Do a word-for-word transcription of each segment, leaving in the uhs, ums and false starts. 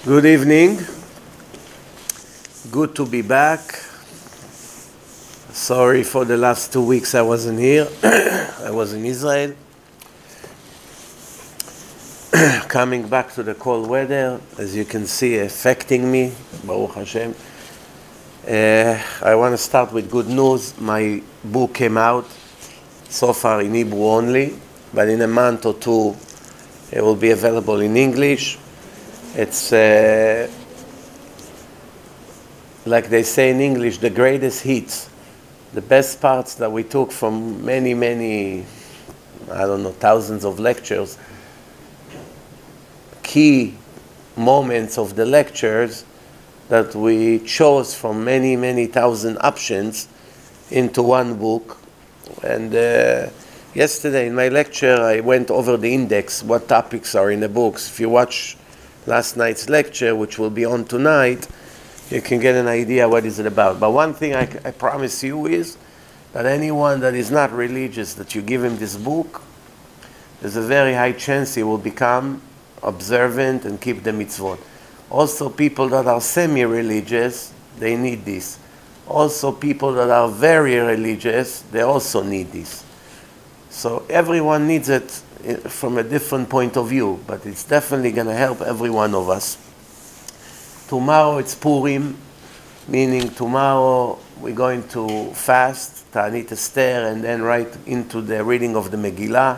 Good evening. Good to be back. Sorry for the last two weeks I wasn't here. I was in Israel. Coming back to the cold weather, as you can see, affecting me. Baruch Hashem. Uh, I want to start with good news. My book came out so far in Hebrew only, but in a month or two it will be available in English. It's uh, like they say in English, the greatest hits, the best parts that we took from many, many, I don't know, thousands of lectures, key moments of the lectures that we chose from many, many thousand options into one book. And uh, yesterday in my lecture, I went over the index, what topics are in the books. If you watch last night's lecture, which will be on tonight, you can get an idea what is it about. But one thing I, I promise you is that anyone that is not religious, that you give him this book, there's a very high chance he will become observant and keep the mitzvot. Also, people that are semi-religious, they need this. Also, people that are very religious, they also need this. So everyone needs it from a different point of view, but it's definitely going to help every one of us. Tomorrow it's Purim, meaning tomorrow we're going to fast, Ta'anit Esther, and then right into the reading of the Megillah.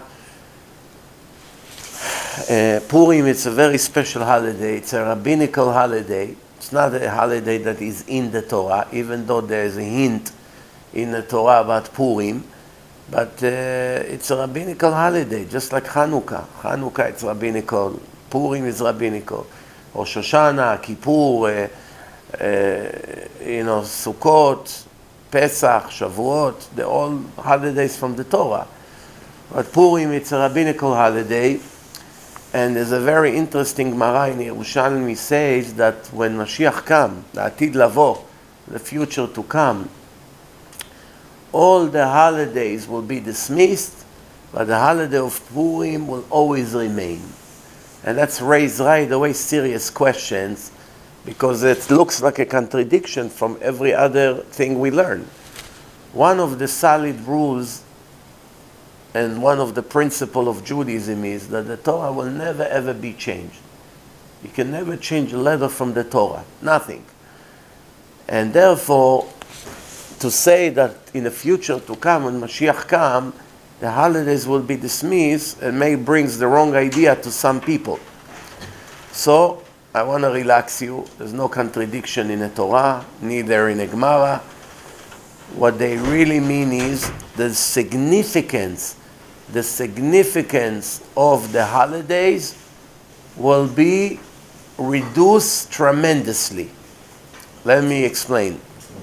Uh, Purim, it's a very special holiday. It's a rabbinical holiday. It's not a holiday that is in the Torah, even though there is a hint in the Torah about Purim. But uh, it's a rabbinical holiday, just like Hanukkah. Hanukkah, it's rabbinical. Purim is rabbinical. Rosh Hashanah, Kippur, uh, uh, you know, Sukkot, Pesach, Shavuot, they're all holidays from the Torah. But Purim, it's a rabbinical holiday. And there's a very interesting Gemara in Yerushalmi says that when Mashiach comes, the Atid Lavo, the future to come, all the holidays will be dismissed, but the holiday of Purim will always remain. And that's raised right away serious questions, because it looks like a contradiction from every other thing we learn. One of the solid rules and one of the principles of Judaism is that the Torah will never ever be changed. You can never change a letter from the Torah, nothing. And therefore, to say that in the future to come, when Mashiach comes, the holidays will be dismissed, and may brings the wrong idea to some people. So, I want to relax you. There's no contradiction in the Torah, neither in the Gemara. What they really mean is the significance, the significance of the holidays will be reduced tremendously. Let me explain.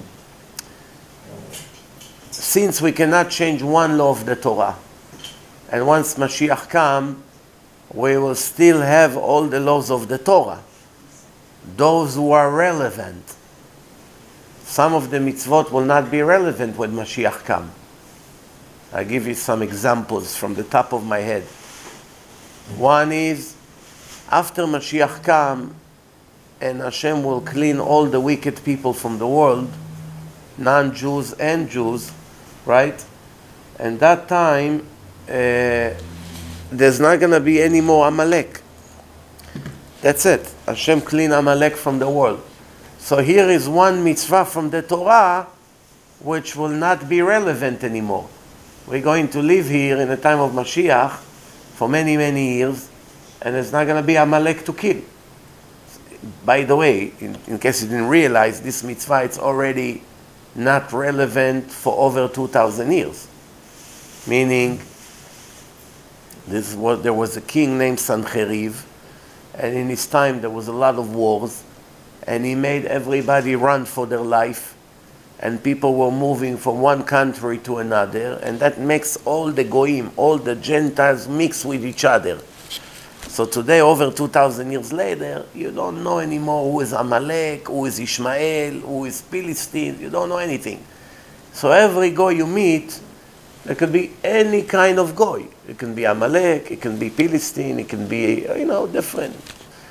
Since we cannot change one law of the Torah, and once Mashiach comes, we will still have all the laws of the Torah, those who are relevant. Some of the mitzvot will not be relevant when Mashiach comes. I'll give you some examples from the top of my head. One is, after Mashiach comes, and Hashem will clean all the wicked people from the world, non-Jews and Jews, right? And that time, uh, there's not going to be any more Amalek. That's it. Hashem clean Amalek from the world. So here is one mitzvah from the Torah which will not be relevant anymore. We're going to live here in the time of Mashiach for many, many years, and there's not going to be Amalek to kill. By the way, in, in case you didn't realize, this mitzvah, it's already not relevant for over two thousand years. Meaning, this was, there was a king named Sancheriv, and in his time there was a lot of wars, and he made everybody run for their life, and people were moving from one country to another, and that makes all the goyim, all the Gentiles mix with each other. So today, over two thousand years later, you don't know anymore who is Amalek, who is Ishmael, who is Philistine. You don't know anything. So every goy you meet, there could be any kind of goy. It can be Amalek, it can be Philistine, it can be, you know, different.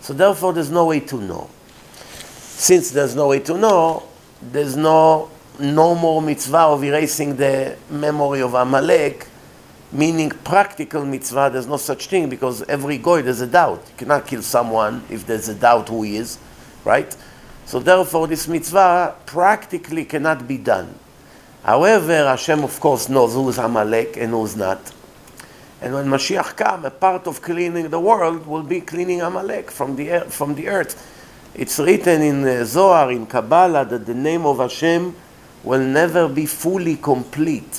So therefore, there's no way to know. Since there's no way to know, there's no, no more mitzvah of erasing the memory of Amalek, meaning practical mitzvah. There's no such thing, because every goy there's a doubt. You cannot kill someone if there's a doubt who he is, right? So therefore, this mitzvah practically cannot be done. However, Hashem, of course, knows who is Amalek and who is not. And when Mashiach comes, a part of cleaning the world will be cleaning Amalek from the earth. From the earth. It's written in uh, Zohar, in Kabbalah, that the name of Hashem will never be fully complete.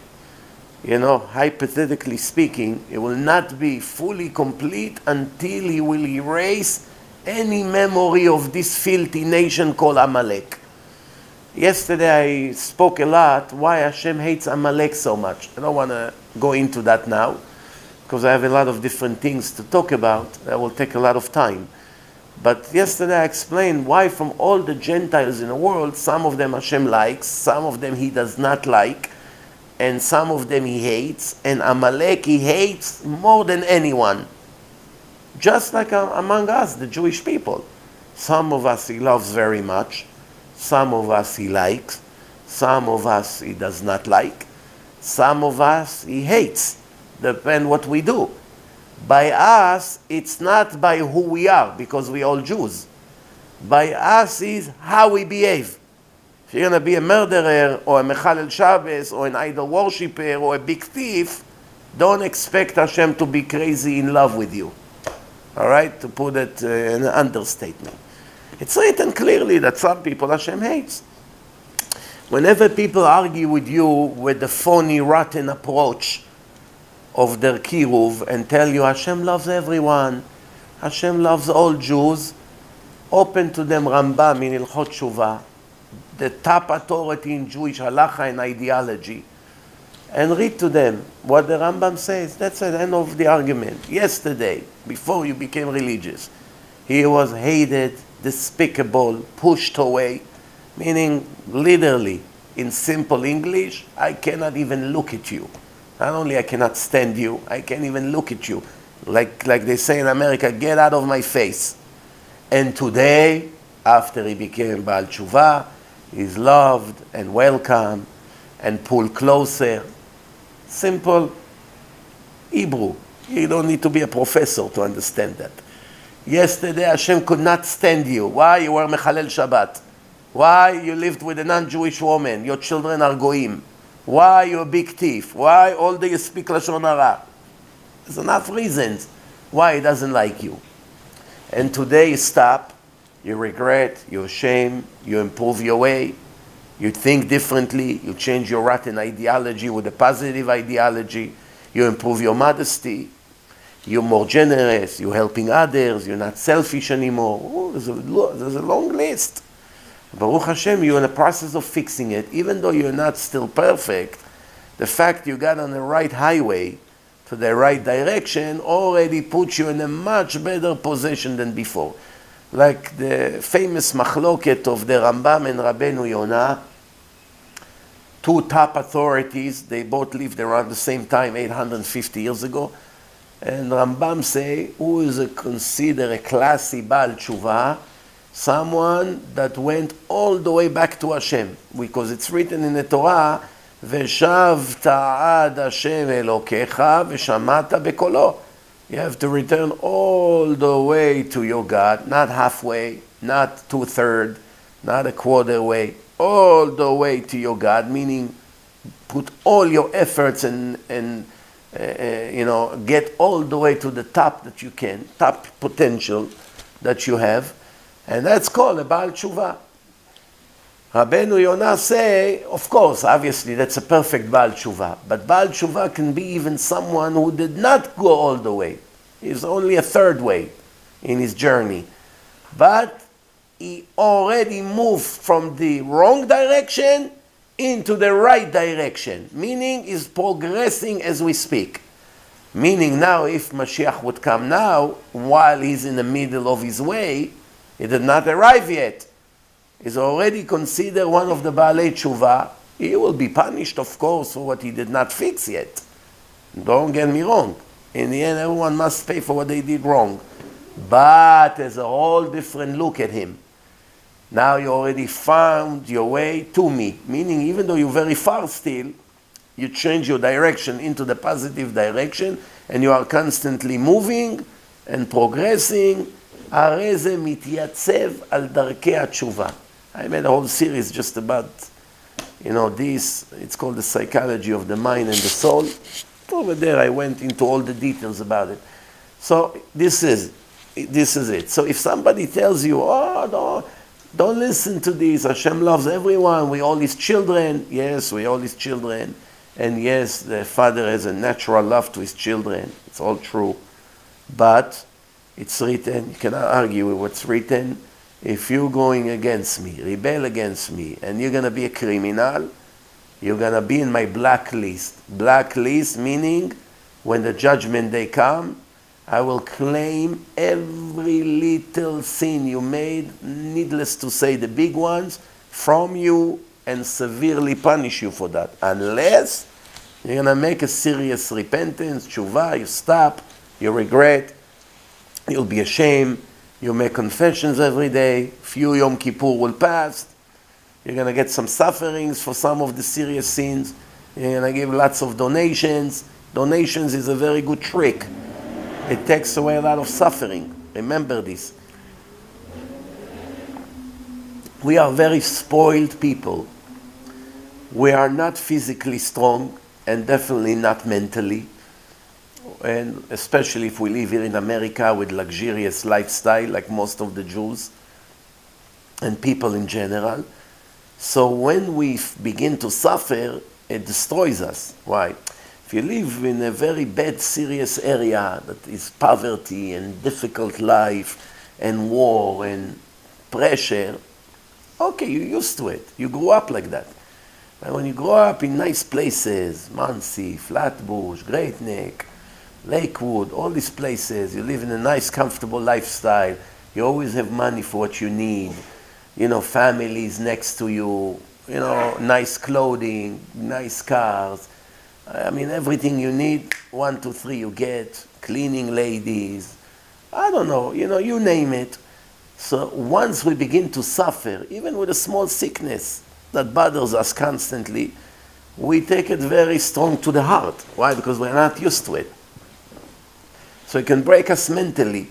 You know, hypothetically speaking, it will not be fully complete until he will erase any memory of this filthy nation called Amalek. Yesterday I spoke a lot why Hashem hates Amalek so much. I don't want to go into that now, because I have a lot of different things to talk about. That will take a lot of time. But yesterday I explained why from all the Gentiles in the world, some of them Hashem likes, some of them he does not like, and some of them he hates, and Amalek he hates more than anyone. Just like among us, the Jewish people. Some of us he loves very much, some of us he likes, some of us he does not like, some of us he hates, depend what we do. By us, it's not by who we are, because we're all Jews. By us is how we behave. If you're going to be a murderer, or a Mechalel Shabbos, or an idol worshipper, or a big thief, don't expect Hashem to be crazy in love with you. All right? To put it uh, in an understatement. It's written clearly that some people Hashem hates. Whenever people argue with you with the phony, rotten approach of their kiruv and tell you Hashem loves everyone, Hashem loves all Jews, open to them Rambam in Ilchot Shuvah, the top authority in Jewish halacha and ideology, and read to them what the Rambam says. That's the end of the argument. Yesterday, before you became religious, he was hated, despicable, pushed away, meaning literally, in simple English, I cannot even look at you. Not only I cannot stand you, I can't even look at you. Like, like they say in America, get out of my face. And today, after he became Baal Tshuva, he's loved and welcomed and pulled closer. Simple Hebrew. You don't need to be a professor to understand that. Yesterday, Hashem could not stand you. Why? You were Mechalel Shabbat. Why? You lived with a non-Jewish woman. Your children are goyim. Why you're a big thief? Why all day you speak Lashon Hara? There's enough reasons why he doesn't like you. And today you stop, you regret, you're ashamed, you improve your way, you think differently, you change your rotten ideology with a positive ideology, you improve your modesty, you're more generous, you're helping others, you're not selfish anymore. Oh, there's, a, there's a long list. Baruch Hashem, you're in the process of fixing it. Even though you're not still perfect, the fact you got on the right highway to the right direction already puts you in a much better position than before. Like the famous machloket of the Rambam and Rabbeinu Yonah, two top authorities, they both lived around the same time, eight hundred fifty years ago. And Rambam say, who is a, considered a classy Baal Tshuva? Someone that went all the way back to Hashem, because it's written in the Torah, "V'shavta ad Hashem Elokecha v'shamata bekolo." You have to return all the way to your God, not halfway, not two-thirds, not a quarter way, all the way to your God, meaning put all your efforts and, and uh, uh, you know, get all the way to the top that you can, top potential that you have. And that's called a Baal Tshuva. Rabbeinu Yonah say, of course, obviously, that's a perfect Baal Tshuva. But Baal Tshuva can be even someone who did not go all the way. He's only a third way in his journey. But he already moved from the wrong direction into the right direction. Meaning he's progressing as we speak. Meaning now, if Mashiach would come now, while he's in the middle of his way, he did not arrive yet. He's already considered one of the Baalei Tshuva. He will be punished, of course, for what he did not fix yet. Don't get me wrong. In the end, everyone must pay for what they did wrong. But there's a whole different look at him. Now you already found your way to me. Meaning, even though you're very far still, you change your direction into the positive direction, and you are constantly moving and progressing. הרי זה מתייצב על דרכי התשובה. I made a whole series just about, you know, this. It's called the psychology of the mind and the soul. Over there I went into all the details about it. So this is, this is it. So if somebody tells you, oh, no, don't listen to this, Hashem loves everyone, we all his children. Yes, we all his children. And yes, the father has a natural love to his children. It's all true. But it's written, you cannot argue with what's written. If you're going against me, rebel against me, and you're going to be a criminal, you're going to be in my blacklist. Blacklist meaning when the judgment day come, I will claim every little sin you made, needless to say the big ones, from you and severely punish you for that. Unless you're going to make a serious repentance, tshuva, you stop, you regret, you'll be ashamed, you make confessions every day, few Yom Kippur will pass, you're going to get some sufferings for some of the serious sins, you're going to give lots of donations. Donations is a very good trick. It takes away a lot of suffering. Remember this. We are very spoiled people. We are not physically strong and definitely not mentally. And especially if we live here in America with luxurious lifestyle like most of the Jews and people in general. So when we begin to suffer, it destroys us. Why? If you live in a very bad, serious area that is poverty and difficult life and war and pressure, okay, you're used to it. You grew up like that. But when you grow up in nice places, Monsey, Flatbush, Great Neck, Lakewood, all these places, you live in a nice, comfortable lifestyle, you always have money for what you need, you know, families next to you, you know, nice clothing, nice cars. I mean, everything you need, one, two, three, you get, cleaning ladies, I don't know, you know, you name it. So once we begin to suffer, even with a small sickness that bothers us constantly, we take it very strong to the heart. Why? Because we're not used to it. So it can break us mentally.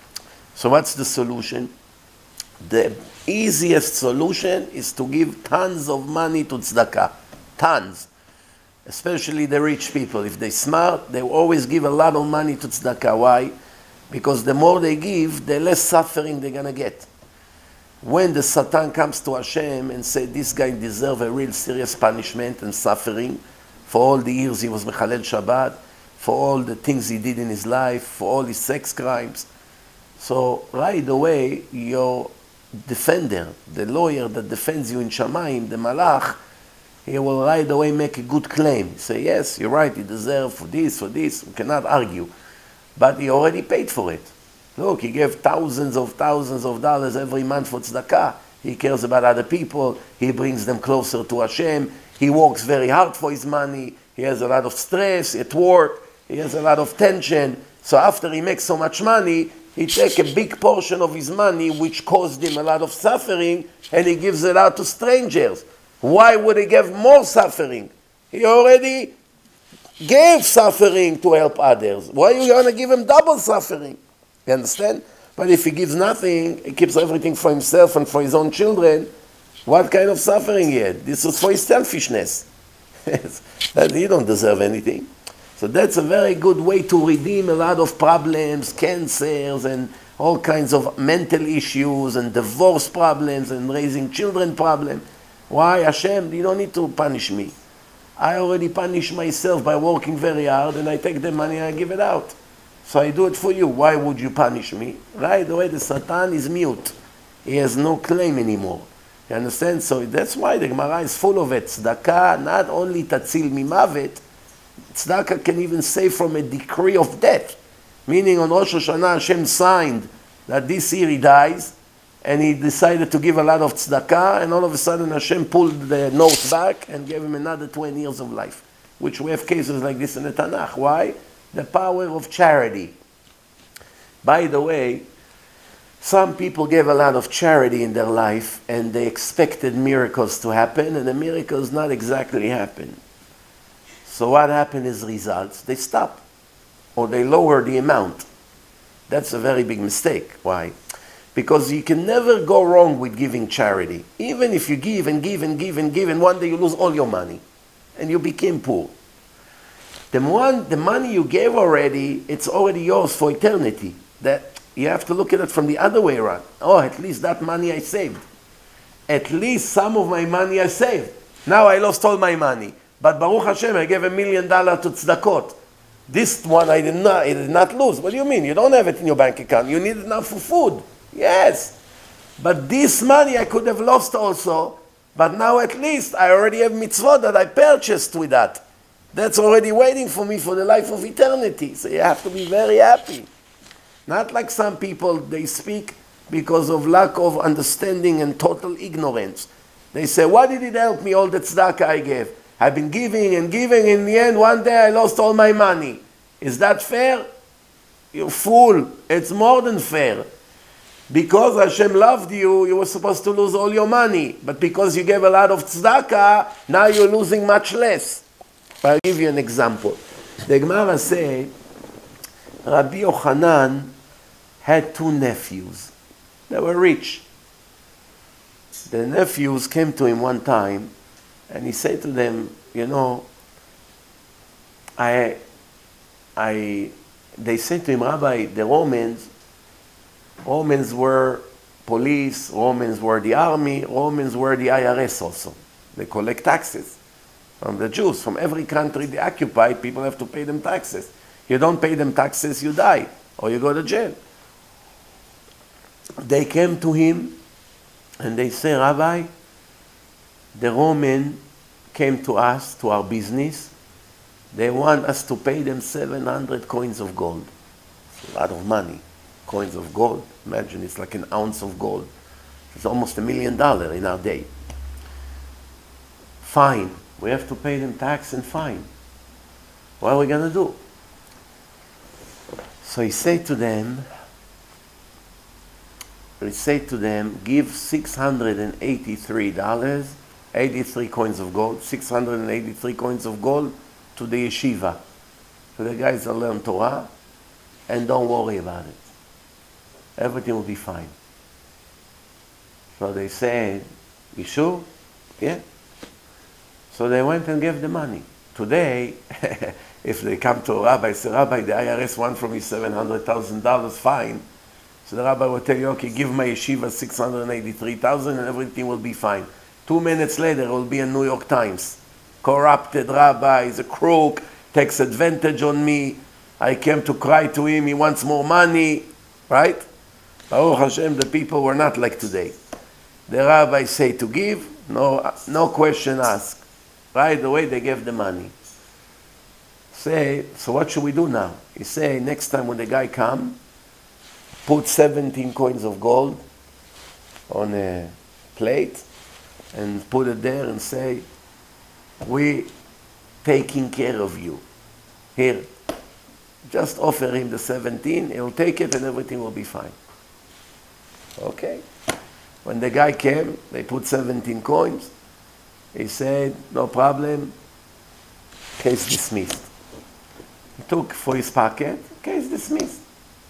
So what's the solution? The easiest solution is to give tons of money to tzedakah. Tons. Especially the rich people. If they're smart, they always give a lot of money to tzedakah. Why? Because the more they give, the less suffering they're going to get. When the Satan comes to Hashem and says, this guy deserves a real serious punishment and suffering for all the years he was Mechalel Shabbat, for all the things he did in his life, for all his sex crimes. So right away, your defender, the lawyer that defends you in Shamayim, the Malach, he will right away make a good claim. Say, yes, you're right, he deserves for this, for this. We cannot argue. But he already paid for it. Look, he gave thousands of thousands of dollars every month for tzedakah. He cares about other people. He brings them closer to Hashem. He works very hard for his money. He has a lot of stress at work. He has a lot of tension. So after he makes so much money, he takes a big portion of his money, which caused him a lot of suffering, and he gives it out to strangers. Why would he give more suffering? He already gave suffering to help others. Why are you going to give him double suffering? You understand? But if he gives nothing, he keeps everything for himself and for his own children, what kind of suffering he had? This is for his selfishness. That he don't deserve anything. So that's a very good way to redeem a lot of problems, cancers, and all kinds of mental issues, and divorce problems, and raising children problems. Why? Hashem, you don't need to punish me. I already punish myself by working very hard, and I take the money and I give it out. So I do it for you. Why would you punish me? Right away, the Satan is mute. He has no claim anymore. You understand? So that's why the Gemara is full of it. Tzedakah, not only tatzil mimavet, tzedakah can even save from a decree of death. Meaning on Rosh Hashanah, Hashem signed that this year he dies, and he decided to give a lot of tzedakah, and all of a sudden Hashem pulled the note back and gave him another twenty years of life, which we have cases like this in the Tanakh. Why? The power of charity. By the way, some people gave a lot of charity in their life and they expected miracles to happen, and the miracles not exactly happen. So what happened is results. They stop or they lower the amount. That's a very big mistake. Why? Because you can never go wrong with giving charity. Even if you give and give and give and give, and one day you lose all your money and you became poor. The, one, the money you gave already, it's already yours for eternity. That you have to look at it from the other way around. Oh, at least that money I saved. At least some of my money I saved. Now I lost all my money. But Baruch Hashem, I gave a million dollars to tzedakot. This one I did not, I did not lose. What do you mean? You don't have it in your bank account. You need it now for food. Yes. But this money I could have lost also. But now at least I already have mitzvot that I purchased with that. That's already waiting for me for the life of eternity. So you have to be very happy. Not like some people, they speak because of lack of understanding and total ignorance. They say, why did it help me, all the tzedakah I gave? I've been giving and giving, in the end, one day I lost all my money. Is that fair? You fool. It's more than fair. Because Hashem loved you, you were supposed to lose all your money. But because you gave a lot of tzedakah, now you're losing much less. I'll give you an example. The Gemara says, Rabbi Yochanan had two nephews. They were rich. The nephews came to him one time, and he said to them, you know, I, I, they said to him, Rabbi, the Romans, Romans were police, Romans were the army, Romans were the I R S also. They collect taxes from the Jews. From every country they occupy, people have to pay them taxes. You don't pay them taxes, you die, or you go to jail. They came to him, and they say, Rabbi, the Roman came to us, to our business. They want us to pay them seven hundred coins of gold. It's a lot of money. Coins of gold. Imagine, it's like an ounce of gold. It's almost a million dollars in our day. Fine. We have to pay them tax and fine. What are we going to do? So he said to them, he said to them, give six hundred eighty-three dollars, eighty-three coins of gold, six hundred eighty-three coins of gold to the yeshiva, to the guys that learn Torah, and don't worry about it. Everything will be fine. So they said, you sure? Yeah. So they went and gave the money. Today, if they come to a rabbi, say, Rabbi, the I R S want from me seven hundred thousand dollars fine. So the rabbi will tell you, okay, give my yeshiva six hundred eighty-three thousand dollars and everything will be fine. Two minutes later, it will be in New York Times. Corrupted rabbi, he's a crook, takes advantage on me. I came to cry to him, he wants more money. Right? Baruch Hashem, the people were not like today. The rabbi say to give, no, no question asked. Right away, they gave the money. Say, so what should we do now? He say, next time when the guy come, put seventeen coins of gold on a plate and put it there and say, we taking care of you. Here, just offer him the seventeen, he'll take it and everything will be fine. Okay. When the guy came, they put seventeen coins. He said, no problem, case dismissed. He took for his pocket, case dismissed.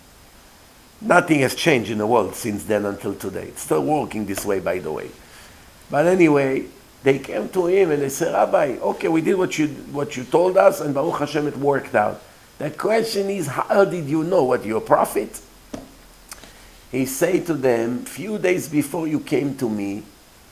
Nothing has changed in the world since then until today. It's still working this way, by the way. But anyway, they came to him and they said, Rabbi, okay, we did what you, what you told us, and Baruch Hashem, it worked out. The question is, how did you know? What, you're a prophet? He said to them, few days before you came to me,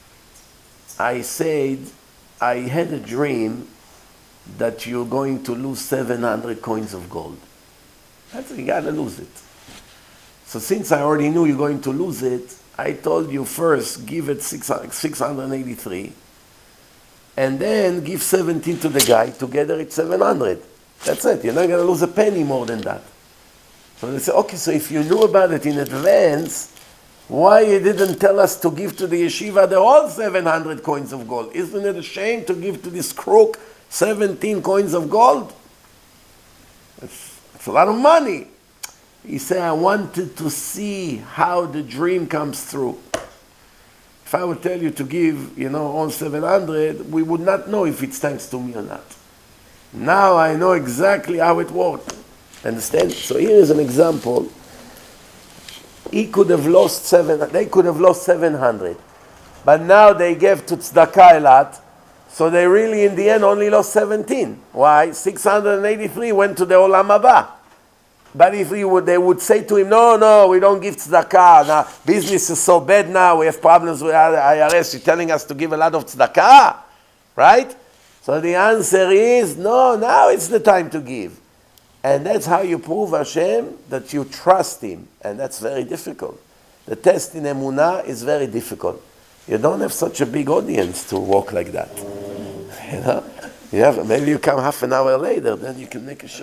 I said, I had a dream that you're going to lose seven hundred coins of gold. That's it, you gotta lose it. So since I already knew you're going to lose it, I told you first, give it six hundred eighty-three, and then give seventeen to the guy, together it's seven hundred. That's it, you're not gonna lose a penny more than that. So they say, okay, so if you knew about it in advance, why you didn't tell us to give to the yeshiva the whole seven hundred coins of gold? Isn't it a shame to give to this crook seventeen coins of gold? It's, it's a lot of money. He said, I wanted to see how the dream comes through. If I would tell you to give, you know, on seven hundred, we would not know if it's thanks to me or not. Now I know exactly how it worked. Understand? So here is an example. He could have lost seven, they could have lost seven hundred. But now they gave to tzedakah a lot. So they really, in the end, only lost seventeen. Why? six hundred eighty-three went to the Olam Haba. But if we would, they would say to him, no, no, we don't give tzedakah. Now, business is so bad now, we have problems with I R S. You're telling us to give a lot of tzedakah, right? So the answer is, no, now it's the time to give. And that's how you prove Hashem that you trust Him. And that's very difficult. The test in Emunah is very difficult. You don't have such a big audience to walk like that. You know? You have, maybe you come half an hour later, then you can make a show.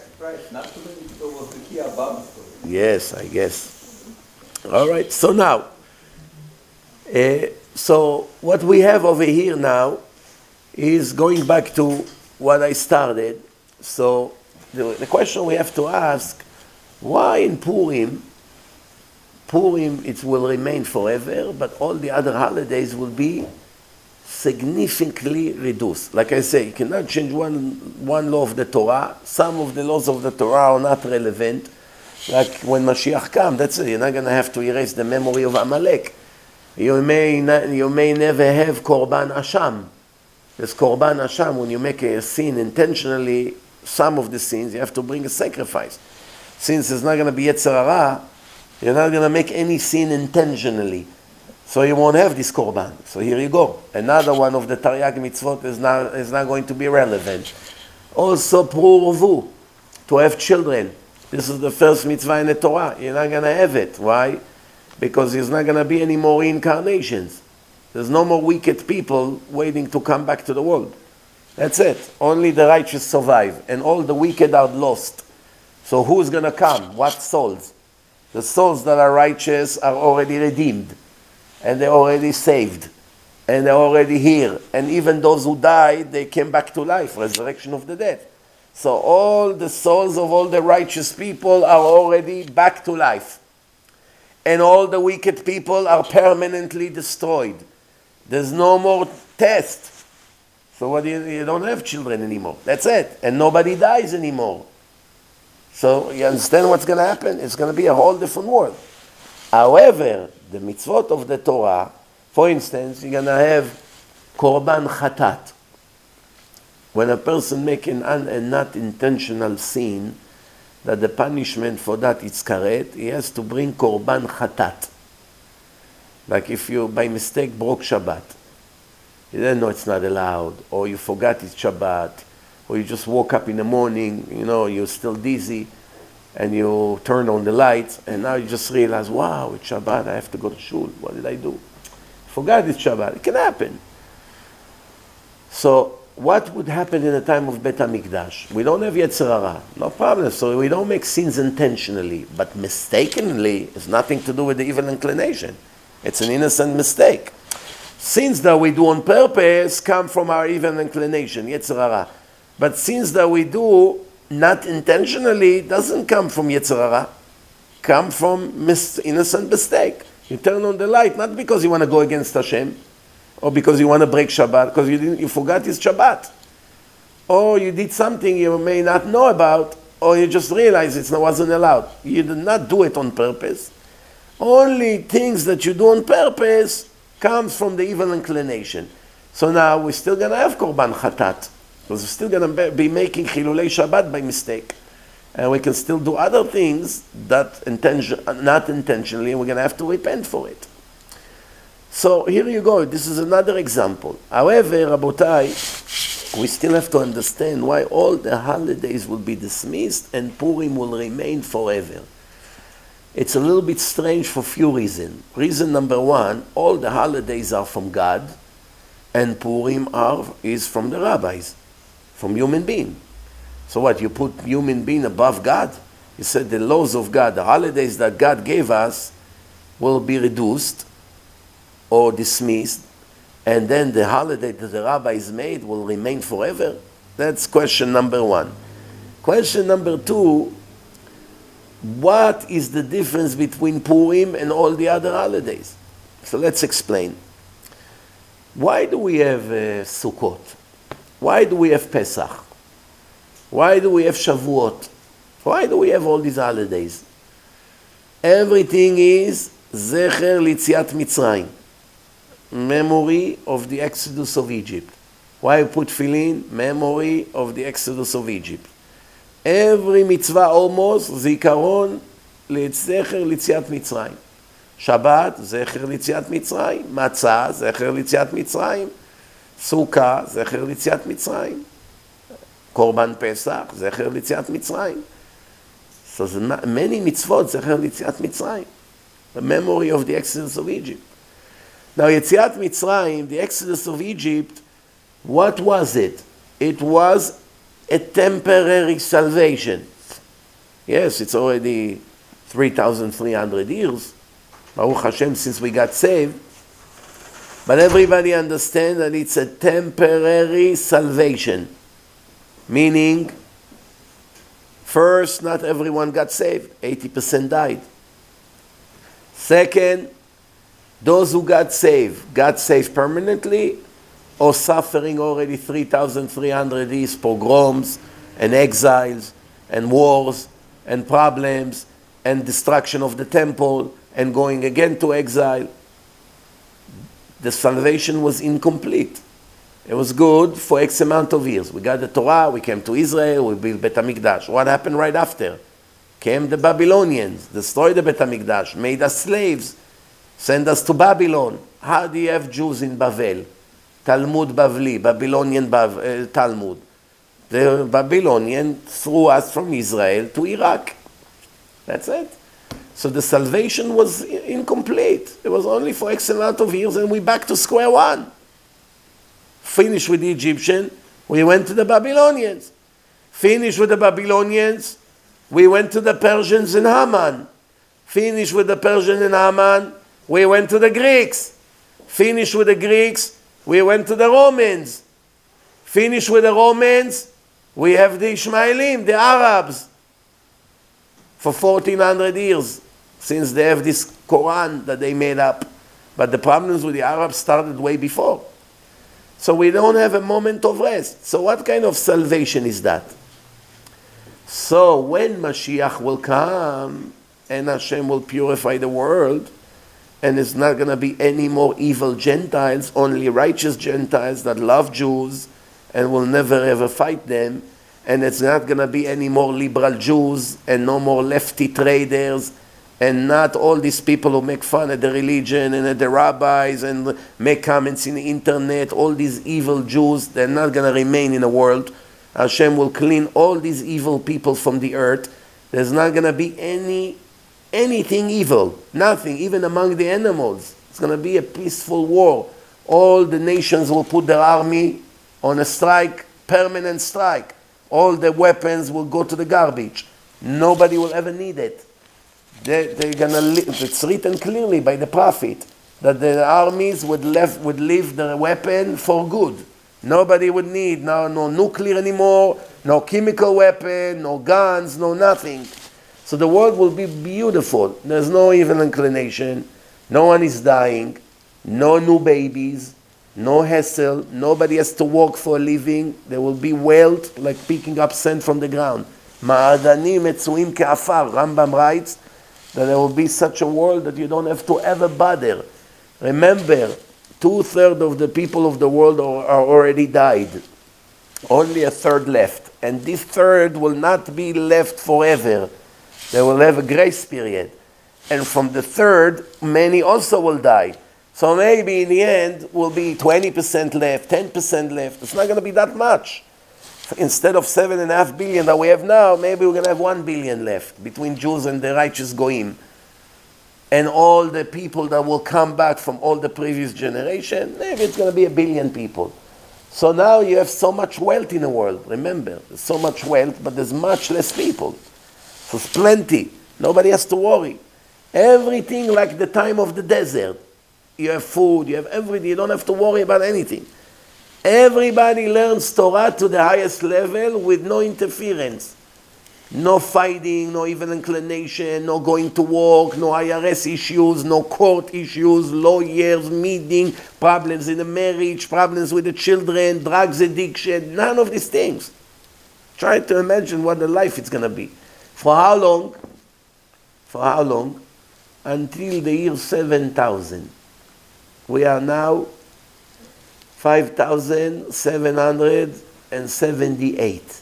Yes, I guess. All right, so now, uh, so what we have over here now is going back to what I started. So the, the question we have to ask, why in Purim, Purim it will remain forever, but all the other holidays will be significantly reduced. Like I say, you cannot change one, one law of the Torah. Some of the laws of the Torah are not relevant. Like when Mashiach comes, that's it. You're not going to have to erase the memory of Amalek. You may, not, you may never have Korban Asham. There's Korban Asham. When you make a sin intentionally, some of the sins, you have to bring a sacrifice. Since it's not going to be Yetzer Hara, you're not going to make any sin intentionally. So you won't have this korban. So here you go. Another one of the Taryag mitzvot is not, is not going to be relevant. Also, pruvu, to have children. This is the first mitzvah in the Torah. You're not going to have it. Why? Because there's not going to be any more reincarnations. There's no more wicked people waiting to come back to the world. That's it. Only the righteous survive. And all the wicked are lost. So who's going to come? What souls? The souls that are righteous are already redeemed. And they're already saved. And they're already here. And even those who died, they came back to life. Resurrection of the dead. So all the souls of all the righteous people are already back to life. And all the wicked people are permanently destroyed. There's no more test. So what do you, you don't have children anymore. That's it. And nobody dies anymore. So you understand what's going to happen? It's going to be a whole different world. However, the mitzvot of the Torah, for instance, you're going to have korban chatat. When a person makes an un, a not intentional sin, that the punishment for that is karet, he has to bring korban chatat. Like if you by mistake broke Shabbat, you didn't know it's not allowed, or you forgot it's Shabbat, or you just woke up in the morning, you know, you're still dizzy, and you turn on the lights, and now you just realize, wow, it's Shabbat, I have to go to shul. What did I do? Forgot it's Shabbat. It can happen. So what would happen in the time of Bet HaMikdash? We don't have Yetzer Hara. No problem. So we don't make sins intentionally, but mistakenly, it's nothing to do with the evil inclination. It's an innocent mistake. Sins that we do on purpose come from our evil inclination, Yetzer Hara. But sins that we do not intentionally doesn't come from Yetzer Hara. Come from mis- innocent mistake. You turn on the light not because you want to go against Hashem, or because you want to break Shabbat, because you didn't, you forgot it's Shabbat, or you did something you may not know about, or you just realize it wasn't allowed. You did not do it on purpose. Only things that you do on purpose comes from the evil inclination. So now we're still going to have Korban Chatat, because we're still going to be making Chilulei Shabbat by mistake. And we can still do other things that intention, not intentionally, and we're going to have to repent for it. So here you go. This is another example. However, Rabotai, we still have to understand why all the holidays will be dismissed and Purim will remain forever. It's a little bit strange for few reasons. Reason number one, all the holidays are from God, and Purim are, is from the rabbis, from human being. So what, you put human being above God? You said the laws of God, the holidays that God gave us will be reduced or dismissed, and then the holiday that the rabbis made will remain forever? That's question number one. Question number two, what is the difference between Purim and all the other holidays? So let's explain. Why do we have uh, Sukkot? Why do we have Pesach? Why do we have Shavuot? Why do we have all these holidays? Everything is Zecher Litziat Mitzrayim, memory of the Exodus of Egypt. Why we put Tefillin? Memory of the Exodus of Egypt. Every mitzvah almost, Zikaron Zecher Litziat Mitzrayim. Shabbat, Zecher Litziat Mitzrayim. Matzah, Zecher Litziat Mitzrayim. Sukkah, Zecher Litziat Mitzrayim. Korban Pesach, Zecher Litziat Mitzrayim. So there's many mitzvot, Zecher Litziat Mitzrayim. The memory of the Exodus of Egypt. Now, Yetziat Mitzrayim, the Exodus of Egypt, what was it? It was a temporary salvation. Yes, it's already three thousand three hundred years, Baruch Hashem, since we got saved. But everybody understands that it's a temporary salvation. Meaning, first, not everyone got saved. eighty percent died. Second, those who got saved, got saved permanently or suffering already three thousand three hundred years, pogroms and exiles and wars and problems and destruction of the temple and going again to exile. The salvation was incomplete. It was good for X amount of years. We got the Torah, we came to Israel, we built Bet HaMikdash. What happened right after? Came the Babylonians, destroyed the Bet HaMikdash, made us slaves, sent us to Babylon. How do you have Jews in Bavel? Talmud Bavli, Babylonian Bav, uh, Talmud. The Babylonian threw us from Israel to Iraq. That's it. So the salvation was incomplete. It was only for X amount of years and we back to square one. Finished with the Egyptian, we went to the Babylonians. Finished with the Babylonians, we went to the Persians and Haman. Finished with the Persian and Haman, we went to the Greeks. Finished with the Greeks, we went to the Romans. Finished with the Romans, we have the Ishmaelim, the Arabs. For fourteen hundred years, since they have this Quran that they made up. But the problems with the Arabs started way before. So we don't have a moment of rest. So what kind of salvation is that? So when Mashiach will come and Hashem will purify the world and it's not going to be any more evil Gentiles, only righteous Gentiles that love Jews and will never ever fight them, and it's not going to be any more liberal Jews and no more lefty traders and not all these people who make fun at the religion and at the rabbis and make comments in the internet, all these evil Jews, they're not going to remain in the world. Hashem will clean all these evil people from the earth. There's not going to be any anything evil, nothing, even among the animals. It's going to be a peaceful war. All the nations will put their army on a strike, permanent strike. All the weapons will go to the garbage. Nobody will ever need it. They, they're gonna li- it's written clearly by the prophet that the armies would, left, would leave the weapon for good. Nobody would need no, no nuclear anymore, no chemical weapon, no guns, no nothing. So the world will be beautiful. There's no evil inclination. No one is dying. No new babies. No hassle. Nobody has to work for a living. There will be wealth like picking up sand from the ground. Ma'adanim etzuim ke'afar. Rambam writes that there will be such a world that you don't have to ever bother. Remember, two-thirds of the people of the world are, are already died. Only a third left. And this third will not be left forever. They will have a grace period. And from the third, many also will die. So maybe in the end, will be twenty percent left, ten percent left. It's not going to be that much. Instead of seven and a half billion that we have now, maybe we're going to have one billion left between Jews and the righteous Goyim. And all the people that will come back from all the previous generation, maybe it's going to be a billion people. So now you have so much wealth in the world. Remember, there's so much wealth, but there's much less people. So it's plenty. Nobody has to worry. Everything like the time of the desert. You have food, you have everything. You don't have to worry about anything. Everybody learns Torah to the highest level with no interference. No fighting, no evil inclination, no going to work, no I R S issues, no court issues, lawyers, meeting, problems in the marriage, problems with the children, drugs addiction, none of these things. Try to imagine what the life it's going to be. For how long? For how long? Until the year seven thousand. We are now five thousand seven hundred seventy-eight.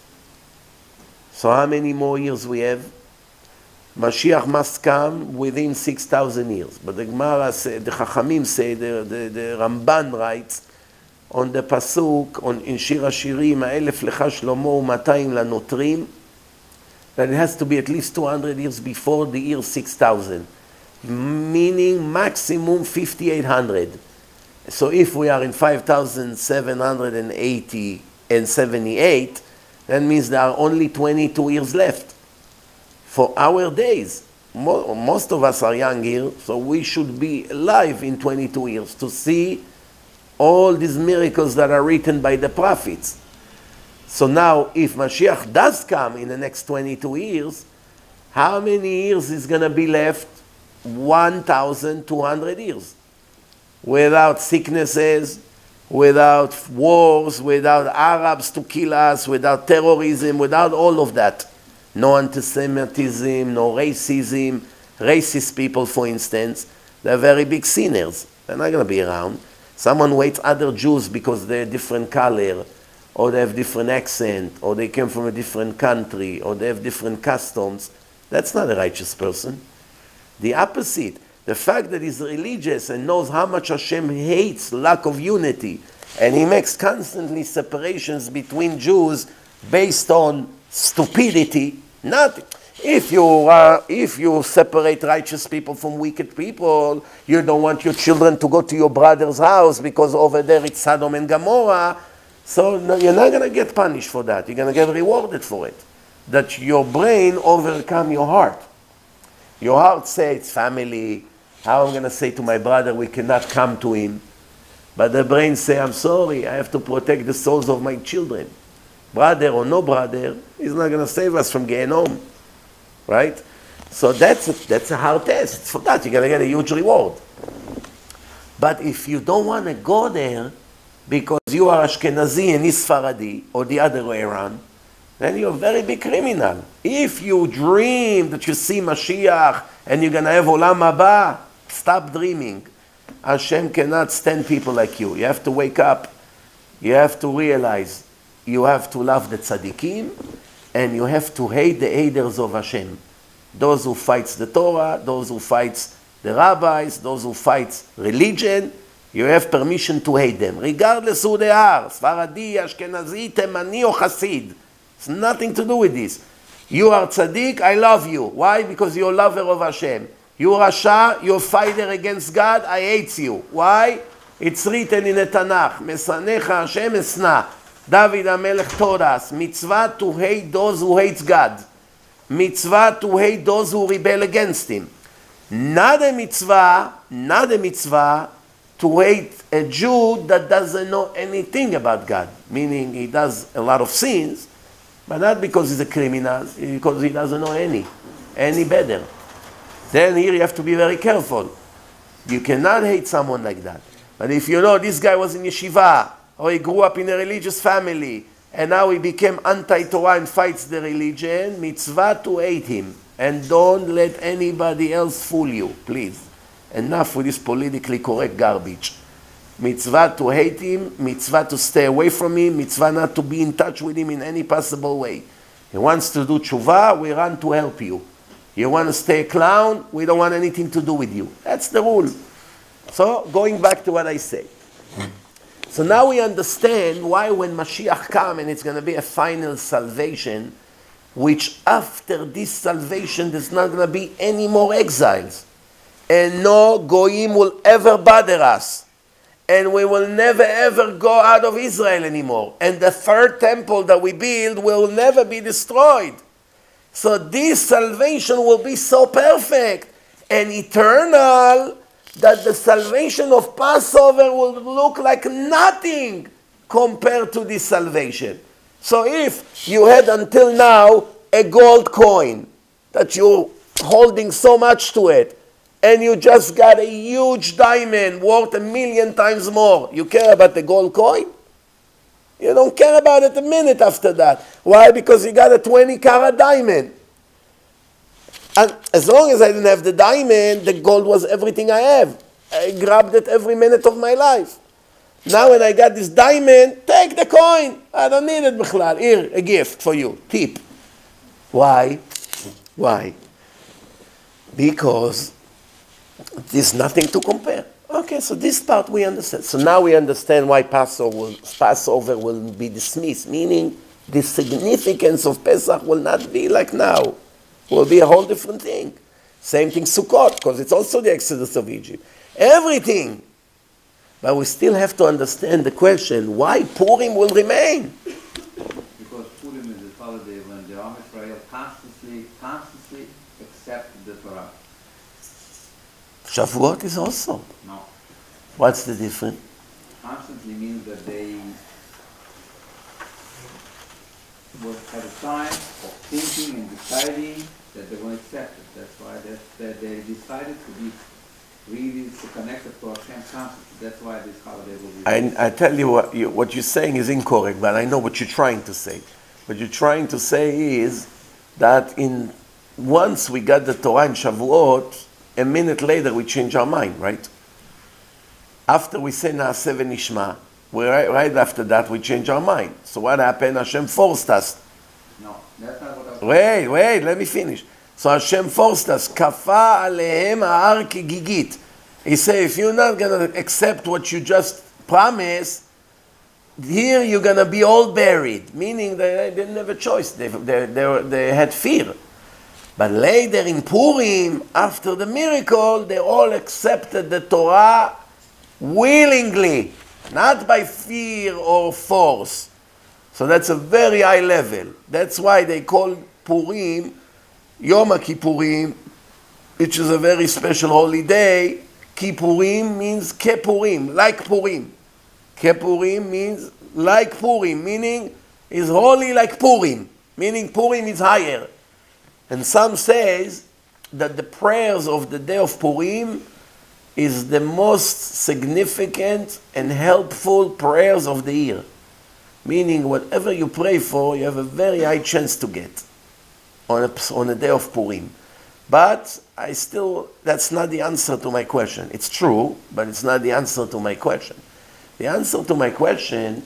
So how many more years we have? Mashiach must come within six thousand years. But the Gemara say, the Chachamim say, the, the, the Ramban writes on the Pasuk, on, in Shir HaShirim, Ha'elef Lecha Shlomo U'matayim Lanotrim, that it has to be at least two hundred years before the year six thousand. Meaning maximum fifty-eight hundred. So if we are in five thousand seven hundred eighty and seventy-eight, that means there are only twenty-two years left for our days. Most of us are young here, so we should be alive in twenty-two years to see all these miracles that are written by the prophets. So now, if Mashiach does come in the next twenty-two years, how many years is going to be left? one thousand two hundred years. Without sicknesses, without wars, without Arabs to kill us, without terrorism, without all of that. No anti-Semitism, no racism. Racist people, for instance, they're very big sinners. They're not going to be around. Someone hates other Jews because they're different color, or they have different accent, or they came from a different country, or they have different customs. That's not a righteous person. The opposite. The fact that he's religious and knows how much Hashem hates lack of unity, and he makes constantly separations between Jews based on stupidity. Not if you uh, if you separate righteous people from wicked people, you don't want your children to go to your brother's house because over there it's Sodom and Gomorrah. So no, you're not going to get punished for that. You're going to get rewarded for it. That your brain overcome your heart. Your heart says family. How I'm going to say to my brother, we cannot come to him. But the brain say, I'm sorry, I have to protect the souls of my children. Brother or no brother, he's not going to save us from Gehenom. Right? So that's a, that's a hard test. For that, you're going to get a huge reward. But if you don't want to go there, because you are Ashkenazi and he's Sfaradi, or the other way around, then you're a very big criminal. If you dream that you see Mashiach and you're going to have Olam Haba, stop dreaming. Hashem cannot stand people like you. You have to wake up. You have to realize you have to love the tzaddikim and you have to hate the haters of Hashem. Those who fights the Torah, those who fights the rabbis, those who fights religion, you have permission to hate them, regardless who they are. Sfaradi, Ashkenazi, Temani, or Hasid. It's nothing to do with this. You are tzaddik, I love you. Why? Because you're a lover of Hashem. You Rasha, you're a fighter against God, I hate you. Why? It's written in the Tanakh, Mesanecha Hashem esna. David HaMelech told us, mitzvah to hate those who hate God. Mitzvah to hate those who rebel against Him. Not a mitzvah, not a mitzvah to hate a Jew that doesn't know anything about God. Meaning he does a lot of sins, but not because he's a criminal, because he doesn't know any, any better. Then here you have to be very careful. You cannot hate someone like that. But if you know this guy was in yeshiva, or he grew up in a religious family, and now he became anti-Torah and fights the religion, mitzvah to hate him. And don't let anybody else fool you, please. Enough with this politically correct garbage. Mitzvah to hate him, mitzvah to stay away from him, mitzvah not to be in touch with him in any possible way. He wants to do tshuva, we run to help you. You want to stay a clown, we don't want anything to do with you. That's the rule. So, going back to what I say. So now we understand why when Mashiach comes and it's going to be a final salvation, which after this salvation there's not going to be any more exiles. And no goyim will ever bother us. And we will never ever go out of Israel anymore. And the third temple that we build will never be destroyed. So this salvation will be so perfect and eternal that the salvation of Passover will look like nothing compared to this salvation. So if you had until now a gold coin that you're holding so much to it, and you just got a huge diamond worth a million times more, you care about the gold coin? You don't care about it a minute after that. Why? Because you got a twenty carat diamond. And as long as I didn't have the diamond, the gold was everything I have. I grabbed it every minute of my life. Now when I got this diamond, take the coin. I don't need it, bichlal. Here, a gift for you. Tip. Why? Why? Because there's nothing to compare. Okay, so this part we understand. So now we understand why Passover will, Passover will be dismissed, meaning the significance of Pesach will not be like now. It will be a whole different thing. Same thing Sukkot, because it's also the Exodus of Egypt. Everything. But we still have to understand the question, why Purim will remain? Because Purim is a holiday when the Am Israel constantly, constantly accepted the Torah. Shavuot is also. No. What's the difference? Constantly means that they was at a time of thinking and deciding that they're going to accept it. That's why that, that they decided to be really to connect it to Hashem constantly. That's why this holiday will be. I, I tell you what, you what you're saying is incorrect, but I know what you're trying to say. What you're trying to say is that in once we got the Torah in Shavuot, a minute later we change our mind, right? After we say Naaseh v'nishma, we right, right after that we change our mind. So what happened? Hashem forced us. No, that's not what I was Wait, wait, let me finish. So Hashem forced us. Kafa alehem ha'ar kigigit. He said, if you're not going to accept what you just promised, here you're going to be all buried. Meaning they didn't have a choice. They, they, they, they had fear. But later in Purim, after the miracle, they all accepted the Torah willingly, not by fear or force. So that's a very high level. That's why they call Purim Yom Kippurim, which is a very special holy day. Kippurim means Kepurim, like Purim. Kepurim means like Purim, meaning is holy like Purim, meaning Purim is higher. And some says that the prayers of the day of Purim is the most significant and helpful prayers of the year. Meaning whatever you pray for, you have a very high chance to get on a, on a day of Purim. But I still, that's not the answer to my question. It's true, but it's not the answer to my question. The answer to my question,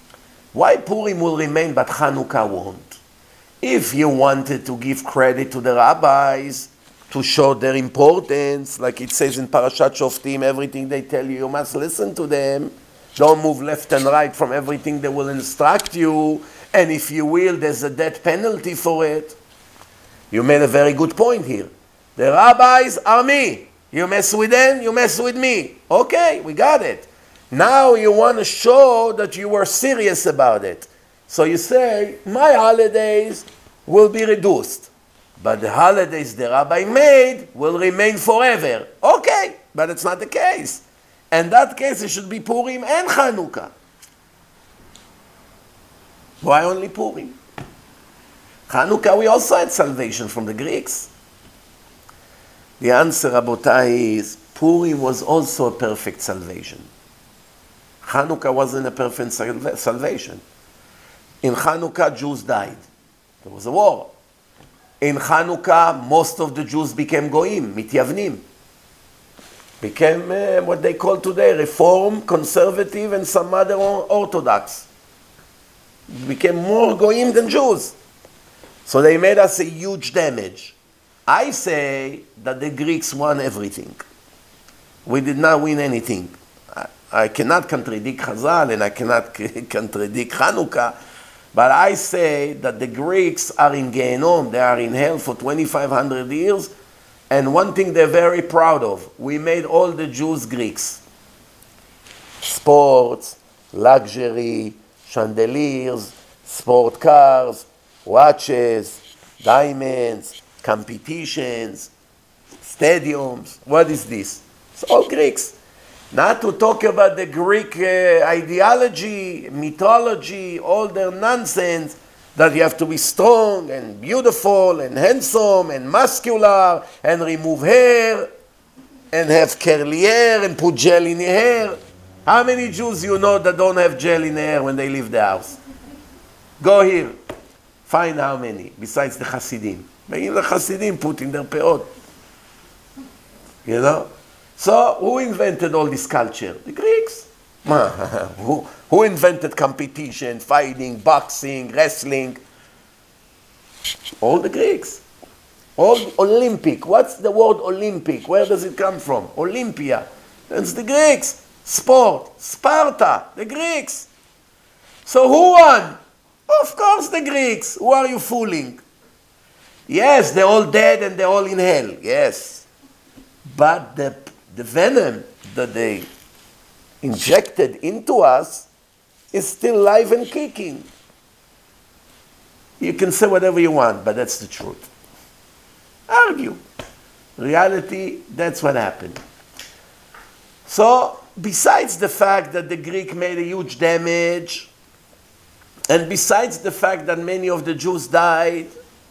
why Purim will remain but Chanukah won't? If you wanted to give credit to the rabbis, to show their importance, like it says in Parashat Shoftim, everything they tell you, you must listen to them. Don't move left and right from everything they will instruct you. And if you will, there's a death penalty for it. You made a very good point here. The rabbis are me. You mess with them, you mess with me. Okay, we got it. Now you want to show that you were serious about it. So you say, my holidays will be reduced. But the holidays the rabbi made will remain forever. Okay, but it's not the case. In that case, it should be Purim and Chanukah. Why only Purim? Chanukah, we also had salvation from the Greeks. The answer, Rabotai, is Purim was also a perfect salvation. Chanukah wasn't a perfect salva- salvation. In Chanukah, Jews died. There was a war. In Chanukah, most of the Jews became goyim, mityavnim. Became uh, what they call today Reform, Conservative, and some other Orthodox. Became more goyim than Jews. So they made us a huge damage. I say that the Greeks won everything. We did not win anything. I, I cannot contradict Chazal and I cannot contradict Chanukah, but I say that the Greeks are in Gehenom. They are in hell for twenty-five hundred years. And one thing they're very proud of, we made all the Jews Greeks. Sports, luxury, chandeliers, sport cars, watches, diamonds, competitions, stadiums. What is this? It's all Greeks. Not to talk about the Greek uh, ideology, mythology, all their nonsense. that you have to be strong and beautiful and handsome and muscular and remove hair and have curly hair and put gel in your hair. How many Jews you know that don't have gel in their hair when they leave the house? Go here. Find how many, besides the Hasidim. Maybe the Hasidim put in their peot. You know? So, who invented all this culture? The Greeks. who, who invented competition, fighting, boxing, wrestling? All the Greeks. All Olympic. What's the word Olympic? Where does it come from? Olympia. That's the Greeks. Sport. Sparta. The Greeks. So who won? Of course the Greeks. Who are you fooling? Yes, they're all dead and they're all in hell. Yes. But the, the venom that they injected into us is still live and kicking. You can say whatever you want, but that's the truth. Argue. Reality, that's what happened. So, besides the fact that the Greek made a huge damage, and besides the fact that many of the Jews died,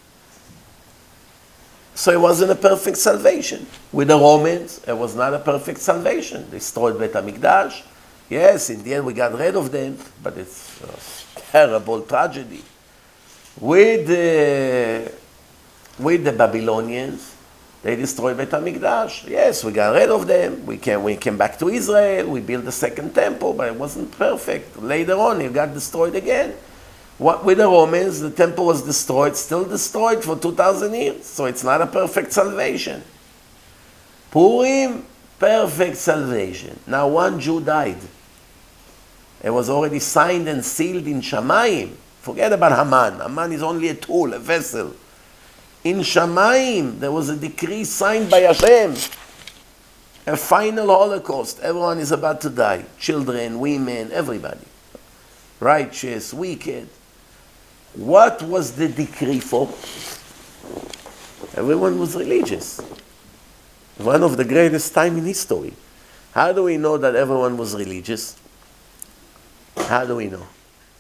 so it wasn't a perfect salvation. With the Romans, it was not a perfect salvation. They destroyed Beit HaMikdash. Yes, in the end we got rid of them, but it's a terrible tragedy. With the, with the Babylonians, they destroyed Beit HaMikdash. Yes, we got rid of them. We came, we came back to Israel. We built the second temple, but it wasn't perfect. Later on, it got destroyed again. What, with the Romans, the temple was destroyed, still destroyed for two thousand years. So it's not a perfect salvation. Purim, perfect salvation. Now one Jew died. It was already signed and sealed in Shamayim. Forget about Haman. Haman is only a tool, a vessel. In Shamayim, there was a decree signed by Hashem. A final Holocaust. Everyone is about to die. Children, women, everybody. Righteous, wicked. What was the decree for? Everyone was religious. One of the greatest time in history. How do we know that everyone was religious? How do we know?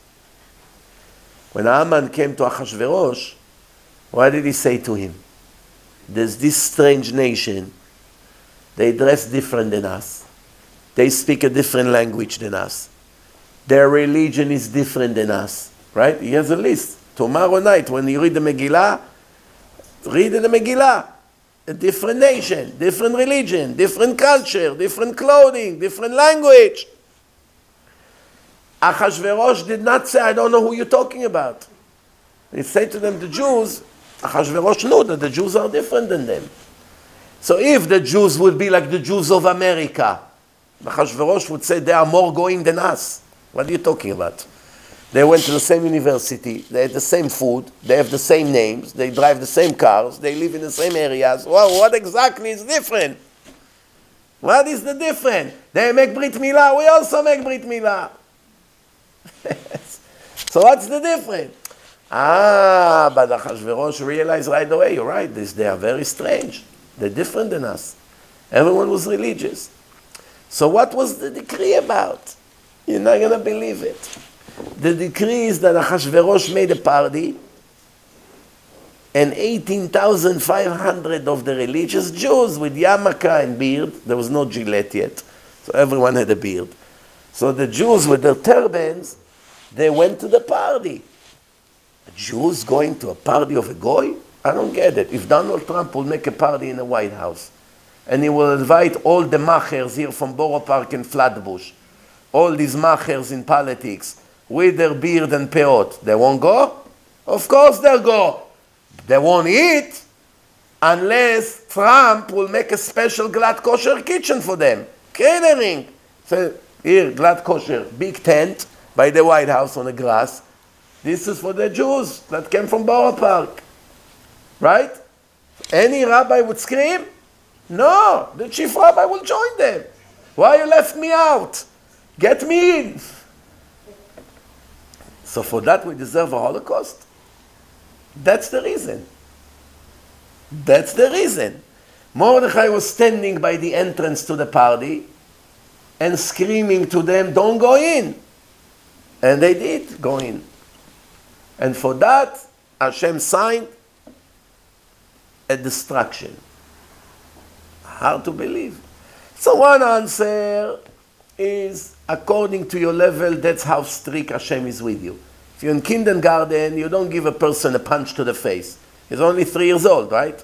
When Haman came to Achashverosh, what did he say to him? There's this strange nation. They dress different than us. They speak a different language than us. Their religion is different than us. Right? He has a list. Tomorrow night, when you read the Megillah, read the Megillah. A different nation, different religion, different culture, different clothing, different language. Achashverosh did not say, I don't know who you're talking about. He said to them, the Jews, Achashverosh knew that the Jews are different than them. So if the Jews would be like the Jews of America, Achashverosh would say they are more going than us. What are you talking about? They went to the same university, they had the same food, they have the same names, they drive the same cars, they live in the same areas. Well, what exactly is different? What is the difference? They make Brit Milah, we also make Brit Milah. So what's the difference? Ah, but Achashverosh realized right away, you're right, this, they are very strange. They're different than us. Everyone was religious. So what was the decree about? You're not going to believe it. The decree is that Achashverosh made a party and eighteen thousand five hundred of the religious Jews with yarmulke and beard, there was no Gillette yet, so everyone had a beard. So the Jews with their turbans, they went to the party. Jews going to a party of a goy? I don't get it. If Donald Trump will make a party in the White House and he will invite all the machers here from Borough Park and Flatbush, all these machers in politics, with their beard and peot, they won't go? Of course they'll go. They won't eat unless Trump will make a special glad kosher kitchen for them. Catering. So here, glad kosher, big tent by the White House on the grass. This is for the Jews that came from Borough Park. Right? Any rabbi would scream? No, the chief rabbi will join them. Why you left me out? Get me in. So for that we deserve a Holocaust? That's the reason. That's the reason. Mordechai was standing by the entrance to the party and screaming to them, don't go in. And they did go in. And for that, Hashem signed a destruction. Hard to believe. So one answer is, according to your level, that's how strict Hashem is with you. If you're in kindergarten, you don't give a person a punch to the face. He's only three years old, right?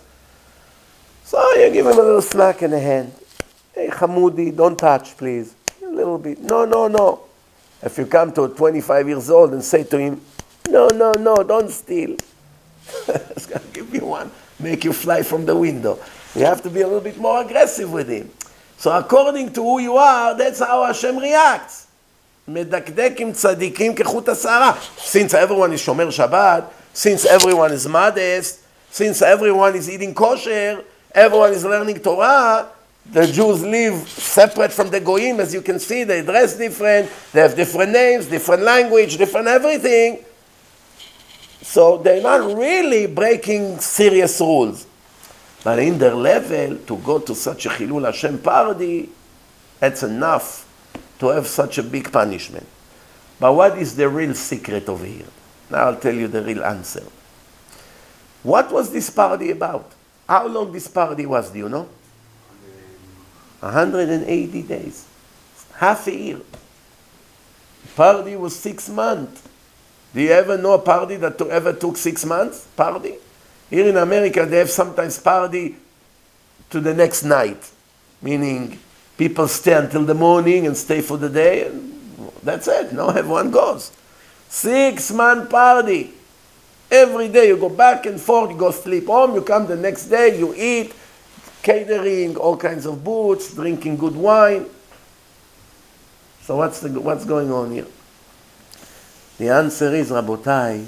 So you give him a little smack in the hand. Hey, Hamoudi, don't touch, please. A little bit. No, no, no. If you come to twenty-five years old and say to him, no, no, no, don't steal. It's going to give you one, make you fly from the window. You have to be a little bit more aggressive with him. So according to who you are, that's how Hashem reacts. מדקדקים צדיקים כחוט השערה. Since everyone is shomer Shabbat, since everyone is modest, since everyone is eating kosher, everyone is learning Torah, the Jews live separate from the Goyim, as you can see, they dress different, they have different names, different language, different everything. So they're not really breaking serious rules. But in their level, to go to such a Chilul Hashem party, that's enough to have such a big punishment. But what is the real secret over here? Now I'll tell you the real answer. What was this party about? How long this party was, do you know? one hundred eighty days. Half a year. Party was six months. Do you ever know a party that to, ever took six months? Party? Here in America, they have sometimes party to the next night. Meaning, people stay until the morning and stay for the day, and that's it. No, everyone goes. Six-month party. Every day you go back and forth, you go sleep home, you come the next day, you eat, catering, all kinds of booths, drinking good wine. So what's, the, what's going on here? The answer is, Rabotai,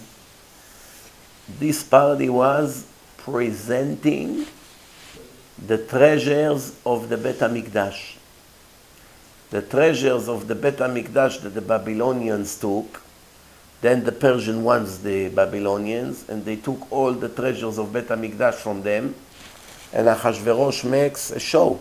this party was presenting the treasures of the Bet HaMikdash. The treasures of the Bet HaMikdash that the Babylonians took, then the Persian ones, the Babylonians, and they took all the treasures of Bet HaMikdash from them, and Achashverosh makes a show.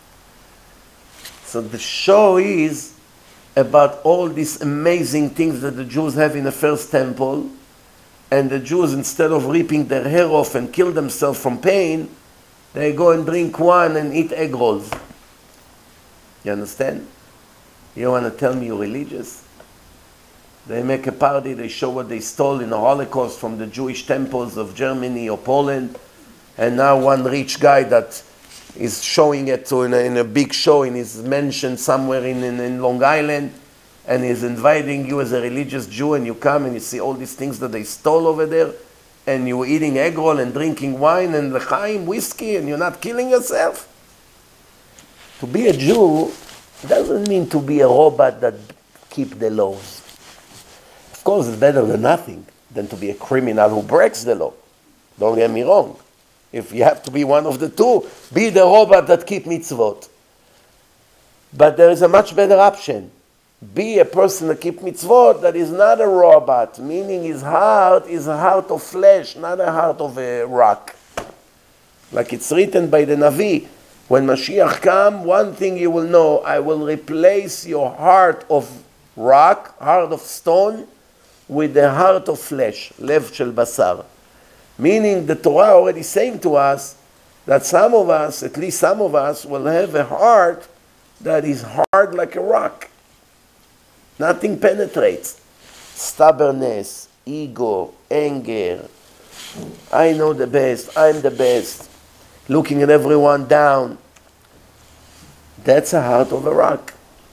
So the show is about all these amazing things that the Jews have in the first temple, and the Jews, instead of ripping their hair off and kill themselves from pain, they go and drink wine and eat egg rolls. You understand? You want to tell me you're religious? They make a party, they show what they stole in the Holocaust from the Jewish temples of Germany or Poland, and now one rich guy that is showing it to in a, in a big show in his mansion somewhere in, in, in Long Island, and he's inviting you as a religious Jew, and you come and you see all these things that they stole over there, and you're eating egg roll and drinking wine and l'chaim, whiskey, and you're not killing yourself? To be a Jew doesn't mean to be a robot that keep the laws. Of course, it's better than nothing than to be a criminal who breaks the law. Don't get me wrong. If you have to be one of the two, be the robot that keep mitzvot. But there is a much better option. Be a person that keep mitzvot that is not a robot, meaning his heart is a heart of flesh, not a heart of a rock. Like it's written by the Navi, when Mashiach come, one thing you will know, I will replace your heart of rock, heart of stone, with the heart of flesh, lev shel basar. Meaning the Torah already saying to us that some of us, at least some of us, will have a heart that is hard like a rock. Nothing penetrates. Stubbornness, ego, anger. I know the best, I'm the best. Looking at everyone down. That's a heart of a rock.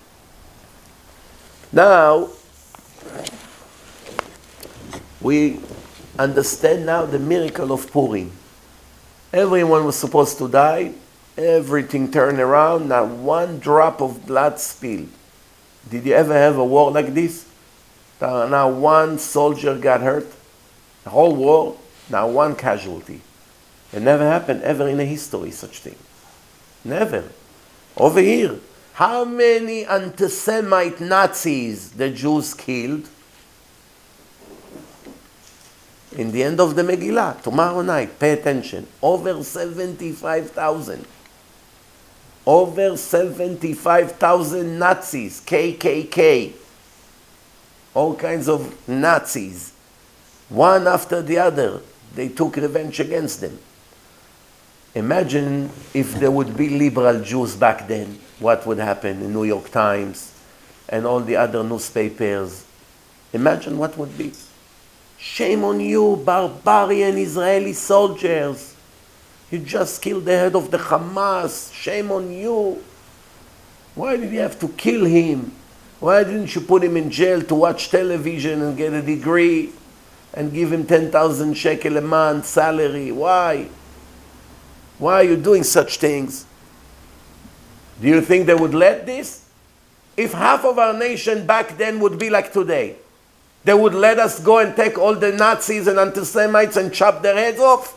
Now, we understand now the miracle of Purim. Everyone was supposed to die. Everything turned around. Not one drop of blood spilled. Did you ever have a war like this? Now one soldier got hurt. The whole war, now one casualty. It never happened ever in the history, such thing. Never. Over here, how many anti-Semite Nazis the Jews killed? In the end of the Megillah, tomorrow night, pay attention, over seventy-five thousand. Over seventy-five thousand Nazis, K K K. All kinds of Nazis One after the other, they took revenge against them. Imagine if there would be liberal Jews back then, what would happen in New York Times and all the other newspapers. Imagine what would be. Shame on you, barbarian Israeli soldiers. You just killed the head of the Hamas. Shame on you. Why did you have to kill him? Why didn't you put him in jail to watch television and get a degree and give him ten thousand shekel a month salary? Why? Why are you doing such things? Do you think they would let this? If half of our nation back then would be like today, they would let us go and take all the Nazis and anti-Semites and chop their heads off?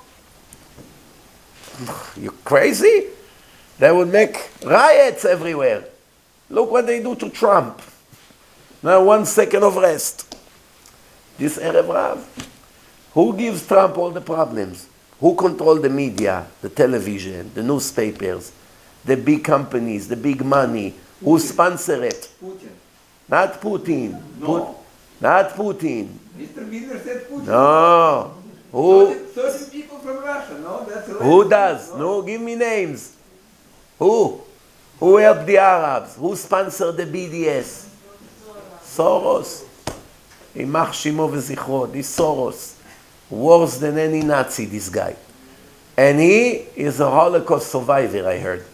You crazy? They would make riots everywhere. Look what they do to Trump. Now one second of rest. This Erev Rav. Who gives Trump all the problems? Who control the media, the television, the newspapers, the big companies, the big money? Putin. Who sponsor it? Putin. Not Putin. No. Put, not Putin. Mister Miller said Putin. No. Who? thirty people from Russia, no? That's a Who does? No? no, give me names. Who? Who helped the Arabs? Who sponsored the B D S? Soros. Imach Shimo v'zichro. This Soros. Worse than any Nazi, this guy. And he is a Holocaust survivor, I heard.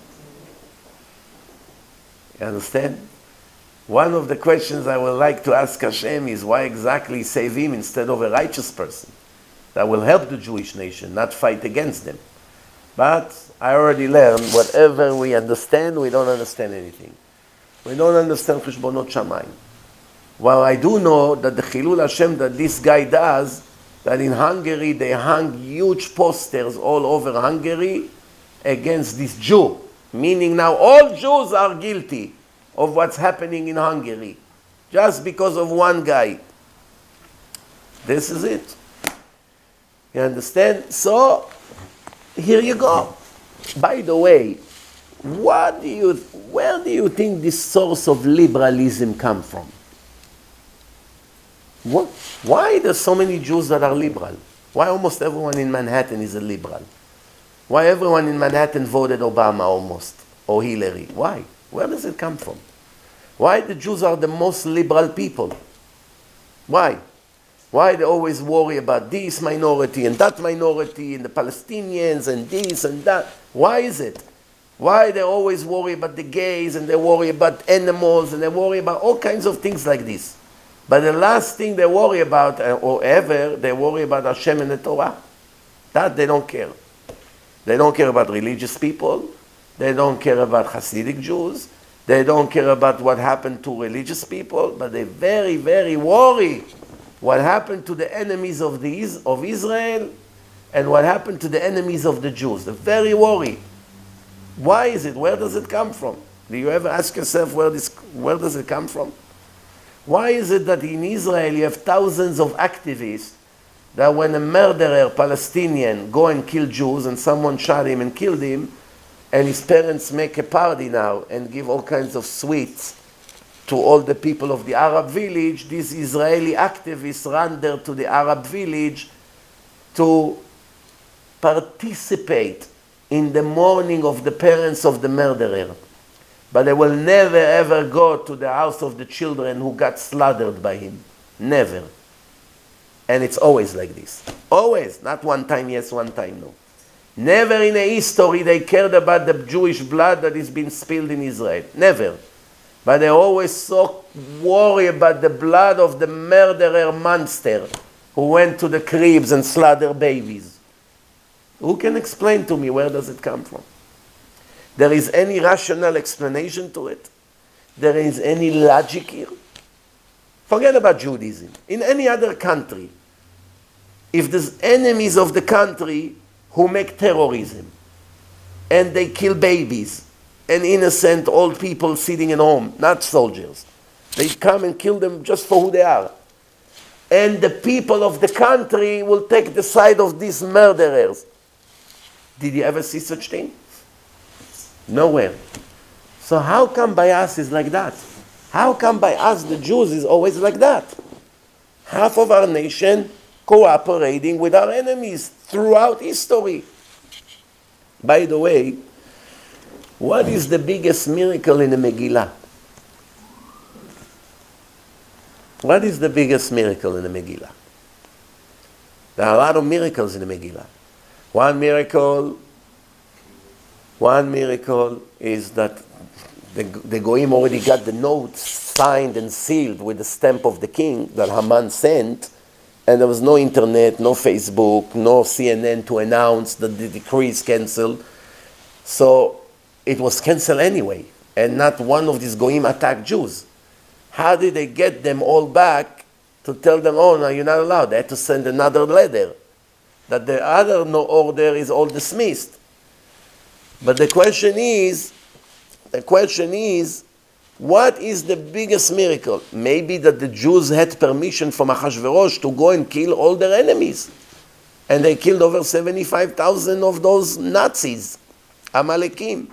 You understand? One of the questions I would like to ask Hashem is why exactly save him instead of a righteous person that will help the Jewish nation, not fight against them. But I already learned, whatever we understand, we don't understand anything. We don't understand Cheshbonot Shamayim. Well, I do know that the Chilul Hashem that this guy does, that in Hungary they hung huge posters all over Hungary against this Jew. Meaning now all Jews are guilty of what's happening in Hungary. Just because of one guy. This is it. You understand? So, here you go. By the way, what do you, where do you think this source of liberalism come from? What? Why there's so many Jews that are liberal? Why almost everyone in Manhattan is a liberal? Why everyone in Manhattan voted Obama almost, or Hillary? Why? Where does it come from? Why the Jews are the most liberal people? Why? Why they always worry about this minority and that minority and the Palestinians and this and that? Why is it? Why they always worry about the gays and they worry about animals and they worry about all kinds of things like this? But the last thing they worry about, or ever, they worry about Hashem and the Torah. That they don't care. They don't care about religious people. They don't care about Hasidic Jews. They don't care about what happened to religious people. But they very, very worry what happened to the enemies of, the, of Israel and what happened to the enemies of the Jews. They're very worried. Why is it? Where does it come from? Do you ever ask yourself where, this, where does it come from? Why is it that in Israel you have thousands of activists that when a murderer, Palestinian, go and kill Jews and someone shot him and killed him, and his parents make a party now and give all kinds of sweets to all the people of the Arab village, these Israeli activists run there to the Arab village to participate in the mourning of the parents of the murderer. But they will never ever go to the house of the children who got slaughtered by him. Never. And it's always like this. Always. Not one time yes, one time no. Never in a history they cared about the Jewish blood that is being spilled in Israel. Never. But they always so worry about the blood of the murderer monster who went to the cribs and slaughtered babies. Who can explain to me where does it come from? There is any rational explanation to it? There is any logic here? Forget about Judaism. In any other country, if there's enemies of the country who make terrorism, and they kill babies, and innocent old people sitting at home, not soldiers, they come and kill them just for who they are. And the people of the country will take the side of these murderers. Did you ever see such thing? Nowhere. So how come by us is like that? How come by us the Jews is always like that? Half of our nation cooperating with our enemies throughout history. By the way, what is the biggest miracle in the Megillah? What is the biggest miracle in the Megillah? There are a lot of miracles in the Megillah. One miracle, one miracle is that the, the Goyim already got the notes signed and sealed with the stamp of the king that Haman sent, and there was no internet, no Facebook, no C N N to announce that the decree is cancelled. So it was cancelled anyway, and not one of these Goyim attacked Jews. How did they get them all back to tell them, oh, no, you're not allowed? They had to send another letter that the other no order is all dismissed. But the question is, the question is, what is the biggest miracle? Maybe that the Jews had permission from Ahasuerus to go and kill all their enemies. And they killed over seventy-five thousand of those Nazis, Amalekim.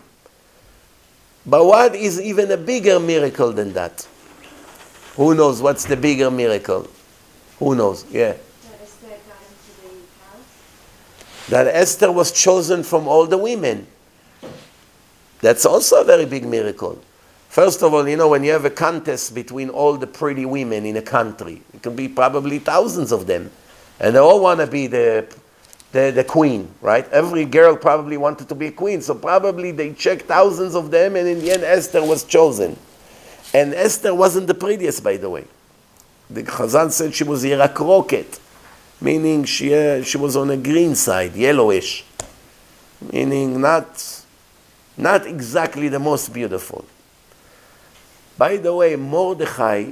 But what is even a bigger miracle than that? Who knows what's the bigger miracle? Who knows? Yeah. That Esther got into the palace? That Esther was chosen from all the women. That's also a very big miracle. First of all, you know, when you have a contest between all the pretty women in a country, it can be probably thousands of them, and they all want to be the, the, the queen, right? Every girl probably wanted to be a queen, so probably they checked thousands of them, and in the end Esther was chosen. And Esther wasn't the prettiest, by the way. The Chazal said she was Yirak Rocket, meaning she, uh, she was on a green side, yellowish, meaning not, not exactly the most beautiful. By the way, Mordechai,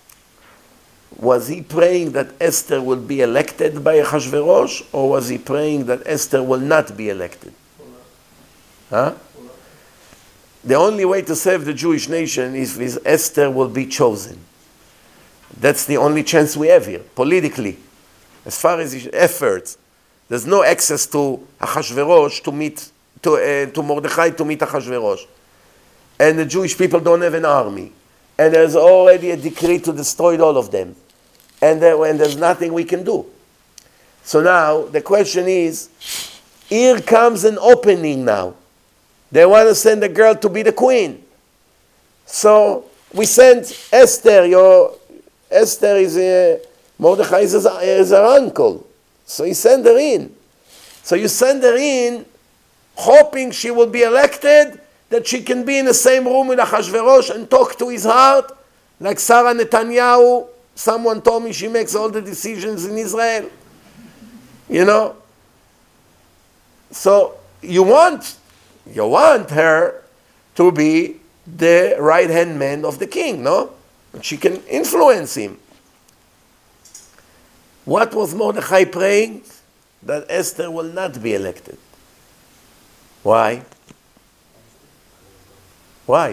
was he praying that Esther will be elected by Ahasuerus, or was he praying that Esther will not be elected? Huh? The only way to save the Jewish nation is if Esther will be chosen. That's the only chance we have here, politically. As far as efforts, there's no access to Ahasuerus to meet, to, uh, to Mordechai to meet Ahasuerus. And the Jewish people don't have an army. And there's already a decree to destroy all of them. And, there, and there's nothing we can do. So now, the question is, here comes an opening now. They want to send a girl to be the queen. So we send Esther. Your Esther is a, Mordechai is, a, is her uncle. So you send her in. So you send her in, hoping she will be elected, that she can be in the same room with Ahasuerus and talk to his heart, like Sarah Netanyahu. Someone told me she makes all the decisions in Israel. You know? So you want, you want her to be the right-hand man of the king, no? And she can influence him. What was Mordechai praying? That Esther will not be elected. Why? Why?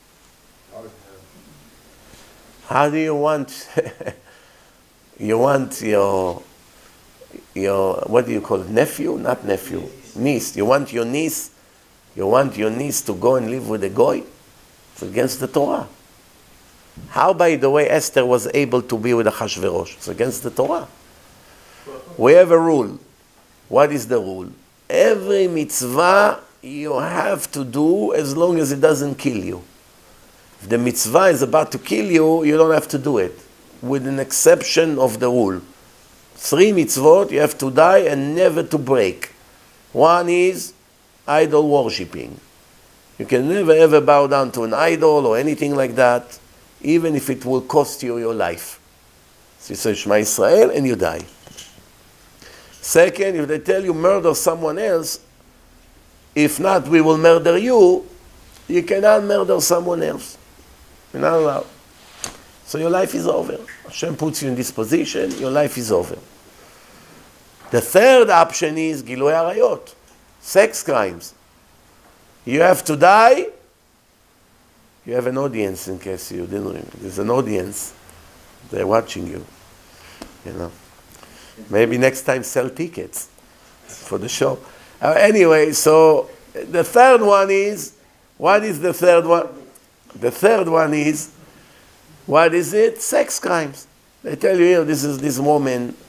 How do you want, you want your, your, what do you call it, nephew? Not nephew, niece. You want your niece, you want your niece to go and live with a goy? It's against the Torah. How, by the way, Esther was able to be with Ahasuerus? It's against the Torah. We have a rule. What is the rule? Every mitzvah you have to do as long as it doesn't kill you. If the mitzvah is about to kill you, you don't have to do it, with an exception of the rule. Three mitzvot you have to die and never to break. One is idol worshipping. You can never ever bow down to an idol or anything like that, even if it will cost you your life. So you say Shema Israel and you die. Second, if they tell you murder someone else, if not, we will murder you, you cannot murder someone else. You're not allowed. So your life is over. Hashem puts you in this position, your life is over. The third option is Gilui Arayot, sex crimes. You have to die. You have an audience, in case you didn't remember. There's an audience. They're watching you. You know. Maybe next time sell tickets for the show. Uh, anyway, so the third one is, what is the third one? The third one is, what is it? Sex crimes. They tell you here, this is this woman,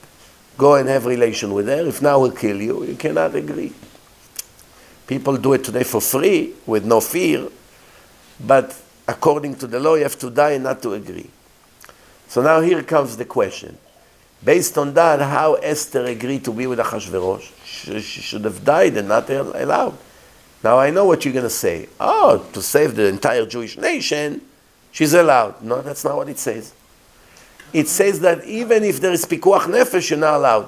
go and have relation with her. If now will kill you, you cannot agree. People do it today for free, with no fear, but according to the law, you have to die and not to agree. So now here comes the question. Based on that, how Esther agreed to be with Achashverosh? She, she should have died and not allowed. Now I know what you're going to say. Oh, to save the entire Jewish nation, she's allowed. No, that's not what it says. It says that even if there is pikuach nefesh, you're not allowed.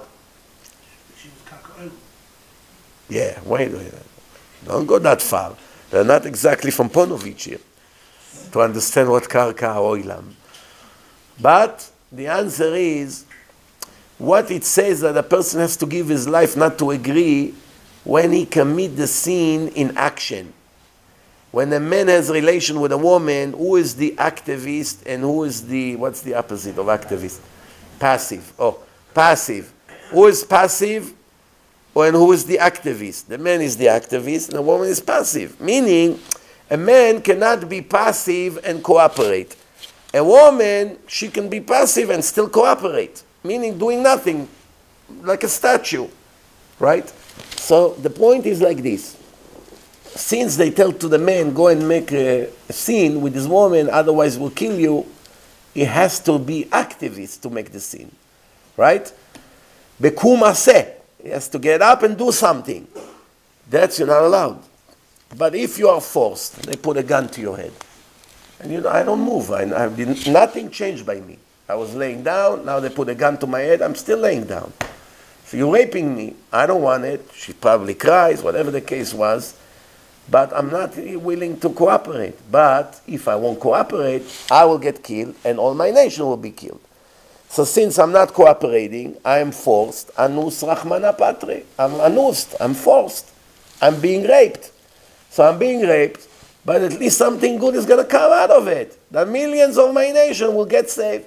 Yeah, wait, wait. Don't go that far. They're not exactly from Ponovich here to understand what karka oilam. But the answer is, what it says that a person has to give his life not to agree when he commit the sin in action. When a man has relation with a woman, who is the activist and who is the, what's the opposite of activist? Passive. Oh, passive. Who is passive and who is the activist? The man is the activist and the woman is passive. Meaning, a man cannot be passive and cooperate. A woman, she can be passive and still cooperate. Meaning doing nothing, like a statue, right? So the point is like this. Since they tell to the man, go and make a, a scene with this woman, otherwise we'll kill you, he has to be activist to make the scene, right? Bekum aseh, he has to get up and do something. That's you're not allowed. But if you are forced, they put a gun to your head. And you know, I don't move, I, I didn't, nothing changed by me. I was laying down, now they put a gun to my head, I'm still laying down. So you're raping me, I don't want it, she probably cries, whatever the case was, but I'm not willing to cooperate. But if I won't cooperate, I will get killed and all my nation will be killed. So since I'm not cooperating, I am forced, anus rachmana patre, I'm anused, I'm forced, I'm being raped. So I'm being raped, but at least something good is going to come out of it. The millions of my nation will get saved.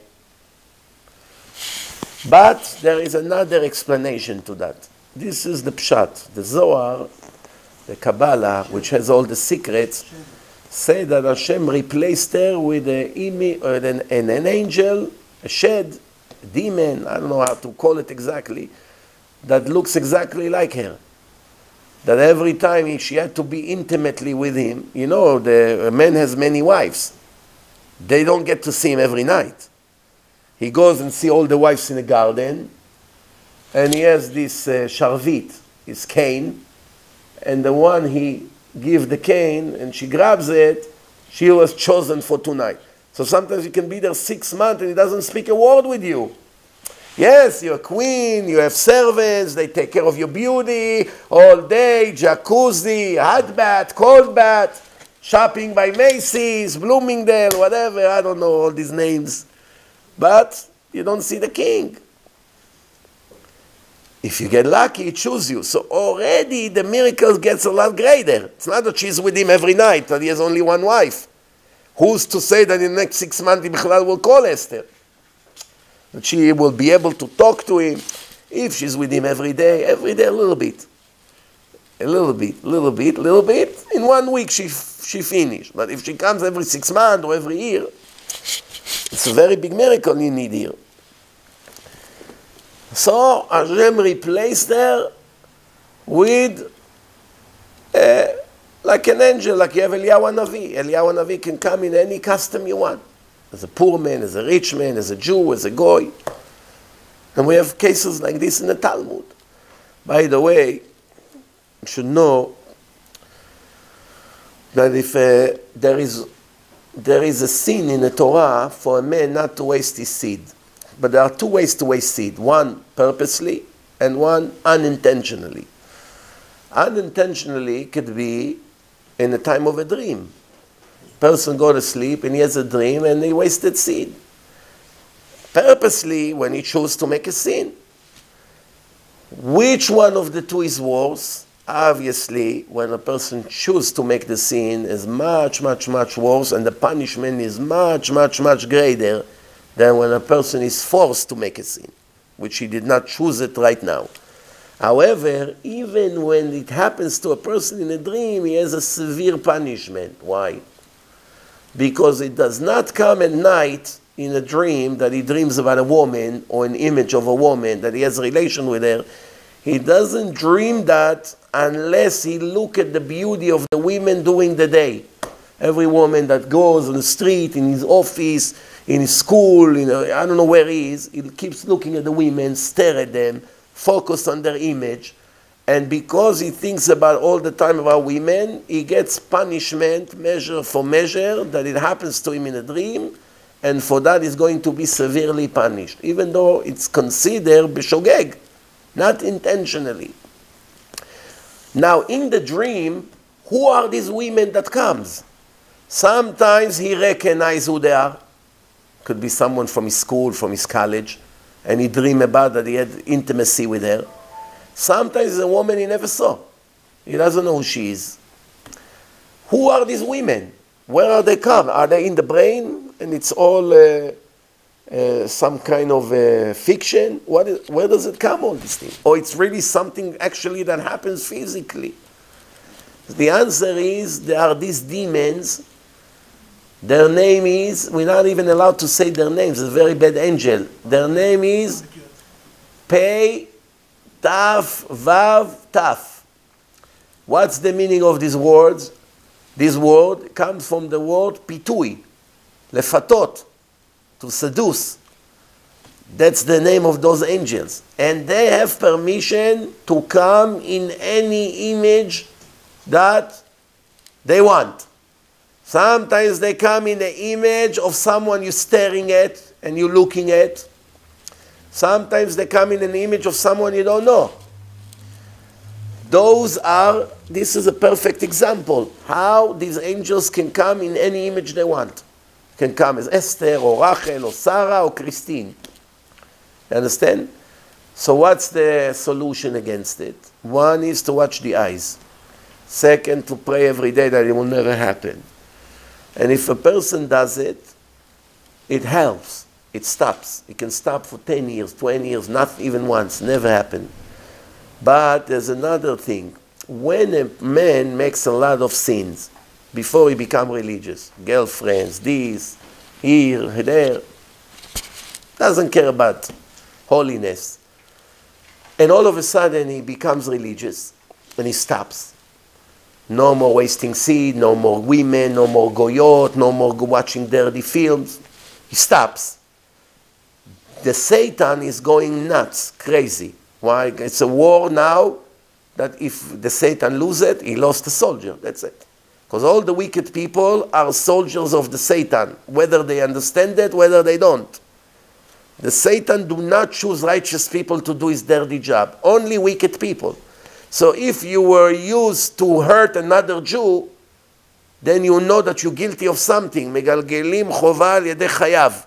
But there is another explanation to that. This is the Pshat. The Zohar, the Kabbalah, which has all the secrets, say that Hashem replaced her with a, uh, an, an, an angel, a shed, a demon, I don't know how to call it exactly, that looks exactly like her. That every time she had to be intimately with him, you know, the man has many wives. They don't get to see him every night. He goes and see all the wives in the garden, and he has this uh, sharvit, his cane, and the one he gives the cane, and she grabs it, she was chosen for tonight. So sometimes you can be there six months and he doesn't speak a word with you. Yes, you're a queen, you have servants, they take care of your beauty all day, jacuzzi, hot bath, cold bath, shopping by Macy's, Bloomingdale, whatever, I don't know all these names. But you don't see the king. If you get lucky, he chooses you. So already the miracle gets a lot greater. It's not that she's with him every night, that he has only one wife. Who's to say that in the next six months he will call Esther? That she will be able to talk to him. If she's with him every day, every day a little bit. A little bit, little bit, little bit. In one week she, she finished. But if she comes every six months or every year, it's a very big miracle you need here. So Hashem replaced her with uh, like an angel, like you have Eliyahu Hanavi. Eliyahu Hanavi can come in any custom you want. As a poor man, as a rich man, as a Jew, as a goy. And we have cases like this in the Talmud. By the way, you should know that if uh, there is There is a sin in the Torah for a man not to waste his seed. But there are two ways to waste seed. One purposely and one unintentionally. Unintentionally could be in the time of a dream. Person go to sleep and he has a dream and he wasted seed. Purposely when he chose to make a sin. Which one of the two is worse? Obviously, when a person chooses to make the sin, is much, much, much worse, and the punishment is much, much, much greater than when a person is forced to make a sin, which he did not choose it right now. However, even when it happens to a person in a dream, he has a severe punishment. Why? Because it does not come at night in a dream that he dreams about a woman or an image of a woman, that he has a relation with her, he doesn't dream that unless he look at the beauty of the women during the day. Every woman that goes on the street, in his office, in his school, you know, I don't know where he is, he keeps looking at the women, stare at them, focus on their image. And because he thinks about all the time about women, he gets punishment, measure for measure, that it happens to him in a dream, and for that he's going to be severely punished, even though it's considered b'shogeg, not intentionally. Now, in the dream, who are these women that comes? Sometimes he recognizes who they are. Could be someone from his school, from his college, and he dream about that he had intimacy with her. Sometimes it's a woman he never saw. He doesn't know who she is. Who are these women? Where are they come? Are they in the brain? And it's all uh, uh, some kind of uh, fiction? What is, where does it come, all these things? Or it's really something actually that happens physically? The answer is there are these demons. Their name is, we're not even allowed to say their names, it's a very bad angel. Their name is Pei Taf Vav Taf. What's the meaning of these words? This word comes from the word pitui, lefatot, to seduce. That's the name of those angels. And they have permission to come in any image that they want. Sometimes they come in the image of someone you're staring at and you're looking at. Sometimes they come in an image of someone you don't know. Those are, this is a perfect example, how these angels can come in any image they want. Can come as Esther, or Rachel, or Sarah, or Christine. You understand? So what's the solution against it? One is to watch the eyes. Second, to pray every day that it will never happen. And if a person does it, it helps. It stops. It can stop for ten years, twenty years, not even once, never happen. But there's another thing. When a man makes a lot of sins before he becomes religious, girlfriends, this, here, there, doesn't care about holiness, and all of a sudden he becomes religious and he stops. No more wasting seed, no more women, no more goyot, no more watching dirty films. He stops. The Satan is going nuts, crazy. Why? It's a war now that if the Satan loses it, he lost a soldier. That's it. Because all the wicked people are soldiers of the Satan, whether they understand it, whether they don't. The Satan do not choose righteous people to do his dirty job. Only wicked people. So if you were used to hurt another Jew, then you know that you're guilty of something. Megalgelim chova al yedei chayav.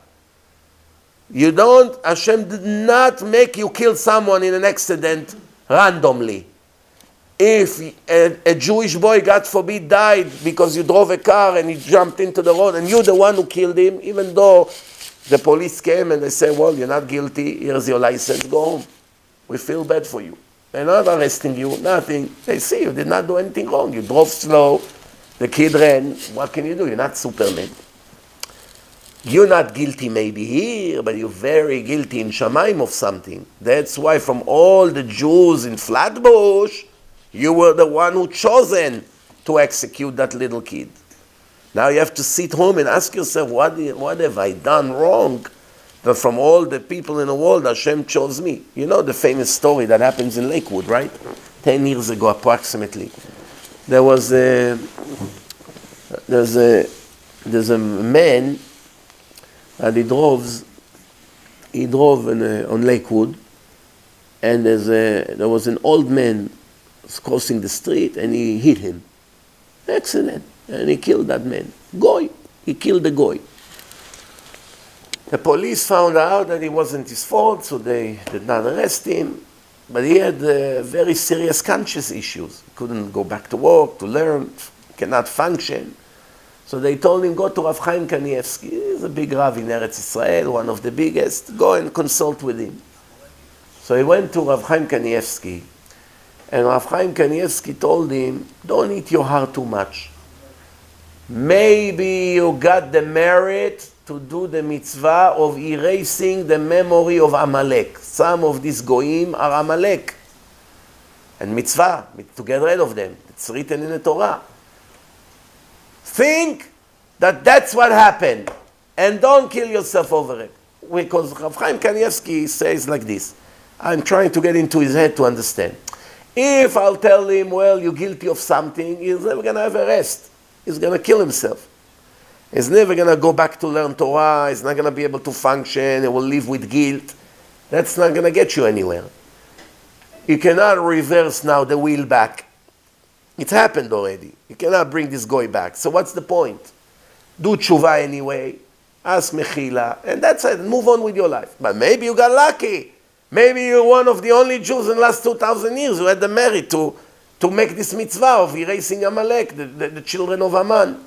You don't, Hashem did not make you kill someone in an accident randomly. If a, a Jewish boy, God forbid, died because you drove a car and he jumped into the road and you're the one who killed him, even though the police came and they say, well, you're not guilty, here's your license, go home. We feel bad for you. They're not arresting you, nothing. They see you did not do anything wrong. You drove slow, the kid ran, what can you do? You're not Superman. You're not guilty maybe here, but you're very guilty in Shamayim of something. That's why from all the Jews in Flatbush, you were the one who chosen to execute that little kid. Now you have to sit home and ask yourself, what, what have I done wrong? That from all the people in the world, Hashem chose me. You know the famous story that happens in Lakewood, right? Ten years ago approximately. There was a, there's a, there's a man and he drove, he drove in a, on Lakewood, and there's a, there was an old man crossing the street, and he hit him. Accident, and he killed that man. Goy, he killed the goy. The police found out that it wasn't his fault, so they did not arrest him, but he had uh, very serious conscience issues. He couldn't go back to work, to learn, cannot function. So they told him, go to Rav Chaim Kanievsky. He's a big Rav in Eretz Israel, one of the biggest. Go and consult with him. So he went to Rav Chaim Kanievsky. And Rav Chaim Kanievsky told him, don't eat your heart too much. Maybe you got the merit to do the mitzvah of erasing the memory of Amalek. Some of these goyim are Amalek. And mitzvah, to get rid of them. It's written in the Torah. Think that that's what happened. And don't kill yourself over it. Because Rav Chaim Kanievsky says like this. I'm trying to get into his head to understand. If I'll tell him, well, you're guilty of something, he's never going to have a rest. He's going to kill himself. He's never going to go back to learn Torah. He's not going to be able to function. He will live with guilt. That's not going to get you anywhere. You cannot reverse now the wheel back. It's happened already. You cannot bring this guy back. So what's the point? Do tshuva anyway. Ask mechila. And that's it. Move on with your life. But maybe you got lucky. Maybe you're one of the only Jews in the last two thousand years who had the merit to, to make this mitzvah of erasing Amalek, the, the, the children of Aman.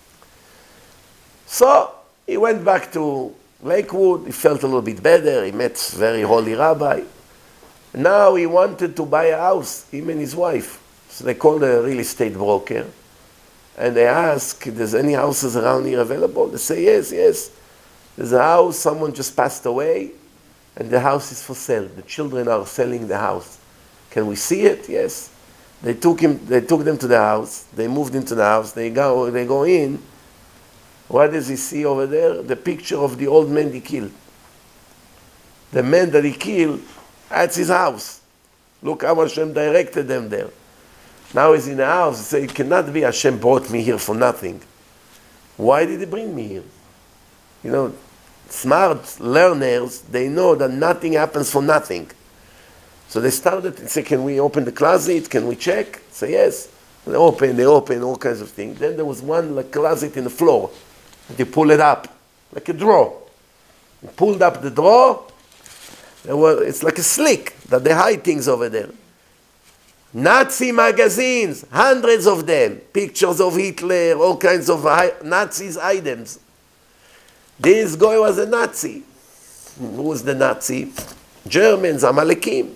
So he went back to Lakewood. He felt a little bit better. He met a very holy rabbi. Now he wanted to buy a house, him and his wife. So they called a real estate broker. And they asked, there's any houses around here available? They say, yes, yes. There's a house, someone just passed away. And the house is for sale. The children are selling the house. Can we see it? Yes. They took him. They took them to the house. They moved into the house. They go. They go in. What does he see over there? The picture of the old man he killed. The man that he killed. That's his house. Look how Hashem directed them there. Now he's in the house. He said, "It cannot be Hashem brought me here for nothing. Why did he bring me here?" You know. Smart learners, they know that nothing happens for nothing. So they started and say, can we open the closet? Can we check? Say yes. They open, they open, all kinds of things. Then there was one like closet in the floor. And they pull it up, like a drawer. They pulled up the drawer. There were, it's like a slick that they hide things over there. Nazi magazines, hundreds of them. Pictures of Hitler, all kinds of Nazis' items. This guy was a Nazi. Who was the Nazi? Germans, Amalekim.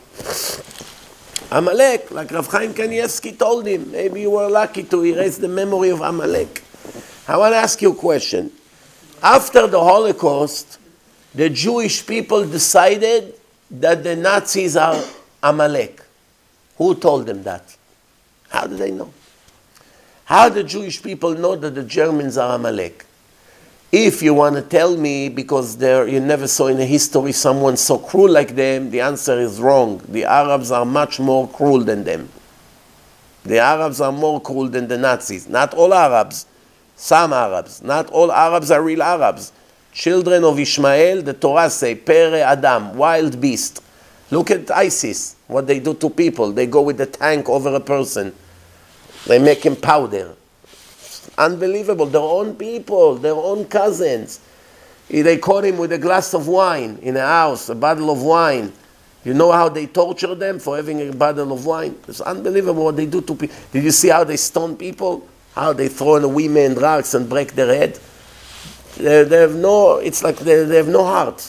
Amalek, like Rav Chaim Kanievsky told him, maybe you were lucky to erase the memory of Amalek. I want to ask you a question. After the Holocaust, the Jewish people decided that the Nazis are Amalek. Who told them that? How do they know? How do Jewish people know that the Germans are Amalek? If you want to tell me because you never saw in the history someone so cruel like them, the answer is wrong. The Arabs are much more cruel than them. The Arabs are more cruel than the Nazis. Not all Arabs, some Arabs. Not all Arabs are real Arabs. Children of Ishmael, the Torah say, Pere Adam, wild beast. Look at ISIS, what they do to people. They go with the tank over a person. They make him powder. Unbelievable. Their own people, their own cousins. They caught him with a glass of wine in a house, a bottle of wine. You know how they torture them for having a bottle of wine? It's unbelievable what they do to people. Did you see how they stone people? How they throw in the women drugs and break their head? They, they have no, it's like they, they have no heart.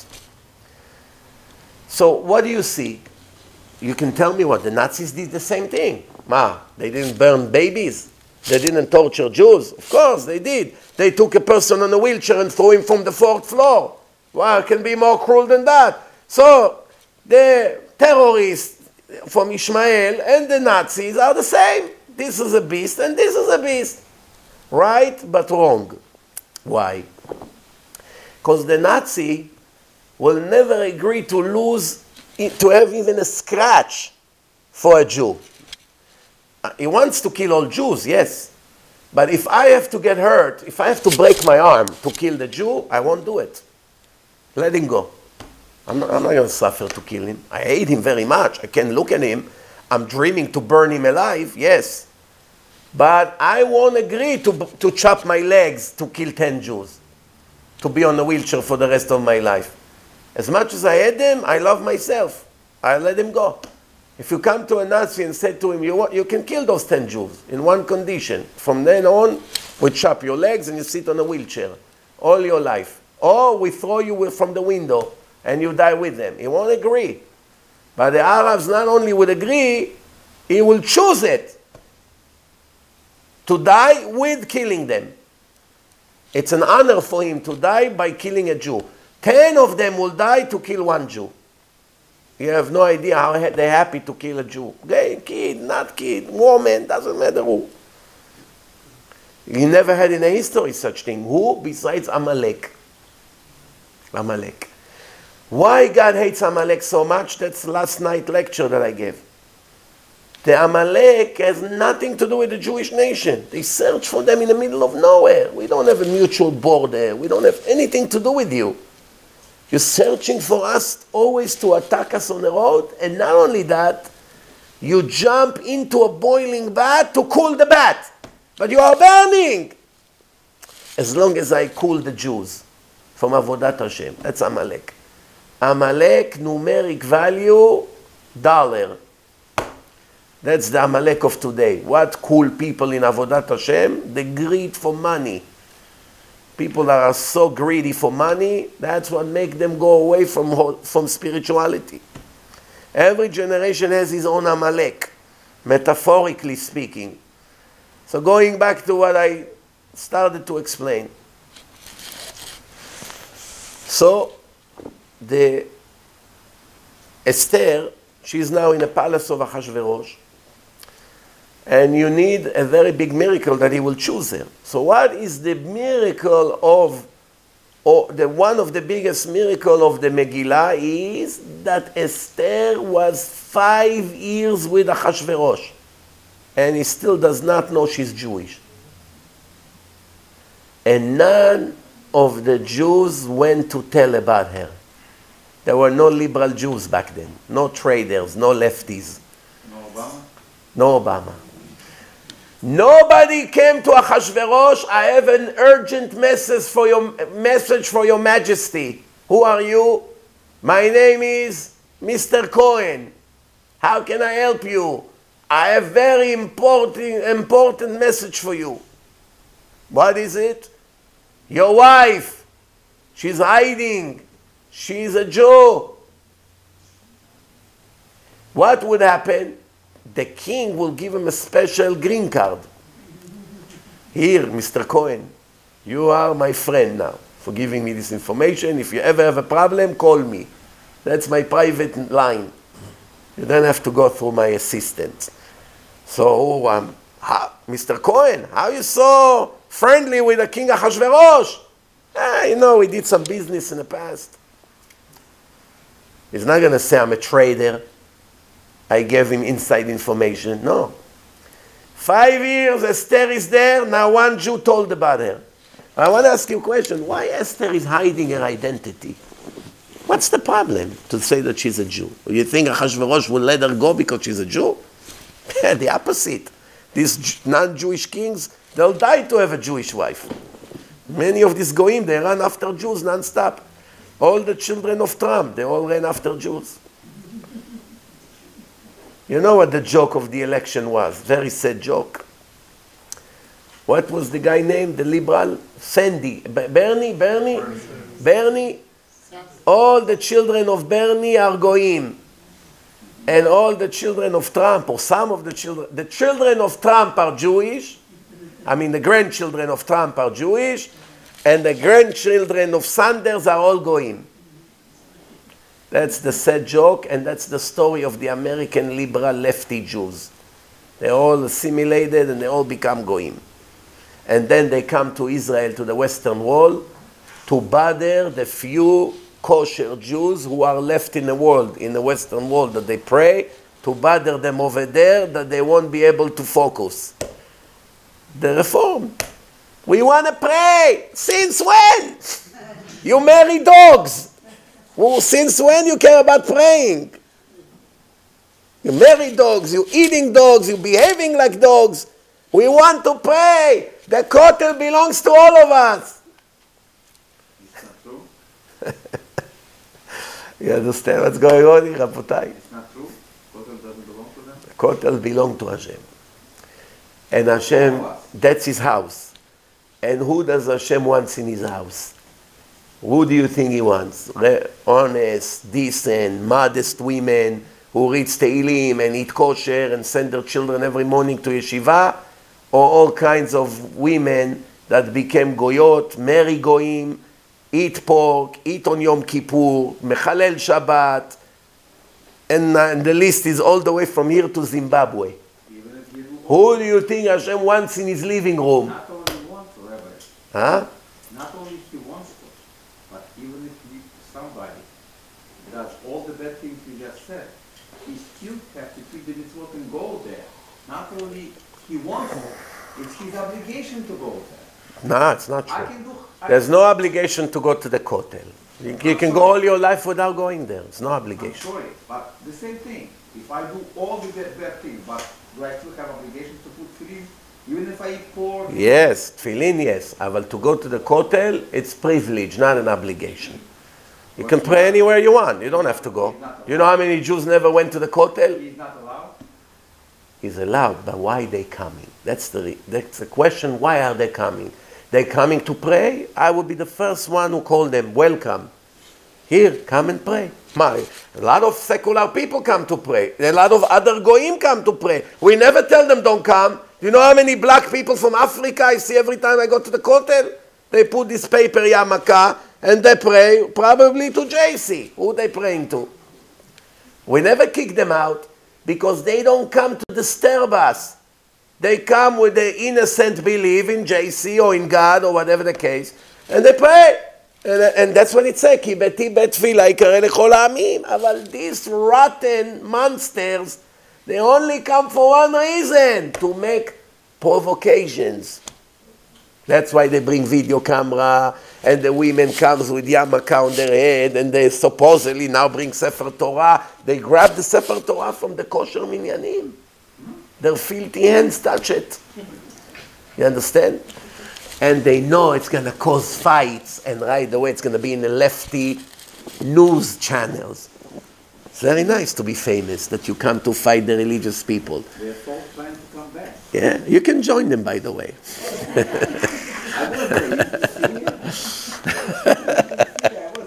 So what do you see? You can tell me what, the Nazis did the same thing. Ma, they didn't burn babies. They didn't torture Jews. Of course, they did. They took a person on a wheelchair and threw him from the fourth floor. Well, it can be more cruel than that. So, the terrorists from Ishmael and the Nazis are the same. This is a beast and this is a beast. Right, but wrong. Why? Because the Nazi will never agree to lose, to have even a scratch for a Jew. He wants to kill all Jews, yes. But if I have to get hurt, if I have to break my arm to kill the Jew, I won't do it. Let him go. I'm not, I'm not going to suffer to kill him. I hate him very much. I can look at him. I'm dreaming to burn him alive, yes. But I won't agree to, to chop my legs to kill ten Jews, to be on a wheelchair for the rest of my life. As much as I hate them, I love myself. I let him go. If you come to a Nazi and say to him, you, want, you can kill those ten Jews in one condition. From then on, we chop your legs and you sit on a wheelchair all your life. Or we throw you from the window and you die with them. He won't agree. But the Arabs not only would agree, he will choose it. To die with killing them. It's an honor for him to die by killing a Jew. Ten of them will die to kill one Jew. You have no idea how they're happy to kill a Jew. Gay, kid, not kid, woman, doesn't matter who. You never had in a history such thing. Who besides Amalek? Amalek. Why God hates Amalek so much? That's last night lecture that I gave. The Amalek has nothing to do with the Jewish nation. They search for them in the middle of nowhere. We don't have a mutual border. We don't have anything to do with you. You're searching for us always to attack us on the road. And not only that, you jump into a boiling bath to cool the bath. But you are burning. As long as I cool the Jews from Avodat Hashem. That's Amalek. Amalek, numeric value, dollar. That's the Amalek of today. What cool people in Avodat Hashem? The greed for money. People that are so greedy for money, that's what makes them go away from, from spirituality. Every generation has his own Amalek, metaphorically speaking. So going back to what I started to explain. So, the Esther, she's now in the palace of Achashverosh. And you need a very big miracle that he will choose her. So what is the miracle of, or the one of the biggest miracle of the Megillah is that Esther was five years with Achashverosh. And he still does not know she's Jewish. And none of the Jews went to tell about her. There were no liberal Jews back then. No traders, no lefties. No Obama? No Obama. Nobody came to Achashverosh. I have an urgent message for your message for your Majesty. Who are you? My name is Mister Cohen. How can I help you? I have very important important message for you. What is it? Your wife. She's hiding. She's a Jew. What would happen? The king will give him a special green card. Here, Mister Cohen, you are my friend now for giving me this information. If you ever have a problem, call me. That's my private line. You don't have to go through my assistant. So, um, how, Mister Cohen, how are you so friendly with the king Achashverosh? Ah, you know, we did some business in the past. He's not going to say I'm a trader. I gave him inside information. No. Five years, Esther is there. Now one Jew told about her. I want to ask you a question. Why Esther is hiding her identity? What's the problem to say that she's a Jew? You think Achashverosh will let her go because she's a Jew? The opposite. These non-Jewish kings, they'll die to have a Jewish wife. Many of these goyim, they run after Jews non-stop. All the children of Trump, they all ran after Jews. You know what the joke of the election was? Very sad joke. What was the guy named? The liberal? Sandy. Bernie? Bernie? Bernie? All the children of Bernie are goyim. And all the children of Trump, or some of the children, the children of Trump are Jewish. I mean, the grandchildren of Trump are Jewish. And the grandchildren of Sanders are all goyim. That's the sad joke, and that's the story of the American liberal lefty Jews. They all assimilated and they all become goyim. And then they come to Israel, to the Western Wall, to bother the few kosher Jews who are left in the world, in the Western world, that they pray, to bother them over there, that they won't be able to focus. The reform. We want to pray. Since when? You marry dogs. Well, since when you care about praying? You marry dogs, you eating dogs, you behaving like dogs. We want to pray. The kotel belongs to all of us. It's not true. You understand what's going on here, Rabotai? It's not true. Kotel doesn't belong to them. The kotel belongs to Hashem. And Hashem, that's his house. And who does Hashem wants in his house? Who do you think he wants? Honest, decent, modest women who read Tehillim and eat kosher and send their children every morning to yeshiva? Or all kinds of women that became goyot, marry goyim, eat pork, eat on Yom Kippur, mechalel Shabbat, and, uh, and the list is all the way from here to Zimbabwe. Who do you think Hashem wants in his living room? Not only wants to, Rabbi. Huh? Not only if he wants to, but even if he, somebody does all the bad things you just said, he still has to keep the mitzvot and go there. Not only he wants to, it's his obligation to go there. No, it's not I true. can do, I There's no obligation to go to the Kotel. You, you can go all your life without going there. It's no I'm obligation. sorry, but the same thing. If I do all the bad, bad things, but do I still have obligation to put tefillin? Even if I eat pork? Yes, tefillin, yes. But to go to the Kotel, it's privilege, not an obligation. You can pray anywhere you want. You don't have to go. You know how many Jews never went to the Kotel? He's not allowed? He's allowed, but why are they coming? That's the, re- that's the question. Why are they coming? They're coming to pray. I will be the first one who call them, welcome. Here, come and pray. My, a lot of secular people come to pray. A lot of other goyim come to pray. We never tell them don't come. You know how many black people from Africa I see every time I go to the Kotel? They put this paper Yamaka and they pray probably to J C. Who they praying to? We never kick them out because they don't come to disturb us. They come with the innocent belief in J C or in God or whatever the case, and they pray. And, and that's what it says, כי ביתי בית תפילה יקרא לכל העמים. אבל these rotten monsters, they only come for one reason, to make provocations. That's why they bring video camera, and the women comes with yarmulke on their head, and they supposedly now bring Sefer Torah. They grab the Sefer Torah from the kosher minyanim. Their filthy hands touch it. You understand? And they know it's going to cause fights, and right away it's going to be in the lefty news channels. It's very nice to be famous, that you come to fight the religious people. They're so trying to come back. Yeah, you can join them, by the way. I was there. You can see him. I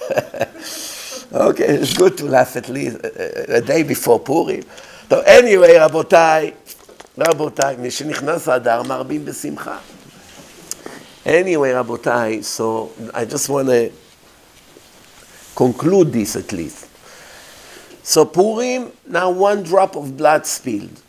was there. Okay, it's good to laugh at least a, a day before Purim. So anyway, רבותיי, רבותיי, משנכנס אדר מרבים בשמחה. Anyway, רבותיי, so I just want to conclude this at least. So Purim, now one drop of blood spilled.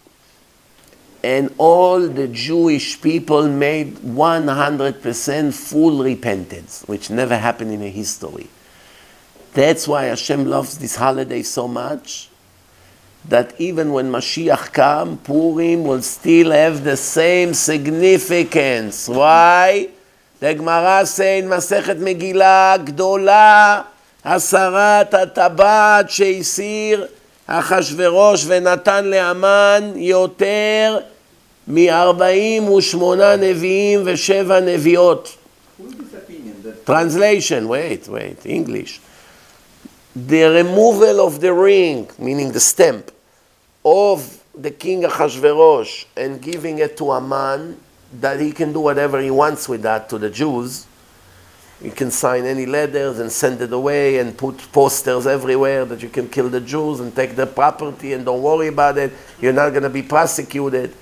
And all the Jewish people made one hundred percent full repentance, which never happened in a history. That's why Hashem loves this holiday so much, that even when Mashiach comes, Purim will still have the same significance. Why? The Gemara says in Masechet Megillah, גדולה הסרת הטבעת שהסיר אחשוורוש ונתן להמן יותר מ-ארבעים ושמונה נביאים ושבע נביאות. Who is this opinion? That Translation, wait, wait, English. The removal of the ring, meaning the stamp, of the king Achashverosh and giving it to Haman, that he can do whatever he wants with that to the Jews. He can sign any letters and send it away and put posters everywhere that you can kill the Jews and take their property and don't worry about it. You're not going to be prosecuted.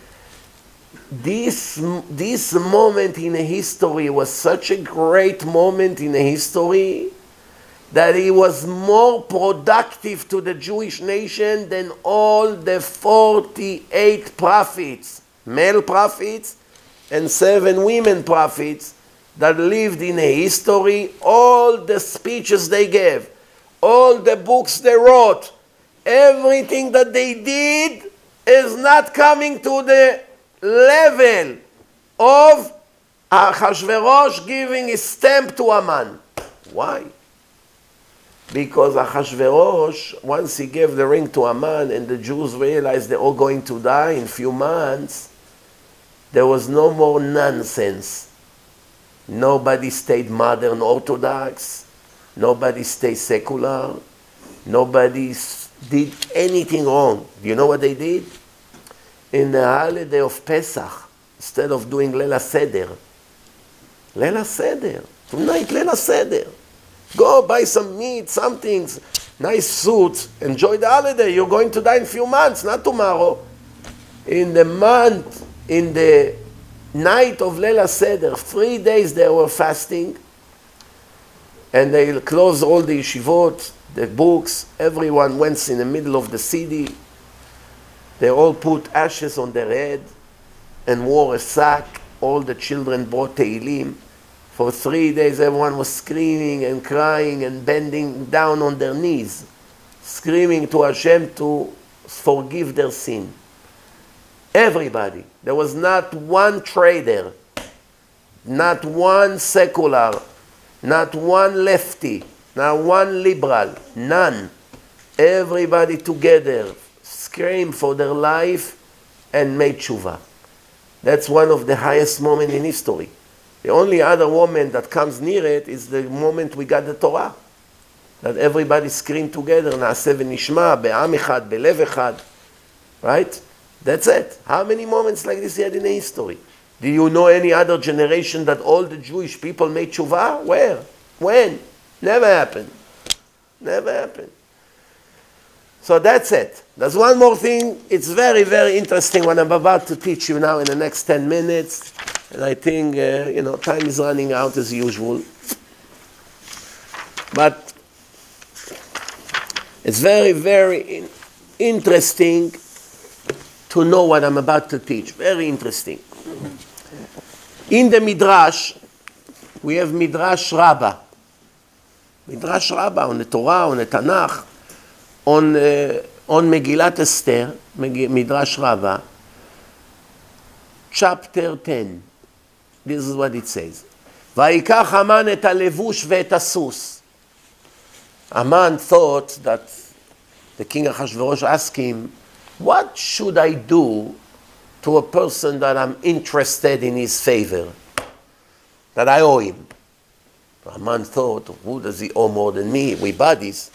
This, this moment in history was such a great moment in history that he was more productive to the Jewish nation than all the forty-eight prophets, male prophets, and seven women prophets that lived in a history. All the speeches they gave, all the books they wrote, everything that they did is not coming to the level of Achashverosh giving his stamp to Haman. Why? Because Achashverosh, once he gave the ring to Haman and the Jews realized they're all going to die in a few months, there was no more nonsense. Nobody stayed modern Orthodox. Nobody stayed secular. Nobody did anything wrong. Do you know what they did? In the holiday of Pesach, instead of doing Leila Seder, Leila Seder, tonight Leila Seder. Go buy some meat, something, nice suit, enjoy the holiday. You're going to die in a few months, not tomorrow. In the month, in the night of Leila Seder, three days they were fasting, and they closed all the yeshivot, the books, everyone went in the middle of the city. They all put ashes on their head and wore a sack. All the children brought Tehillim. For three days everyone was screaming and crying and bending down on their knees, screaming to Hashem to forgive their sin. Everybody. There was not one trader, not one secular, not one lefty, not one liberal, none. Everybody together screamed for their life and made tshuva. That's one of the highest moments in history. The only other moment that comes near it is the moment we got the Torah. That everybody screamed together, na'aseh v'nishma, be'am echad, belev echad. Right? That's it. How many moments like this you had in the history? Do you know any other generation that all the Jewish people made tshuva? Where? When? Never happened. Never happened. So that's it. There's one more thing. It's very, very interesting what I'm about to teach you now in the next ten minutes. And I think, uh, you know, time is running out as usual. But it's very, very in interesting to know what I'm about to teach. Very interesting. In the Midrash, we have Midrash Rabbah. Midrash Rabbah on the Torah, on the Tanakh, on, uh, on Megillat Esther, Midrash Rabbah, chapter ten. This is what it says. ויקח המן את הלבוש ואת הסוס. Haman thought that the king Achashverosh asked him, what should I do to a person that I'm interested in his favor, that I owe him? Haman thought, who does he owe more than me? We buddies.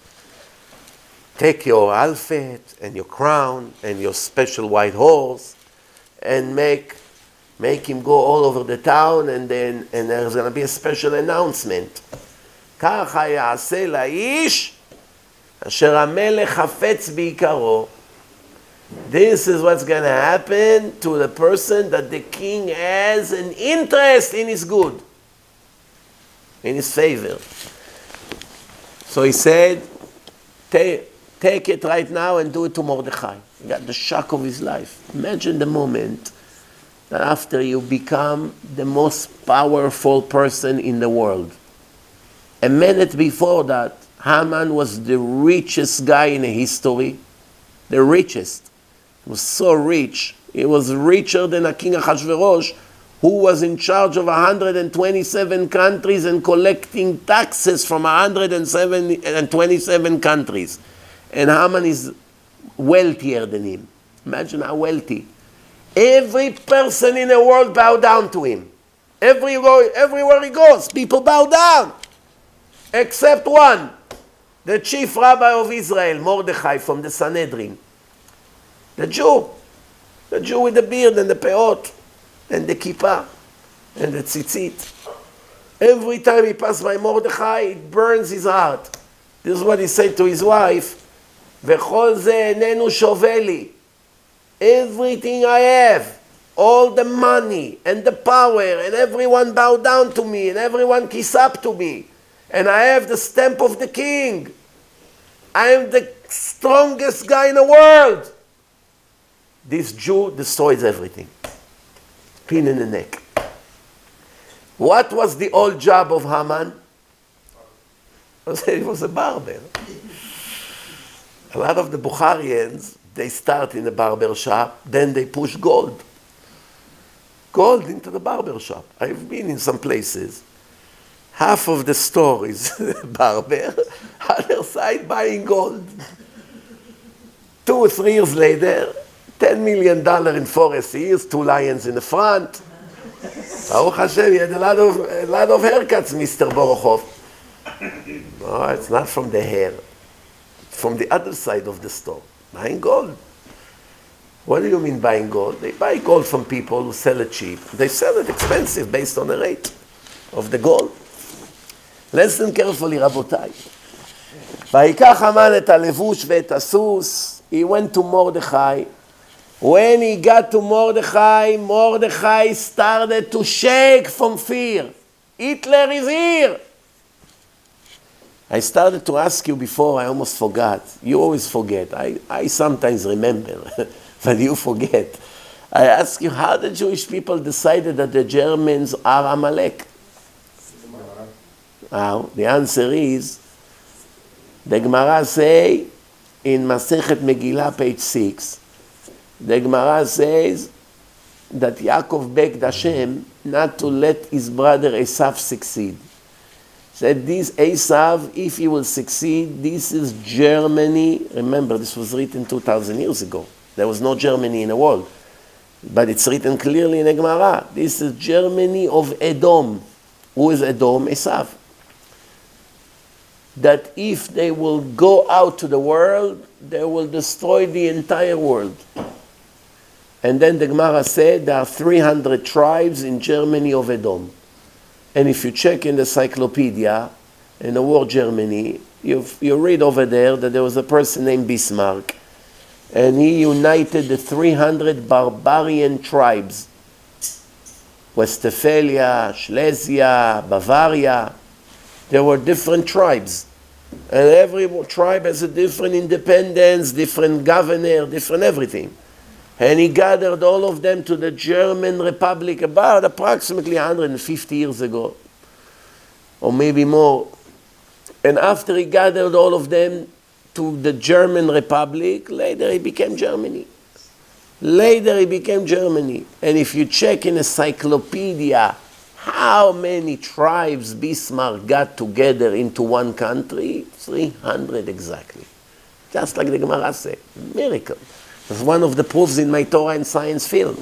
Take your outfit and your crown and your special white horse and make make him go all over the town, and then and there's going to be a special announcement. ככה יעשה לאיש אשר המלך חפץ בעיקרו. This is what's going to happen to the person that the king has an interest in his good, in his favor. So he said, take, take it right now and do it to Mordechai. He got the shock of his life. Imagine the moment that after you become the most powerful person in the world. A minute before that, Haman was the richest guy in history. The richest. He was so rich. He was richer than a king Achashverosh, who was in charge of one hundred twenty-seven countries and collecting taxes from one hundred twenty-seven countries. And Haman is wealthier than him. Imagine how wealthy. Every person in the world bowed down to him. Everywhere, everywhere he goes, people bow down. Except one, the chief rabbi of Israel, Mordechai from the Sanhedrin. The Jew. The Jew with the beard and the peot and the kippah and the tzitzit. Every time he passed by Mordechai, it burns his heart. This is what he said to his wife, וכל זה איננו שווה לי. Everything I have, all the money and the power, and everyone bow down to me, and everyone kiss up to me, and I have the stamp of the king. I am the strongest guy in the world. This Jew destroys everything. Pin in the neck. What was the old job of Haman? He was a barber. A lot of the Bukharians, they start in a barber shop, then they push gold. Gold into the barber shop. I've been in some places. Half of the store is barber, other side buying gold. Two or three years later, ten million dollars in forest years, two lions in the front. Baruch Hashem, he had a lot of, a lot of haircuts, Mister Borochov. No, it's not from the hair. It's from the other side of the store. Buying gold. What do you mean buying gold? They buy gold from people who sell it cheap. They sell it expensive based on the rate of the gold. Listen carefully, Rabotai. ויקח המן את הלבוש ואת הסוס. He went to Mordechai When he got to Mordechai, Mordechai started to shake from fear. Hitler is here. I started to ask you before, I almost forgot. You always forget. I, I sometimes remember, but you forget. I asked you, how the Jewish people decided that the Germans are Amalek? How? The answer is, the Gemara say in Masechet Megillah, page six, the Gemara says that Yaakov begged Hashem not to let his brother Esav succeed. Said this Esav, if he will succeed, this is Germany. Remember, this was written two thousand years ago. There was no Germany in the world. But it's written clearly in the Gemara. This is Germany of Edom. Who is Edom? Esav. That if they will go out to the world, they will destroy the entire world. And then the Gemara said there are three hundred tribes in Germany of Edom. And if you check in the encyclopedia, in the war Germany, you you read over there that there was a person named Bismarck. And he united the three hundred barbarian tribes. Westphalia, Silesia, Bavaria. There were different tribes. And every tribe has a different independence, different governor, different everything. And he gathered all of them to the German Republic about approximately one hundred fifty years ago, or maybe more. And after he gathered all of them to the German Republic, later he became Germany. Later he became Germany. And if you check in encyclopedia how many tribes Bismarck got together into one country, three hundred exactly. Just like the Gemara says, miracle. It's one of the proofs in my Torah and science field.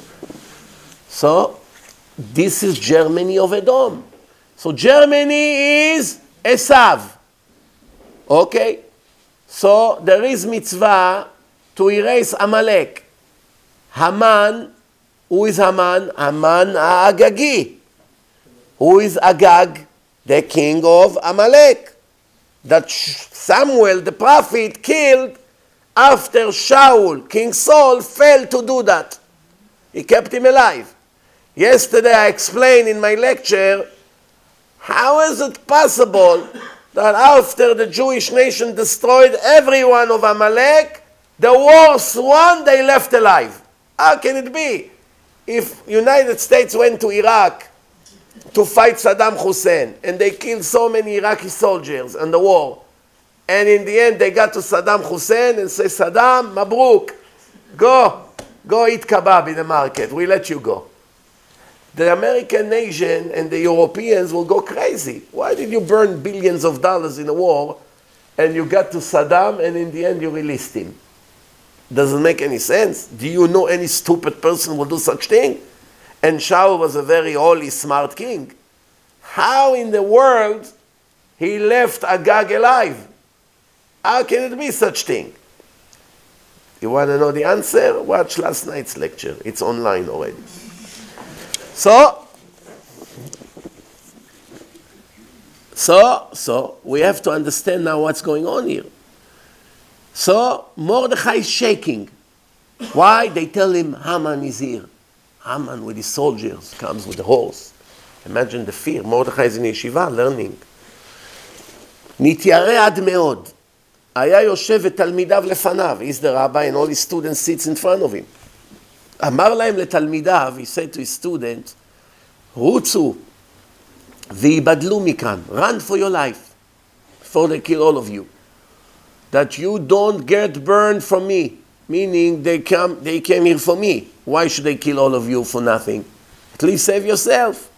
So, this is Germany of Edom. So, Germany is Esav. Okay? So, there is mitzvah to erase Amalek. Haman, who is Haman? Haman Agagi. Who is Agag? The king of Amalek. That Samuel, the prophet, killed after Shaul, King Saul, failed to do that. He kept him alive. Yesterday I explained in my lecture, how is it possible that after the Jewish nation destroyed everyone of Amalek, the worst one they left alive? How can it be? If United States went to Iraq to fight Saddam Hussein, and they killed so many Iraqi soldiers in the war, and in the end, they got to Saddam Hussein and say, Saddam, Mabruk, go, go eat kebab in the market. We let you go. The American nation and the Europeans will go crazy. Why did you burn billions of dollars in a war and you got to Saddam and in the end you released him? Doesn't make any sense. Do you know any stupid person will do such thing? And Shaul was a very holy, smart king. How in the world he left Agag alive? How can it be such thing? You want to know the answer? Watch last night's lecture. It's online already. So, so, so, we have to understand now what's going on here. So, Mordechai is shaking. Why? They tell him Haman is here. Haman with his soldiers comes with a horse. Imagine the fear. Mordechai is in yeshiva learning. נתיירא עד מאוד. היה יושב ותלמידיו לפניו. He's the rabbi and all his students sits in front of him. אמר להם לתלמידיו, he said to his students, רוצו ויבדלו מכאן. Run for your life before they kill all of you. That you don't get burned from me. Meaning they come, they came here for me. Why should they kill all of you for nothing? At least save yourself.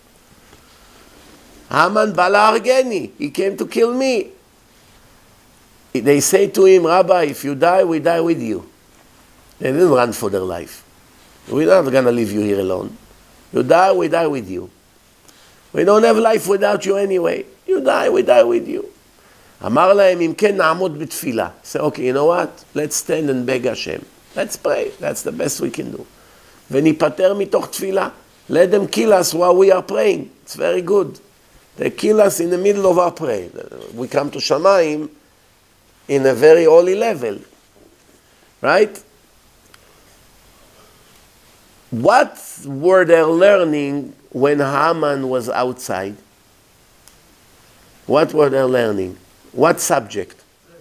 Haman bala argeni. He came to kill me. They say to him, Rabbi, if you die, we die with you. They didn't run for their life. We're not going to leave you here alone. You die, we die with you. We don't have life without you anyway. You die, we die with you. אמר להם, אם כן נעמוד בתפילה. Say, okay, you know what? Let's stand and beg Hashem. Let's pray. That's the best we can do. וניפטר מתוך תפילה. Let them kill us while we are praying. It's very good. They kill us in the middle of our prayer. We come to Shamayim in a very holy level. Right? What were they learning when Haman was outside? What were they learning? What subject?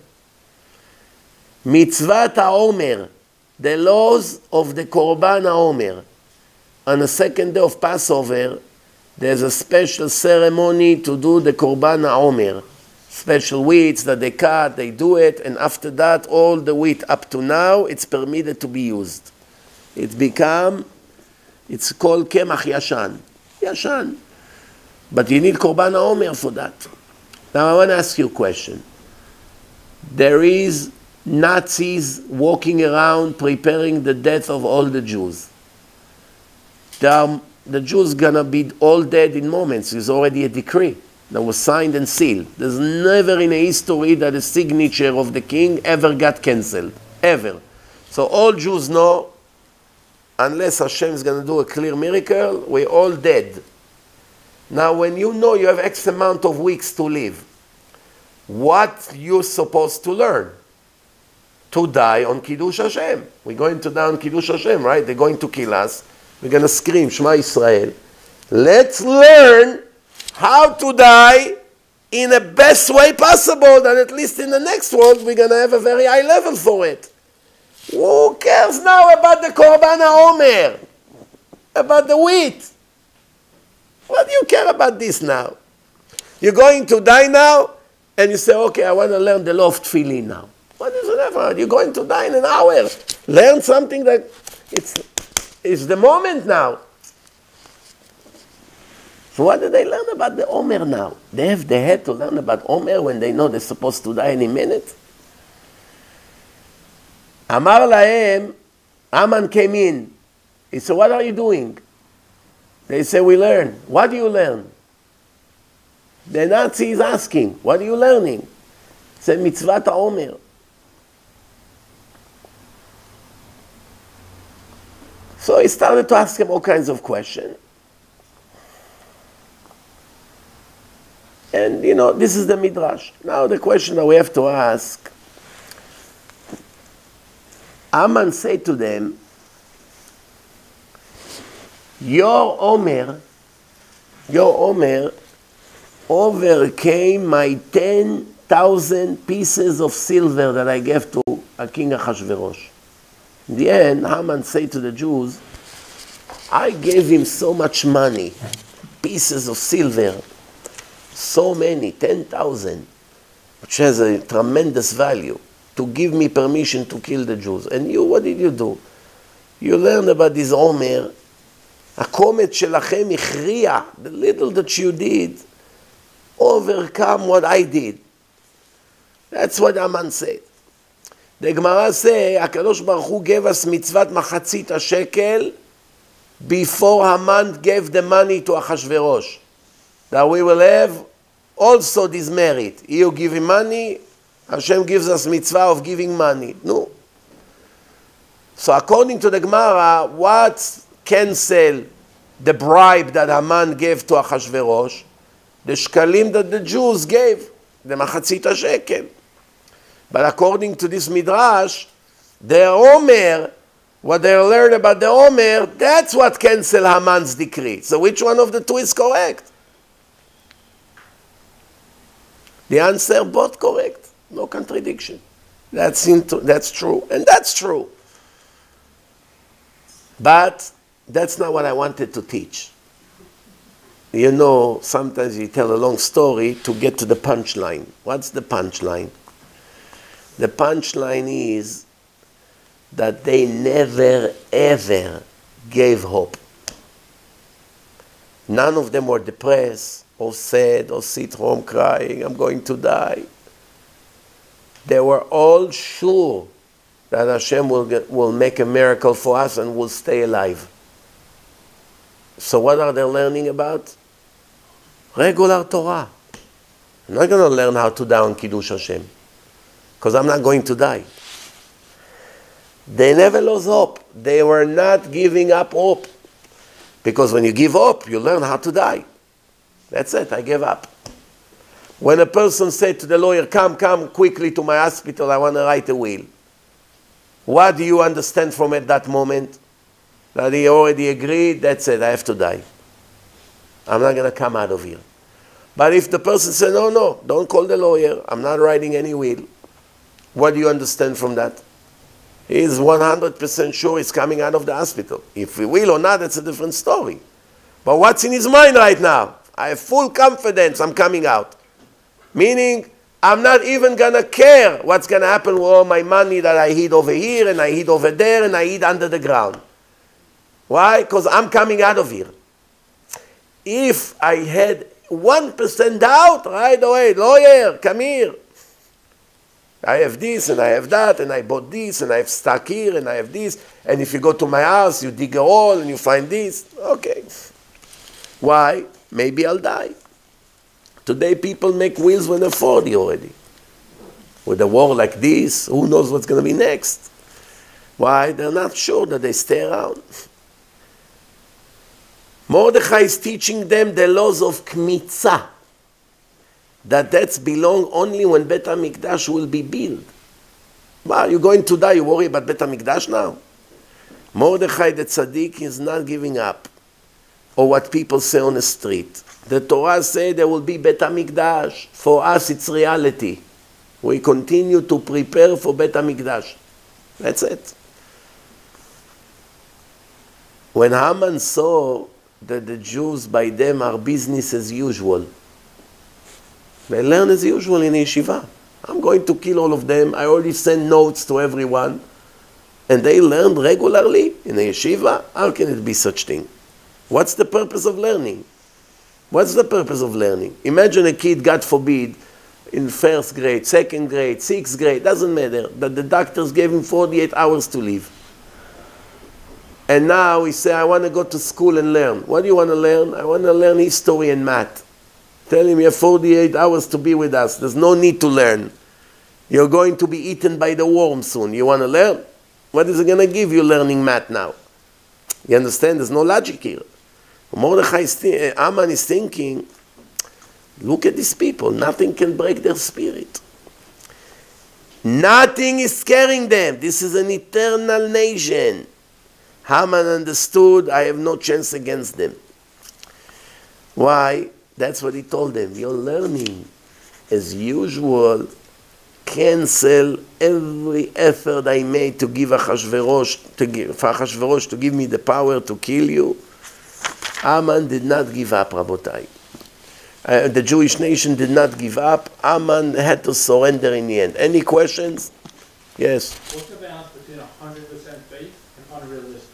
Mitzvat HaOmer, the laws of the Korban HaOmer. On the second day of Passover, there's a special ceremony to do the Korban HaOmer. Special wheats that they cut, they do it, and after that, all the wheat up to now, it's permitted to be used. It's become, it's called Kemach Yashan. Yashan. But you need Korban HaOmer for that. Now I want to ask you a question. There is Nazis walking around preparing the death of all the Jews. There are, the Jews gonna be all dead in moments. There's already a decree that was signed and sealed. There's never in a history that a signature of the king ever got cancelled. Ever. So all Jews know, unless Hashem is gonna do a clear miracle, we're all dead. Now when you know you have X amount of weeks to live, what you're supposed to learn? To die on Kiddush Hashem. We're going to die on Kiddush Hashem, right? They're going to kill us. We're going to scream, Shema Israel. Let's learn how to die in the best way possible, that at least in the next world we're going to have a very high level for it. Who cares now about the Korban HaOmer? About the wheat? What do you care about this now? You're going to die now, and you say, okay, I want to learn the law of tefillin now. What is it ever? You're going to die in an hour. Learn something that it's, it's the moment now. So what do they learn about the Omer now? They have the head to learn about Omer when they know they're supposed to die any minute? Amar lahem, Aman came in. He said, what are you doing? They say, we learn. What do you learn? The Nazi is asking, what are you learning? He said, Mitzvat HaOmer. So he started to ask him all kinds of questions. And, you know, this is the Midrash. Now the question that we have to ask, Aman said to them, your Omer, your Omer overcame my ten thousand pieces of silver that I gave to a king Achashverosh. In the end, Haman said to the Jews, I gave him so much money, pieces of silver, so many, ten thousand, which has a tremendous value, to give me permission to kill the Jews. And you, what did you do? You learned about this Omer, הקומץ שלכם הכריע, the little that you did, overcome what I did. That's what Haman said. The Gemara say, הקדוש ברוך הוא gave us מצוות מחצית השקל before Haman gave the money to Achashverosh. That we will have also this merit. You give him money, Hashem gives us mitzvah of giving money. No. So according to the Gemara, what cancel the bribe that Haman gave to Achashverosh? The shkalim that the Jews gave, the machatzit shekel. But according to this midrash, the Omer, what they learned about the Omer, that's what cancel Haman's decree. So which one of the two is correct? The answer, both correct. No contradiction. That's, into, that's true, and that's true. But that's not what I wanted to teach. You know, sometimes you tell a long story to get to the punchline. What's the punchline? The punchline is that they never, ever gave hope. None of them were depressed or sad or sit home crying, I'm going to die. They were all sure that Hashem will, get, will make a miracle for us and will stay alive. So what are they learning about? Regular Torah. I'm not going to learn how to die on Kiddush Hashem, because I'm not going to die. They never lost hope. They were not giving up hope. Because when you give up, you learn how to die. That's it, I gave up. When a person said to the lawyer, come, come quickly to my hospital, I want to write a will. What do you understand from at that moment? that he already agreed, that's it, I have to die. I'm not going to come out of here. But if the person said, no, no, don't call the lawyer, I'm not writing any will, what do you understand from that? He's one hundred percent sure he's coming out of the hospital. If he will or not, that's a different story. But what's in his mind right now? I have full confidence I'm coming out. Meaning, I'm not even going to care what's going to happen with all my money that I hid over here and I hid over there and I hid under the ground. Why? Because I'm coming out of here. If I had one percent doubt, right away, lawyer, come here. I have this and I have that and I bought this and I have stock here and I have this. And if you go to my house, you dig a hole and you find this. Okay. Why? Maybe I'll die. Today people make wills when they're forty already. With a war like this, who knows what's going to be next? Why? They're not sure that they stay around. Mordechai is teaching them the laws of kmitza. That that's belong only when Bet HaMikdash will be built. Well, you're going to die, you worry about Bet HaMikdash now? Mordechai the tzaddik is not giving up. Or what people say on the street. The Torah says there will be Bet HaMikdash. For us it's reality. We continue to prepare for Bet HaMikdash. That's it. When Haman saw that the Jews by them are business as usual, they learn as usual in yeshiva. I'm going to kill all of them. I already send notes to everyone. And they learn regularly in a yeshiva. How can it be such thing? What's the purpose of learning? What's the purpose of learning? Imagine a kid, God forbid, in first grade, second grade, sixth grade, doesn't matter, that the doctors gave him forty-eight hours to live. And now he say, I want to go to school and learn. What do you want to learn? I want to learn history and math. Tell him you have forty-eight hours to be with us. There's no need to learn. You're going to be eaten by the worm soon. You want to learn? What is it going to give you learning math now? You understand? There's no logic here. Mordechai is th- Aman is thinking, look at these people. Nothing can break their spirit. Nothing is scaring them. This is an eternal nation. Haman understood, I have no chance against them. Why? That's what he told them. You're learning. As usual, cancel every effort I made to give Achashverosh, to give, for Achashverosh to give me the power to kill you. Haman did not give up, Rabotai. Uh, the Jewish nation did not give up. Haman had to surrender in the end. Any questions? Yes? What's the balance between one hundred percent faith and unrealistic?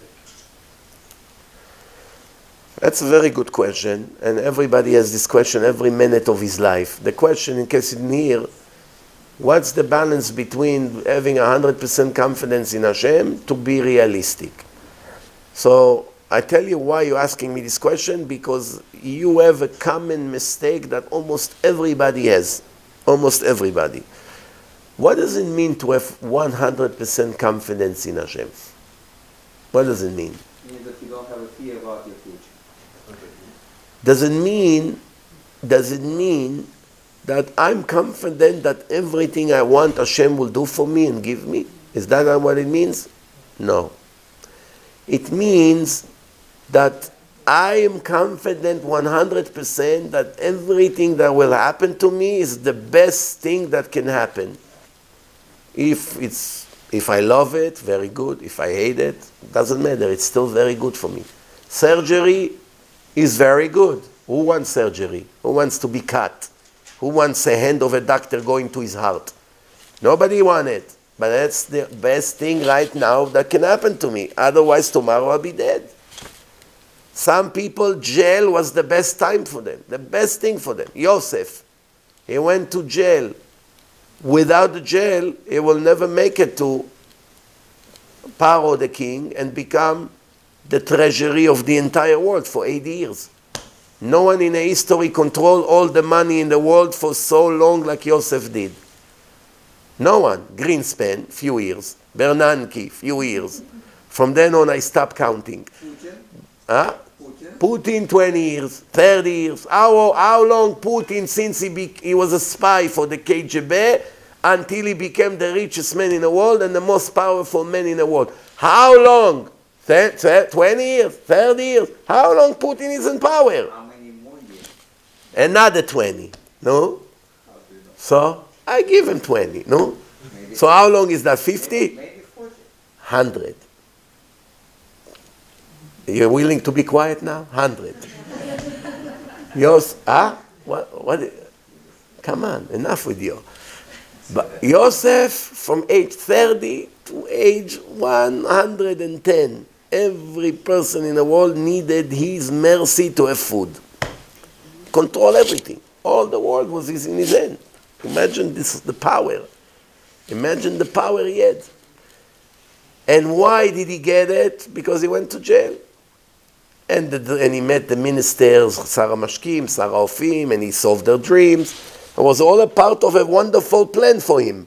That's a very good question, and everybody has this question every minute of his life. The question, in case you didn't hear, what's the balance between having one hundred percent confidence in Hashem to be realistic? So, I tell you why you're asking me this question, because you have a common mistake that almost everybody has. Almost everybody. What does it mean to have one hundred percent confidence in Hashem? What does it mean? It means that you don't have a fear about your future. Does it mean, does it mean that I'm confident that everything I want Hashem will do for me and give me? Is that not what it means? No. It means that I am confident one hundred percent that everything that will happen to me is the best thing that can happen. If it's, if I love it, very good. If I hate it, doesn't matter. It's still very good for me. Surgery is very good. Who wants surgery? Who wants to be cut? Who wants a hand of a doctor going to his heart? Nobody wants it. But that's the best thing right now that can happen to me. Otherwise, tomorrow I'll be dead. Some people, jail was the best time for them. The best thing for them. Yosef, he went to jail. Without the jail, he will never make it to Paro the king and become the treasury of the entire world for eighty years. No one in history controlled all the money in the world for so long like Yosef did. No one. Greenspan, few years. Bernanke, few years. From then on, I stopped counting. Putin? Huh? Putin? Putin, twenty years, thirty years. How, how long Putin, since he, be, he was a spy for the K G B, until he became the richest man in the world and the most powerful man in the world? How long? twenty years, thirty years. How long Putin is in power? How many more years? Another twenty, no? How do you know? So I give him twenty, no? Maybe, So how long is that, fifty? maybe forty. one hundred. You're willing to be quiet now? one hundred. Yos, ah? What, what? Come on, enough with you. But Yosef, from age thirty to age one hundred ten, every person in the world needed his mercy to have food. Control everything. All the world was in his hand. Imagine this, the power. Imagine the power he had. And why did he get it? Because he went to jail. And, the, and he met the ministers, Sarah Mashkim, Sarah Ofim, and he solved their dreams. It was all a part of a wonderful plan for him.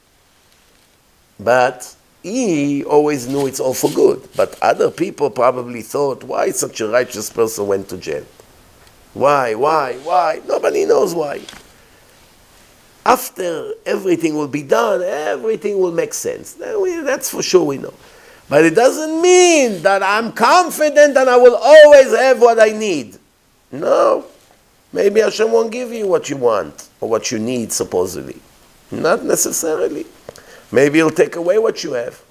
But he always knew it's all for good. But other people probably thought, why such a righteous person went to jail? Why, why, why? Nobody knows why. After everything will be done, everything will make sense. That's for sure we know. But it doesn't mean that I'm confident that I will always have what I need. No. Maybe Hashem won't give you what you want or what you need, supposedly. Not necessarily. Maybe He'll take away what you have.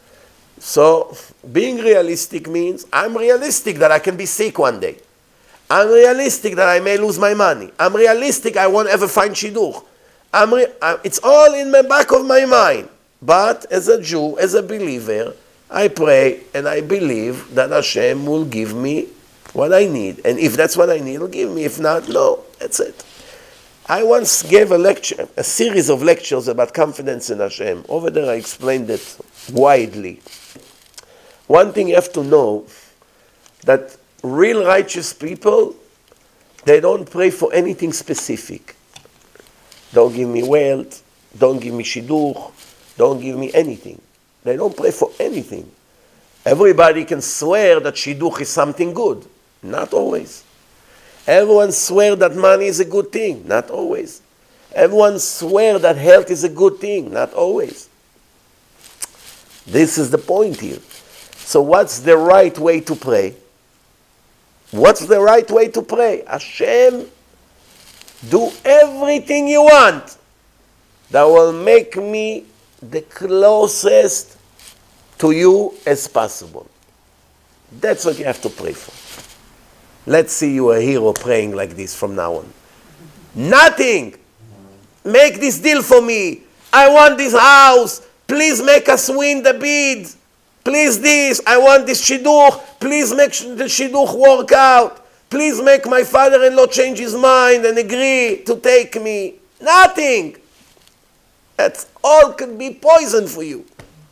So, being realistic means I'm realistic that I can be sick one day. I'm realistic that I may lose my money. I'm realistic I won't ever find shidduch. I'm re- I, it's all in the back of my mind. But as a Jew, as a believer, I pray and I believe that Hashem will give me what I need. And if that's what I need, He'll give me. If not, no, that's it. I once gave a lecture, a series of lectures about confidence in Hashem. Over there I explained it widely. One thing you have to know, that real righteous people, they don't pray for anything specific. Don't give me wealth, don't give me shidduch, don't give me anything. They don't pray for anything. Everybody can swear that shidduch is something good. Not always. Everyone swears that money is a good thing. Not always. Everyone swears that health is a good thing. Not always. This is the point here. So what's the right way to pray? What's the right way to pray? Hashem, do everything you want that will make me the closest to you as possible. That's what you have to pray for. Let's see you a hero praying like this from now on. Nothing. Make this deal for me. I want this house. Please make us win the bid. Please this. I want this shidduch. Please make the shidduch work out. Please make my father-in-law change his mind and agree to take me. Nothing. That all could be poison for you.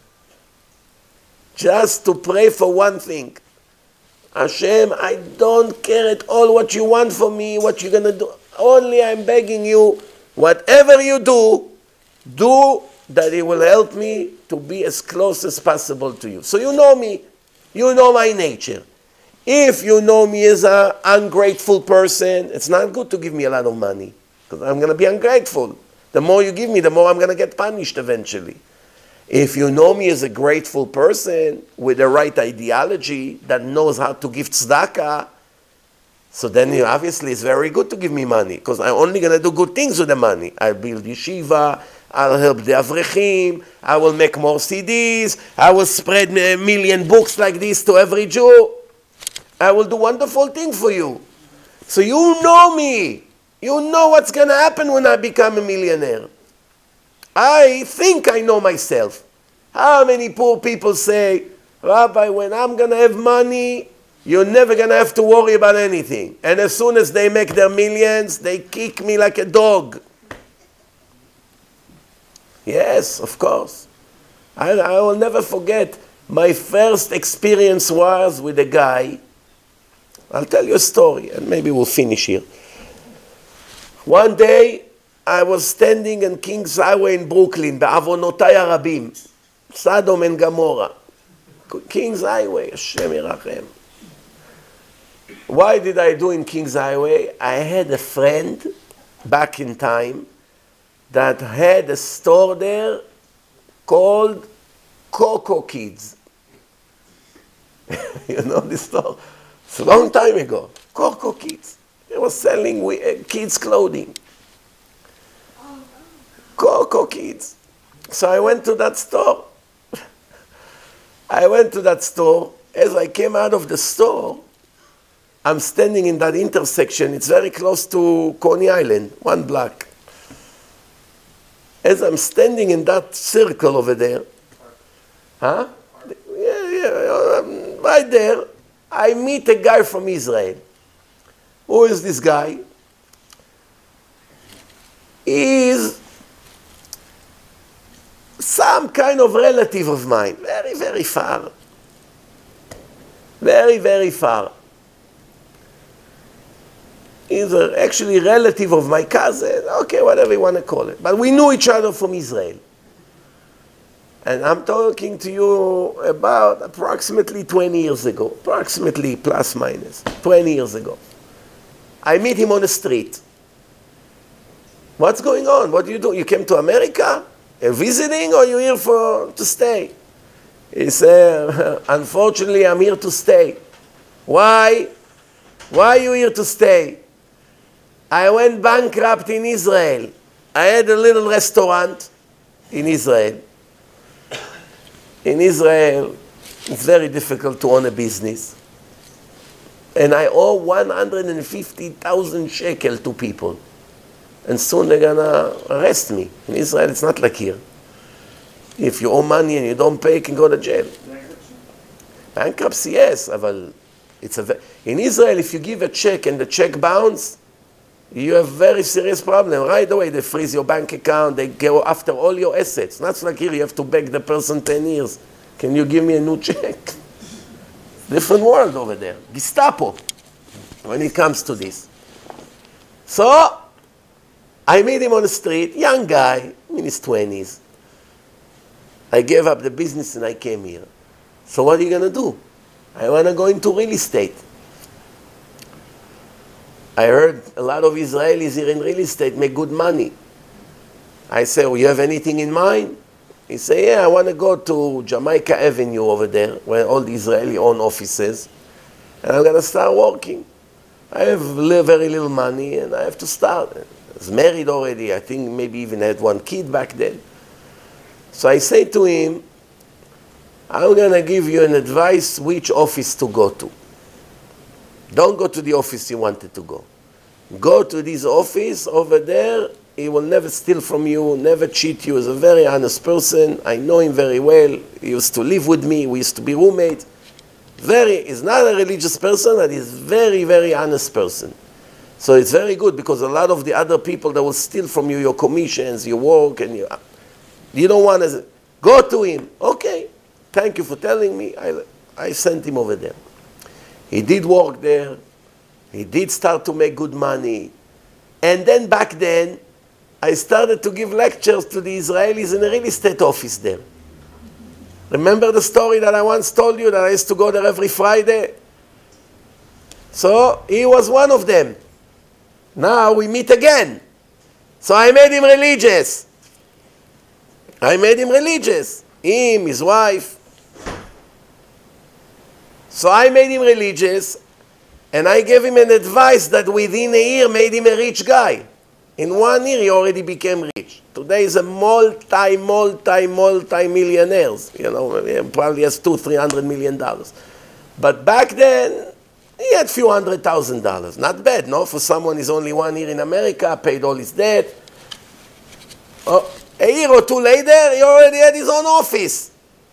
Just to pray for one thing. Hashem, I don't care at all what you want from me, what you're going to do. Only I'm begging you, whatever you do, do that it will help me to be as close as possible to you. So you know me. You know my nature. If you know me as an ungrateful person, it's not good to give me a lot of money, because I'm going to be ungrateful. The more you give me, the more I'm going to get punished eventually. If you know me as a grateful person with the right ideology that knows how to give tzedakah, so then you, obviously it's very good to give me money, because I'm only going to do good things with the money. I'll build yeshiva, I'll help the avrechim, I will make more C Ds, I will spread a million books like this to every Jew. I will do wonderful things for you. So you know me. You know what's going to happen when I become a millionaire. I think I know myself. How many poor people say, Rabbi, when I'm going to have money, you're never going to have to worry about anything. And as soon as they make their millions, they kick me like a dog. Yes, of course. I, I will never forget my first experience was with a guy. I'll tell you a story, and maybe we'll finish here. One day, I was standing in King's Highway in Brooklyn, בעוונותיי הרבים, Sodom and Gomorrah. King's Highway, Hashem Yirachem. Why did I do in King's Highway? I had a friend back in time that had a store there called Coco Kids. You know this store? It's a long time ago. Corco Kids. They were selling we, uh, kids' clothing. Corco Kids. So I went to that store. I went to that store. As I came out of the store, I'm standing in that intersection. It's very close to Coney Island, one block. As I'm standing in that circle over there, huh? Yeah, yeah, um, right there, I meet a guy from Israel. Who is this guy? He is some kind of relative of mine, very, very far. Very, very far. He's a, actually a relative of my cousin, okay, whatever you want to call it. But we knew each other from Israel. And I'm talking to you about approximately twenty years ago, approximately plus minus, twenty years ago. I meet him on the street. What's going on? What do you do? You came to America? You're visiting or you're here for, to stay? He said, unfortunately, I'm here to stay. Why? Why are you here to stay? I went bankrupt in Israel. I had a little restaurant in Israel. In Israel, it's very difficult to own a business. And I owe one hundred fifty thousand shekel to people. And soon they're going to arrest me. In Israel, it's not like here. If you owe money and you don't pay, you can go to jail. Bankruptcy? Bankruptcy, yes. But it's a, in Israel, if you give a check and the check bounces, you have a very serious problem. Right away, they freeze your bank account. They go after all your assets. Not like here, you have to beg the person ten years. Can you give me a new check? Different world over there. Gestapo, when it comes to this. So, I meet him on the street, young guy, in his twenties. I gave up the business and I came here. So what are you going to do? I want to go into real estate. I heard a lot of Israelis here in real estate make good money. I say, well, you have anything in mind? He said, yeah, I want to go to Jamaica Avenue over there, where all the Israeli own offices, and I'm going to start working. I have very little money, and I have to start. I was married already. I think maybe even had one kid back then. So I say to him, I'm going to give you an advice which office to go to. Don't go to the office you wanted to go. Go to this office over there. He will never steal from you, never cheat you. He's a very honest person. I know him very well. He used to live with me. We used to be roommates. Very, he's not a religious person, but he's a very, very honest person. So it's very good because a lot of the other people that will steal from you your commissions, your work, and you, you don't want to go to him. Okay, thank you for telling me. I, I sent him over there. He did work there. He did start to make good money. And then back then, I started to give lectures to the Israelis in a real estate office there. Remember the story that I once told you that I used to go there every Friday? So he was one of them. Now we meet again. So I made him religious. I made him religious. Him, his wife. So I made him religious, and I gave him an advice that within a year made him a rich guy. In one year, he already became rich. Today he's a multi, multi, multi-millionaire. You know, he probably has two, three hundred million dollars. But back then, he had a few hundred thousand dollars. Not bad, no? For someone who's only one year in America, paid all his debt. Oh, a year or two later, he already had his own office.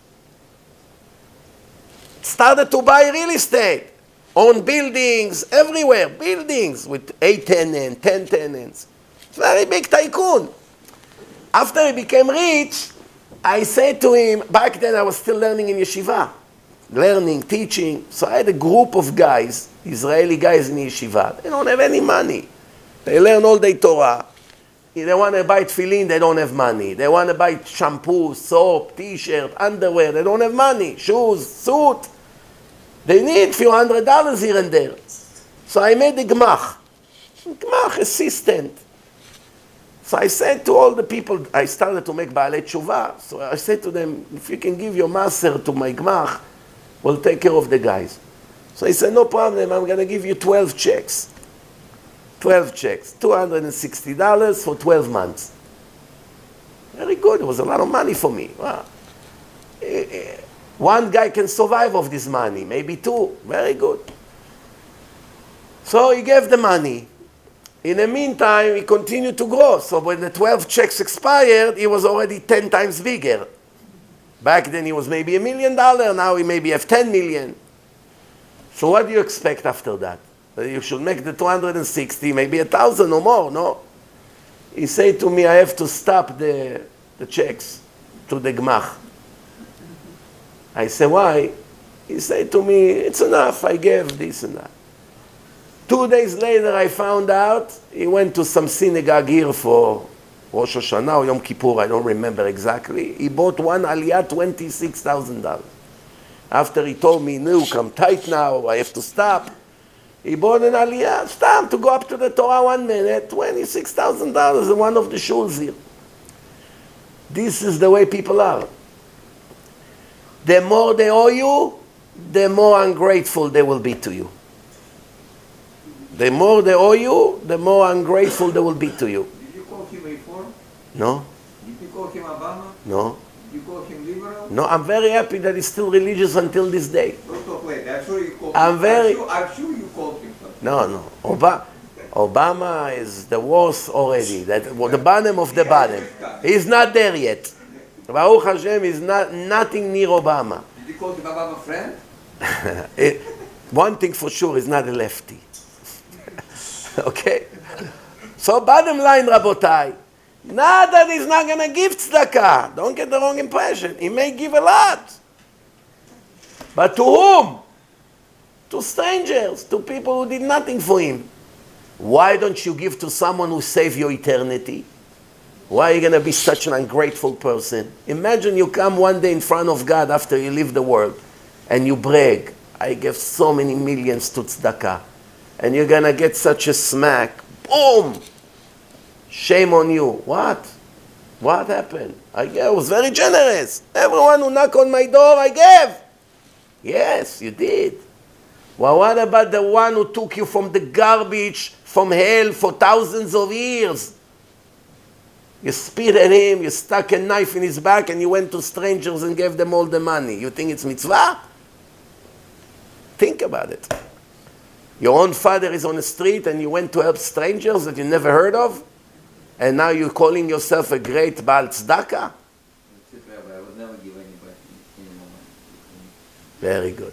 Started to buy real estate. Own buildings everywhere. Buildings with eight tenants, ten tenants. Very big tycoon. After he became rich, I said to him, back then I was still learning in yeshiva. Learning, teaching. So I had a group of guys, Israeli guys in yeshiva. They don't have any money. They learn all day Torah. They want to buy tefillin, they don't have money. They want to buy shampoo, soap, t-shirt, underwear. They don't have money. Shoes, suit. They need a few hundred dollars here and there. So I made a gmach. Gmach assistant. So I said to all the people, I started to make Baalei Tshuva. So I said to them, if you can give your maser to my gmach, we'll take care of the guys. So he said, no problem, I'm going to give you twelve checks. twelve checks, two hundred sixty dollars for twelve months. Very good, it was a lot of money for me. Wow. One guy can survive off this money, maybe two, very good. So he gave the money. In the meantime, he continued to grow. So when the twelve checks expired, he was already ten times bigger. Back then he was maybe a million dollars, now he maybe have ten million. So what do you expect after that? That you should make the two hundred sixty, maybe a thousand or more, no? He said to me, I have to stop the, the checks to the Gmach. I said, why? He said to me, it's enough, I gave this and that. Two days later, I found out he went to some synagogue here for Rosh Hashanah or Yom Kippur, I don't remember exactly. He bought one aliyah, twenty-six thousand dollars. After he told me, look, I'm tight now, I have to stop. He bought an aliyah, stop to go up to the Torah one minute, twenty-six thousand dollars in one of the shuls here. This is the way people are. The more they owe you, the more ungrateful they will be to you. The more they owe you, the more ungrateful they will be to you. Did you call him reform? No? Did you call him Obama? No? Did you call him liberal? No, I'm very happy that he's still religious until this day. Don't talk like that. I'm sure you called I'm him. very- I'm sure, I'm sure you called him something. No, no. Oba Obama is the worst already. That, well, the bottom of the bottom. He's not there yet. Baruch Hashem is not, nothing near Obama. Did you call him Obama friend? It, one thing for sure, he's not a lefty. Okay? So bottom line, Rabotai, not that he's not going to give tzedakah. Don't get the wrong impression. He may give a lot. But to whom? To strangers, to people who did nothing for him. Why don't you give to someone who saved your eternity? Why are you going to be such an ungrateful person? Imagine you come one day in front of God after you leave the world and you brag, I gave so many millions to tzedakah. And you're going to get such a smack. Boom! Shame on you. What? What happened? I gave, I was very generous. Everyone who knocked on my door, I gave. Yes, you did. Well, what about the one who took you from the garbage, from hell for thousands of years? You spit at him, you stuck a knife in his back, and you went to strangers and gave them all the money. You think it's mitzvah? Think about it. Your own father is on the street and you went to help strangers that you never heard of? And now you're calling yourself a great Baal Tzedakah? That's it, Rabbi. I would never give anybody any more money. Very good.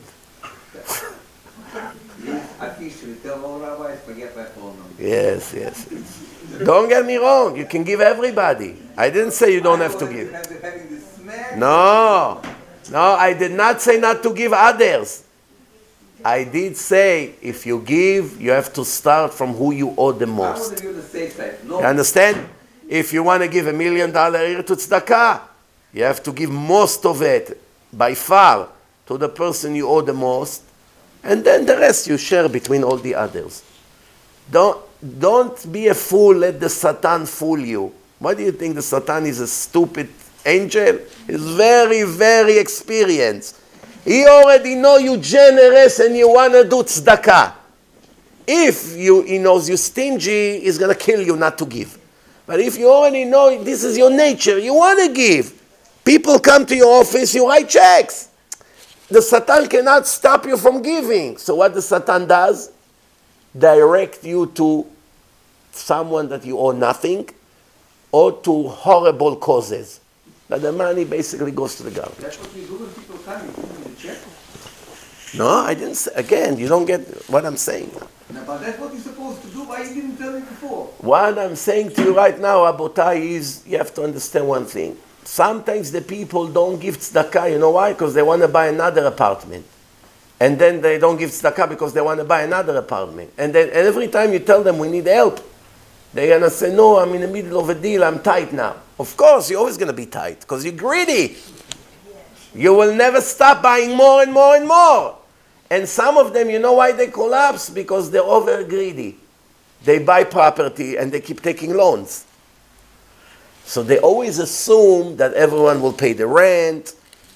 I think you should tell all rabbis, forget my phone number. Yes, yes. Don't get me wrong. You can give everybody. I didn't say you don't have to give. Having this smack. No. No, I did not say not to give others. I did say if you give, you have to start from who you owe the I want most. to give the safe side. No. You understand? If you want to give a million dollar here to tzedakah, you have to give most of it, by far, to the person you owe the most, and then the rest you share between all the others. Don't, don't be a fool, let the Satan fool you. Why do you think the Satan is a stupid angel? He's very, very experienced. He already know you generous and you want to do tzedakah. If you, he knows you stingy, he's going to kill you not to give. But if you already know this is your nature, you want to give. People come to your office, you write checks. The Satan cannot stop you from giving. So what the Satan does? Direct you to someone that you owe nothing or to horrible causes. That the money basically goes to the garbage. That's what you do when people come, you give them the check. No, I didn't say, again, you don't get what I'm saying. No, but that's what you're supposed to do. Why you didn't tell me before? What I'm saying to you right now, Abotai, is you have to understand one thing. Sometimes the people don't give tzedakah, you know why? Because they want to buy another apartment. And then they don't give tzedakah because they want to buy another apartment. And then and every time you tell them we need help, they're going to say, no, I'm in the middle of a deal, I'm tight now. Of course, you're always going to be tight because you're greedy. You will never stop buying more and more and more. And some of them, you know why they collapse? Because they're over greedy. They buy property and they keep taking loans. So they always assume that everyone will pay the rent,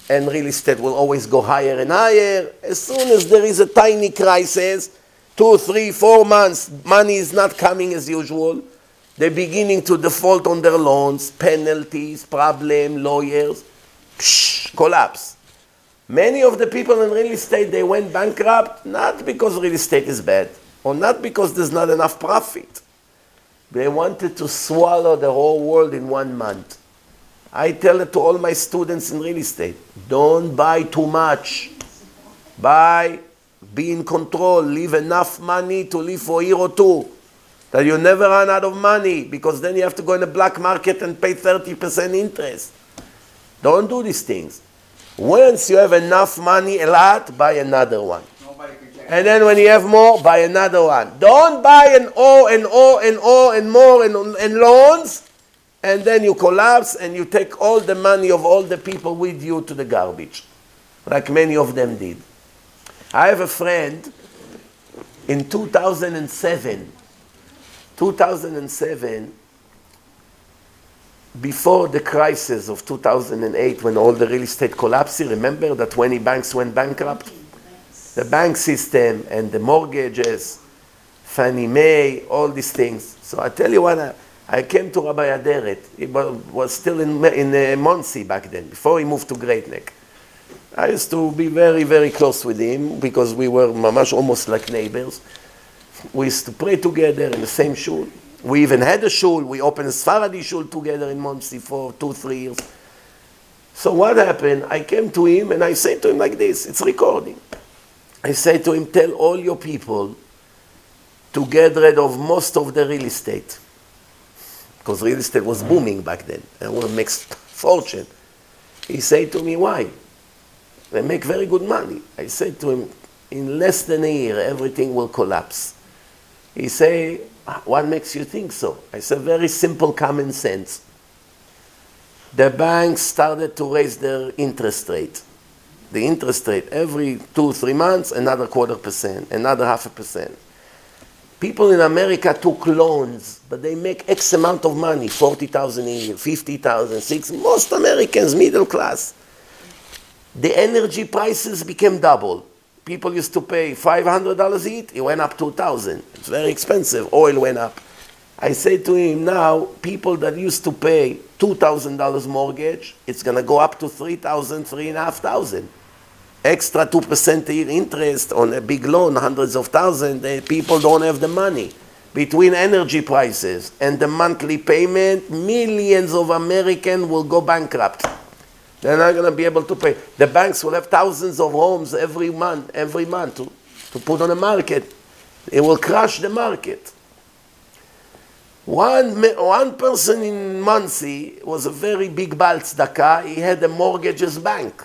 and real estate will always go higher and higher. As soon as there is a tiny crisis, two, three, four months, money is not coming as usual, they're beginning to default on their loans, penalties, problem, lawyers, psh, collapse. Many of the people in real estate, they went bankrupt, not because real estate is bad, or not because there's not enough profit. They wanted to swallow the whole world in one month. I tell it to all my students in real estate, don't buy too much. Buy, be in control, leave enough money to live for a year or two. That you never run out of money, because then you have to go in the black market and pay thirty percent interest. Don't do these things. Once you have enough money, a lot, buy another one. And then when you have more, buy another one. Don't buy an O and O and O and more and, and loans, and then you collapse and you take all the money of all the people with you to the garbage, like many of them did. I have a friend in two thousand seven, two thousand seven, before the crisis of two thousand eight, when all the real estate collapsed, remember that twenty banks went bankrupt? The bank system and the mortgages, Fannie Mae, all these things. So I tell you what, I, I came to Rabbi Aderet. He was still in, in uh, Monsey back then, before he moved to Great Neck. I used to be very, very close with him, because we were mamash almost like neighbors. We used to pray together in the same shul. We even had a shul. We opened a Sfaradi shul together in Monsey for two, three years. So what happened? I came to him and I said to him like this, it's recording. I say to him, tell all your people to get rid of most of the real estate. Because real estate was booming back then. And we make fortune. He said to me, why? They make very good money. I said to him, in less than a year, everything will collapse. He said, what makes you think so? I said, very simple common sense. The banks started to raise their interest rate. The interest rate, every two, three months, another quarter percent, another half a percent. People in America took loans, but they make X amount of money, forty thousand a year, fifty thousand, sixty. Most Americans, middle class. The energy prices became double. People used to pay five hundred dollars each, it went up two thousand. It's very expensive, oil went up. I say to him now, people that used to pay two thousand dollars mortgage, it's going to go up to three thousand, three thousand five hundred. Extra two percent a year interest on a big loan, hundreds of thousands, people don't have the money. Between energy prices and the monthly payment, millions of Americans will go bankrupt. They're not going to be able to pay. The banks will have thousands of homes every month, every month to, to put on the market. It will crush the market. One, one person in Monsey was a very big Baal Tzedakah. He had a mortgages bank.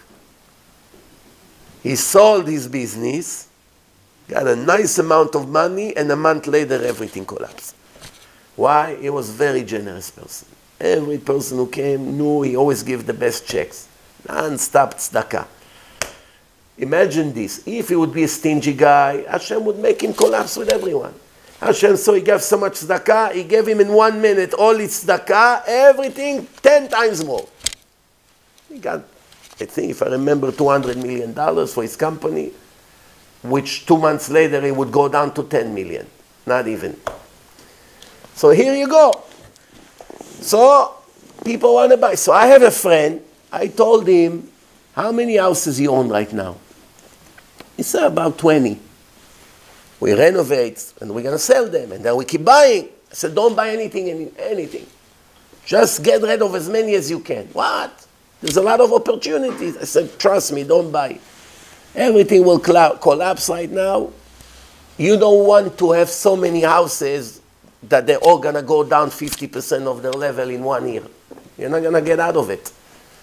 He sold his business, got a nice amount of money, and a month later everything collapsed. Why? He was a very generous person. Every person who came knew he always gave the best checks. Non-stop tzedakah. Imagine this. If he would be a stingy guy, Hashem would make him collapse with everyone. Hashem, so he gave so much tzedakah, he gave him in one minute all his tzedakah, everything ten times more. He got, I think, if I remember, two hundred million dollars for his company, which two months later he would go down to ten million. Not even. So here you go. So people want to buy. So I have a friend, I told him, how many houses you own right now? He said about twenty. We renovate and we're going to sell them and then we keep buying. I said, don't buy anything, any, anything. Just get rid of as many as you can. What? There's a lot of opportunities. I said, trust me, don't buy. Everything will collapse right now. You don't want to have so many houses that they're all going to go down fifty percent of their level in one year. You're not going to get out of it.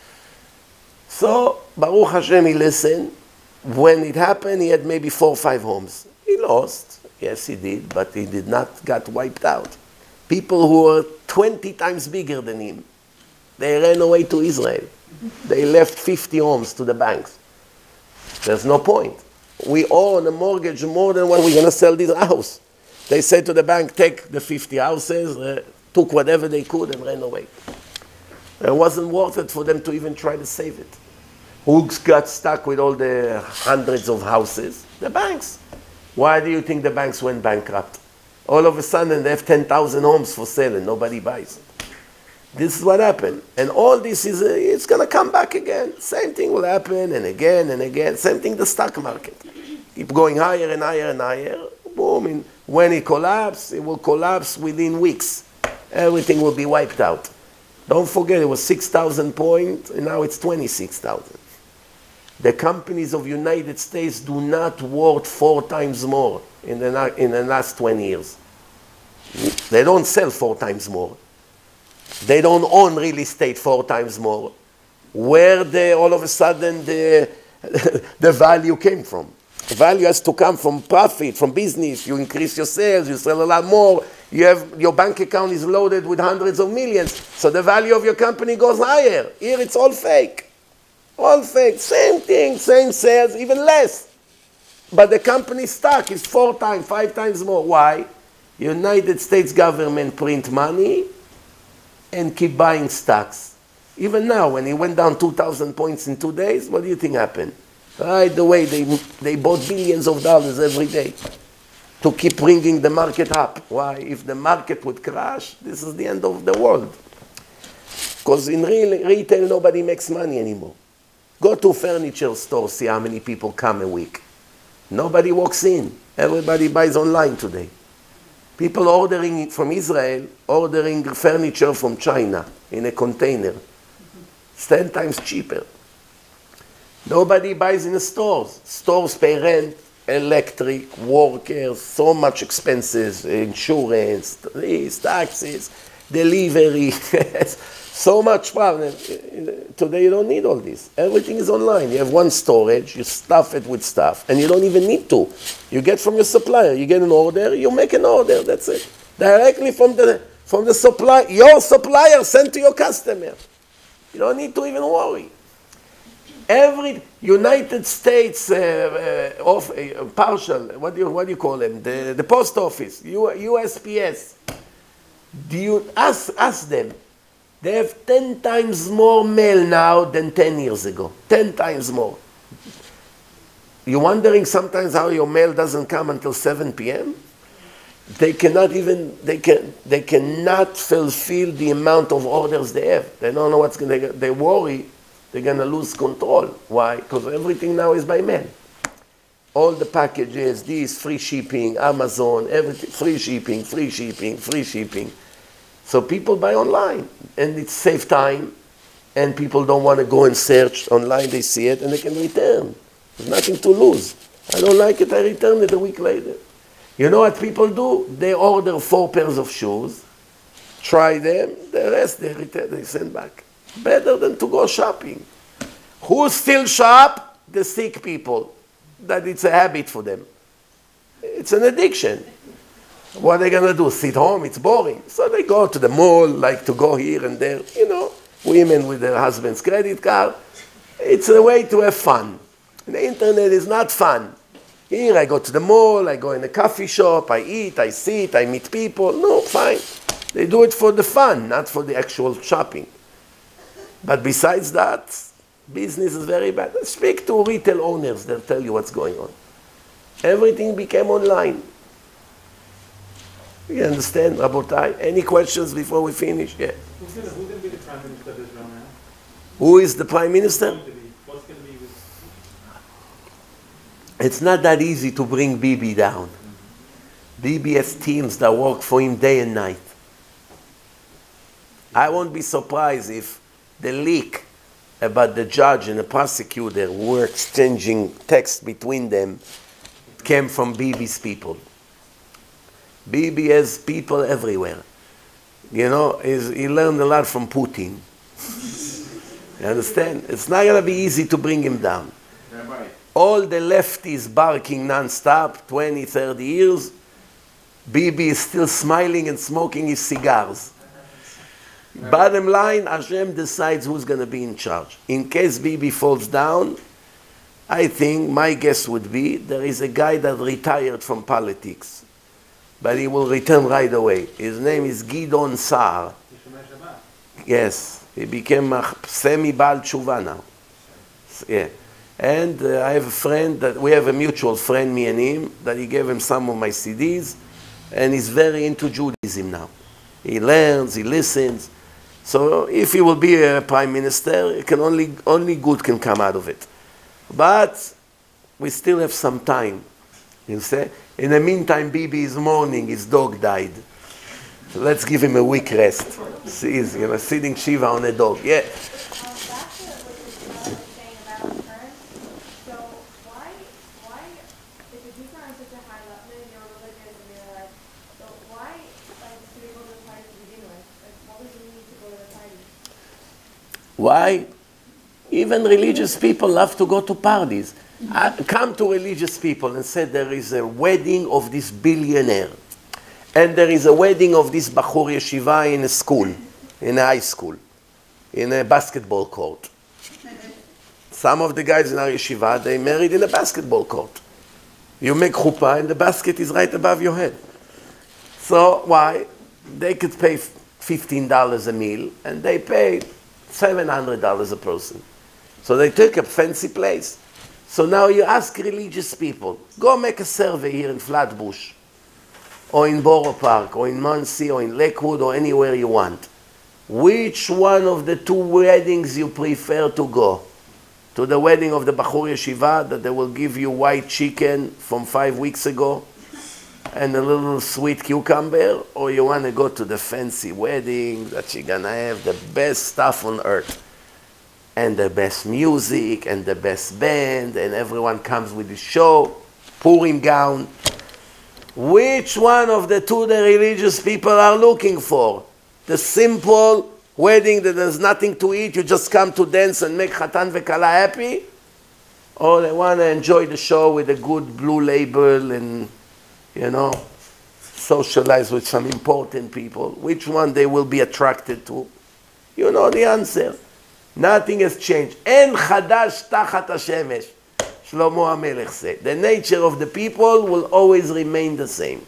So, Baruch Hashem, he listened. When it happened, he had maybe four or five homes. He lost. Yes, he did, but he did not get wiped out. People who were twenty times bigger than him, they ran away to Israel. They left fifty homes to the banks. There's no point. We own a mortgage more than what we're going to sell this house. They said to the bank, take the fifty houses, uh, took whatever they could and ran away. It wasn't worth it for them to even try to save it. Who got stuck with all the hundreds of houses? The banks. Why do you think the banks went bankrupt? All of a sudden they have ten thousand homes for sale and nobody buys. This is what happened. And all this is, uh, it's going to come back again. Same thing will happen and again and again. Same thing the stock market. Keep going higher and higher and higher. Boom. And when it collapses, it will collapse within weeks. Everything will be wiped out. Don't forget, it was six thousand points, and now it's twenty-six thousand. The companies of United States do not worth four times more in the, in the last twenty years. They don't sell four times more. They don't own real estate four times more. Where the, all of a sudden the, the value came from. The value has to come from profit, from business. You increase your sales, you sell a lot more. You have, your bank account is loaded with hundreds of millions. So the value of your company goes higher. Here it's all fake. All fake. Same thing, same sales, even less. But the company stock is four times, five times more. Why? United States government print money and keep buying stocks. Even now, when it went down two thousand points in two days, what do you think happened? Right away, they, they bought billions of dollars every day to keep bringing the market up. Why? If the market would crash, this is the end of the world. Because in real retail, nobody makes money anymore. Go to a furniture store, see how many people come a week. Nobody walks in. Everybody buys online today. People ordering from Israel, ordering furniture from China in a container. It's ten times cheaper. Nobody buys in the stores. Stores pay rent, electric, workers, so much expenses, insurance, taxes, delivery, so much problem. Today you don't need all this. Everything is online. You have one storage, you stuff it with stuff, and you don't even need to. You get from your supplier, you get an order, you make an order, that's it. Directly from the, from the supplier, your supplier sent to your customer. You don't need to even worry. Every United States uh, uh, of, uh, partial, what do you, what do you call them? The, the post office, U, U S P S. Do you ask, ask them? They have ten times more mail now than ten years ago. Ten times more. You're wondering sometimes how your mail doesn't come until seven p m? They cannot even, they can, they cannot fulfill the amount of orders they have. They don't know what's going to, they worry they're going to lose control. Why? Because everything now is by mail. All the packages, these free shipping, Amazon, everything, free shipping, free shipping, free shipping. So people buy online, and it saves time, and people don't want to go and search online. They see it, and they can return. There's nothing to lose. I don't like it, I return it a week later. You know what people do? They order four pairs of shoes, try them, the rest they return, they send back. Better than to go shopping. Who still shop? The sick people. That it's a habit for them. It's an addiction. What are they going to do? Sit home? It's boring. So they go to the mall, like to go here and there. You know, women with their husband's credit card. It's a way to have fun. The internet is not fun. Here I go to the mall, I go in a coffee shop, I eat, I sit, I meet people. No, fine. They do it for the fun, not for the actual shopping. But besides that, business is very bad. Speak to retail owners, they'll tell you what's going on. Everything became online. You understand, Rabotai? Any questions before we finish? Yeah. Who's going to be the Prime Minister of Israel now? Who is the Prime Minister? What's going to be with... It's not that easy to bring Bibi down. Bibi has teams that work for him day and night. I won't be surprised if the leak about the judge and the prosecutor who were exchanging text between them came from Bibi's people. Bibi has people everywhere. You know, he learned a lot from Putin. You understand? It's not going to be easy to bring him down. Rabbi. All the lefties barking non-stop, twenty, thirty years. Bibi is still smiling and smoking his cigars. Bottom line, Hashem decides who's going to be in charge. In case Bibi falls down, I think my guess would be there is a guy that retired from politics, but he will return right away. His name is Gidon Saar. Yes, he became a semi-Baal Tshuva now. Yeah. And uh, I have a friend that we have a mutual friend, me and him, that he gave him some of my C Ds, and he's very into Judaism now. He learns, he listens. So if he will be a prime minister, it can only only good can come out of it. But we still have some time. You see? In the meantime, Bibi is mourning, his dog died. So let's give him a week rest. See, he's you know, sitting Shiva on a dog. Yeah. Why? Even religious people love to go to parties. I come to religious people and say there is a wedding of this billionaire. And there is a wedding of this Bachur Yeshiva in a school, in a high school, in a basketball court. Some of the guys in our yeshiva, they married in a basketball court. You make chuppah and the basket is right above your head. So why? They could pay fifteen dollars a meal and they pay seven hundred dollars a person. So they took a fancy place. So now you ask religious people, go make a survey here in Flatbush, or in Borough Park, or in Muncie, or in Lakewood, or anywhere you want. Which one of the two weddings you prefer to go? To the wedding of the Bachur Yeshiva, that they will give you white chicken from five weeks ago, and a little sweet cucumber, or you want to go to the fancy wedding that you're going to have the best stuff on earth, and the best music, and the best band, and everyone comes with the show, Purim gown. Which one of the two the religious people are looking for? The simple wedding that there's nothing to eat, you just come to dance and make Chatan veKala happy? Or they want to enjoy the show with a good blue label and, you know, socialize with some important people? Which one they will be attracted to? You know the answer. Nothing has changed. En chadash tachat hashemesh. Shlomo HaMelech said. The nature of the people will always remain the same.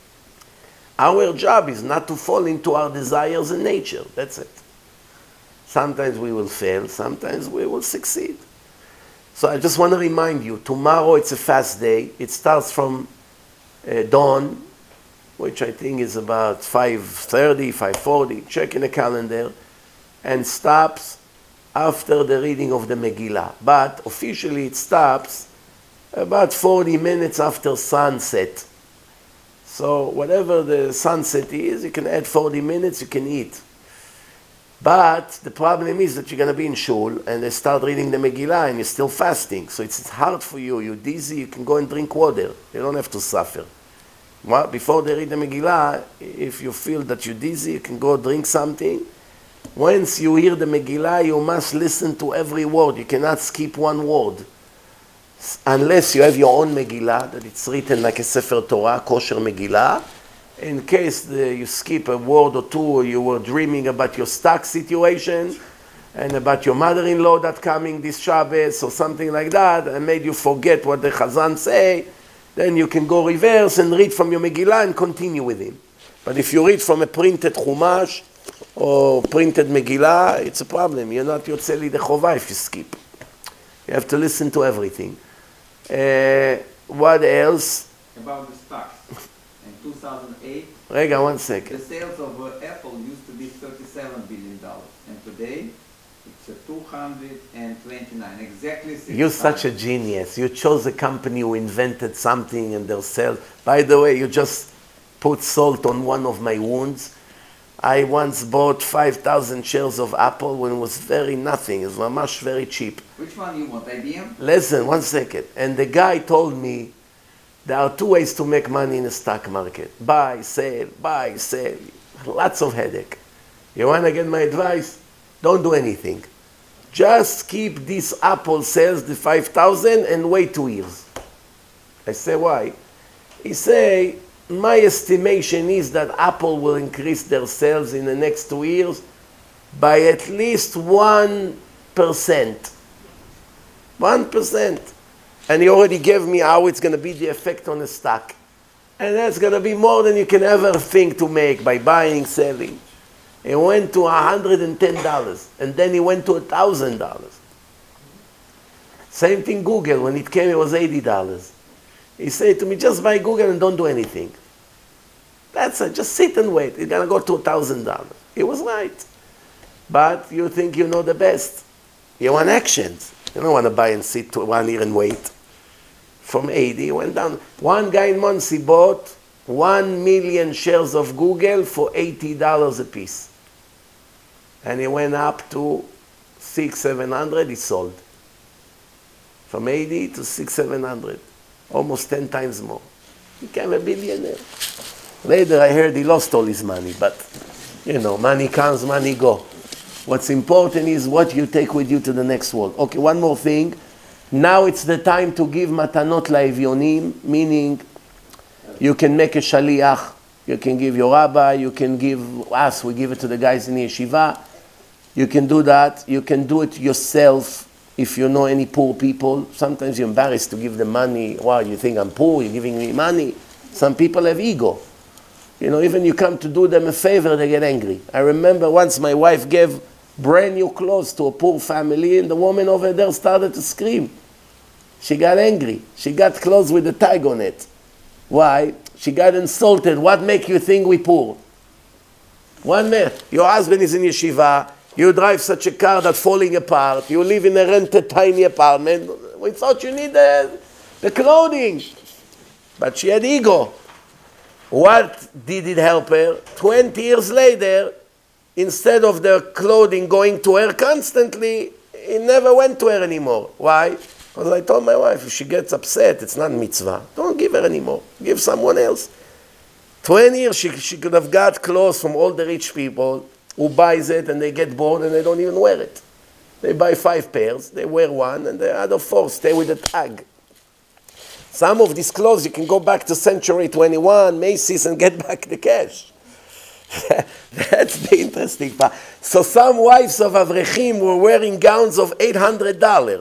Our job is not to fall into our desires and nature. That's it. Sometimes we will fail, sometimes we will succeed. So I just want to remind you, tomorrow it's a fast day. It starts from uh, dawn, which I think is about five thirty, five forty. Check in the calendar. And stops after the reading of the Megillah. But officially it stops about forty minutes after sunset. So whatever the sunset is, you can add forty minutes, you can eat. But the problem is that you're going to be in shul and they start reading the Megillah and you're still fasting. So it's hard for you, you're dizzy, you can go and drink water. You don't have to suffer. Well, before they read the Megillah, if you feel that you're dizzy, you can go drink something. Once you hear the Megillah, you must listen to every word. You cannot skip one word. Unless you have your own Megillah, that it's written like a Sefer Torah, kosher Megillah. In case the, you skip a word or two, or you were dreaming about your stock situation, and about your mother-in-law that coming this Shabbos, or something like that, and made you forget what the Chazan say, then you can go reverse and read from your Megillah and continue with him. But if you read from a printed Chumash, or printed Megillah, it's a problem. You're not Yotzei Lidei Chova if you skip. You have to listen to everything. Uh, what else? About the stocks. In two thousand eight, Rega, one second. the sales of uh, Apple used to be thirty-seven billion dollars. And today, it's uh, two hundred twenty-nine. Exactly six You're such a genius. You chose a company who invented something and they'll sell. By the way, you just put salt on one of my wounds. I once bought five thousand shares of Apple when it was very nothing. It was mamash very cheap. Which one do you want, I B M? Listen, one second. And the guy told me there are two ways to make money in the stock market. Buy, sell, buy, sell. Lots of headache. You want to get my advice? Don't do anything. Just keep this Apple sales, the five thousand, and wait two years. I say, why? He say, my estimation is that Apple will increase their sales in the next two years by at least one percent. one percent. And he already gave me how it's going to be the effect on the stock. And that's going to be more than you can ever think to make by buying, selling. It went to one hundred ten dollars. And then he went to one thousand dollars. Same thing Google, when it came it was eighty dollars. He said to me, just buy Google and don't do anything. That's it, just sit and wait. It's gonna go to one thousand dollars. He was right. But you think you know the best. You want actions. You don't want to buy and sit to one year and wait. From eighty, he went down. One guy in Muncie bought one million shares of Google for eighty dollars a piece. And he went up to six, seven hundred, he sold. From eighty to six, seven hundred. Almost ten times more. He became a billionaire. Later I heard he lost all his money, but you know, money comes, money go. What's important is what you take with you to the next world. Okay, one more thing. Now it's the time to give matanot la'evyonim, meaning you can make a shaliach, you can give your rabbi, you can give us, we give it to the guys in the yeshiva. You can do that. You can do it yourself if you know any poor people. Sometimes you're embarrassed to give them money. Wow, you think I'm poor, you're giving me money. Some people have ego. You know, even you come to do them a favor, they get angry. I remember once my wife gave brand new clothes to a poor family, and the woman over there started to scream. She got angry. She got clothes with a tag on it. Why? She got insulted. What make you think we poor? One minute. Your husband is in yeshiva. You drive such a car that's falling apart. You live in a rented tiny apartment. We thought you need the, the clothing. But she had ego. What did it help her? twenty years later, instead of the clothing going to her constantly, it never went to her anymore. Why? Because I told my wife, if she gets upset, it's not mitzvah. Don't give her anymore. Give someone else. twenty years she, she could have got clothes from all the rich people who buys it and they get bored and they don't even wear it. They buy five pairs, they wear one, and the other four stay with the tag. Some of these clothes you can go back to Century twenty-one, Macy's, and get back the cash. That's the interesting part. So some wives of Avrechim were wearing gowns of eight hundred dollars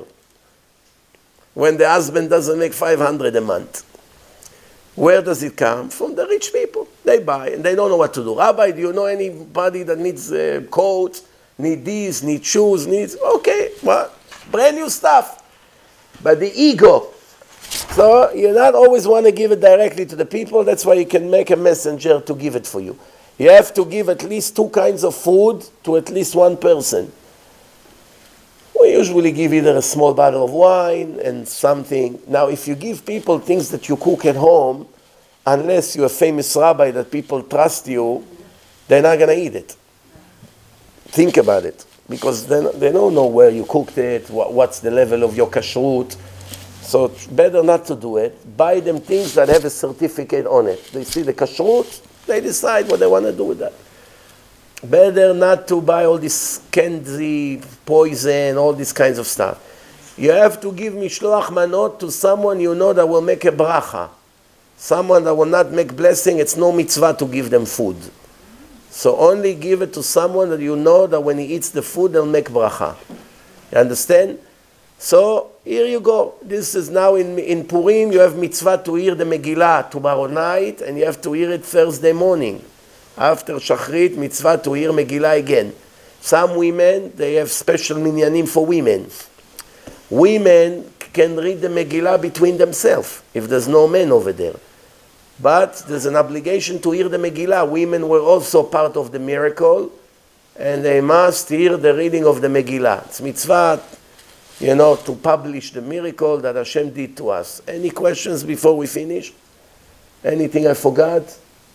when the husband doesn't make five hundred dollars a month. Where does it come? From the rich people. They buy and they don't know what to do. Rabbi, do you know anybody that needs uh, coats, need these, need shoes, needs... Okay, well, brand new stuff. But the ego. So you not always want to give it directly to the people. That's why you can make a messenger to give it for you. You have to give at least two kinds of food to at least one person. We usually give either a small bottle of wine and something. Now, if you give people things that you cook at home, unless you're a famous rabbi that people trust you, they're not going to eat it. Think about it. Because they, they don't know where you cooked it, what, what's the level of your kashrut. So it's better not to do it. Buy them things that have a certificate on it. They see the kashrut, they decide what they want to do with that. Better not to buy all this candy, poison, all these kinds of stuff. You have to give mishloach manot to someone you know that will make a bracha. Someone that will not make blessing, it's no mitzvah to give them food. So only give it to someone that you know that when he eats the food, they'll make bracha. You understand? So here you go. This is now in, in Purim, you have mitzvah to hear the Megillah tomorrow night, and you have to hear it Thursday morning. After Shachrit, mitzvah to hear Megillah again. Some women, they have special minyanim for women. Women can read the Megillah between themselves, if there's no men over there. But there's an obligation to hear the Megillah. Women were also part of the miracle, and they must hear the reading of the Megillah. It's mitzvah, you know, to publish the miracle that Hashem did to us. Any questions before we finish? Anything I forgot?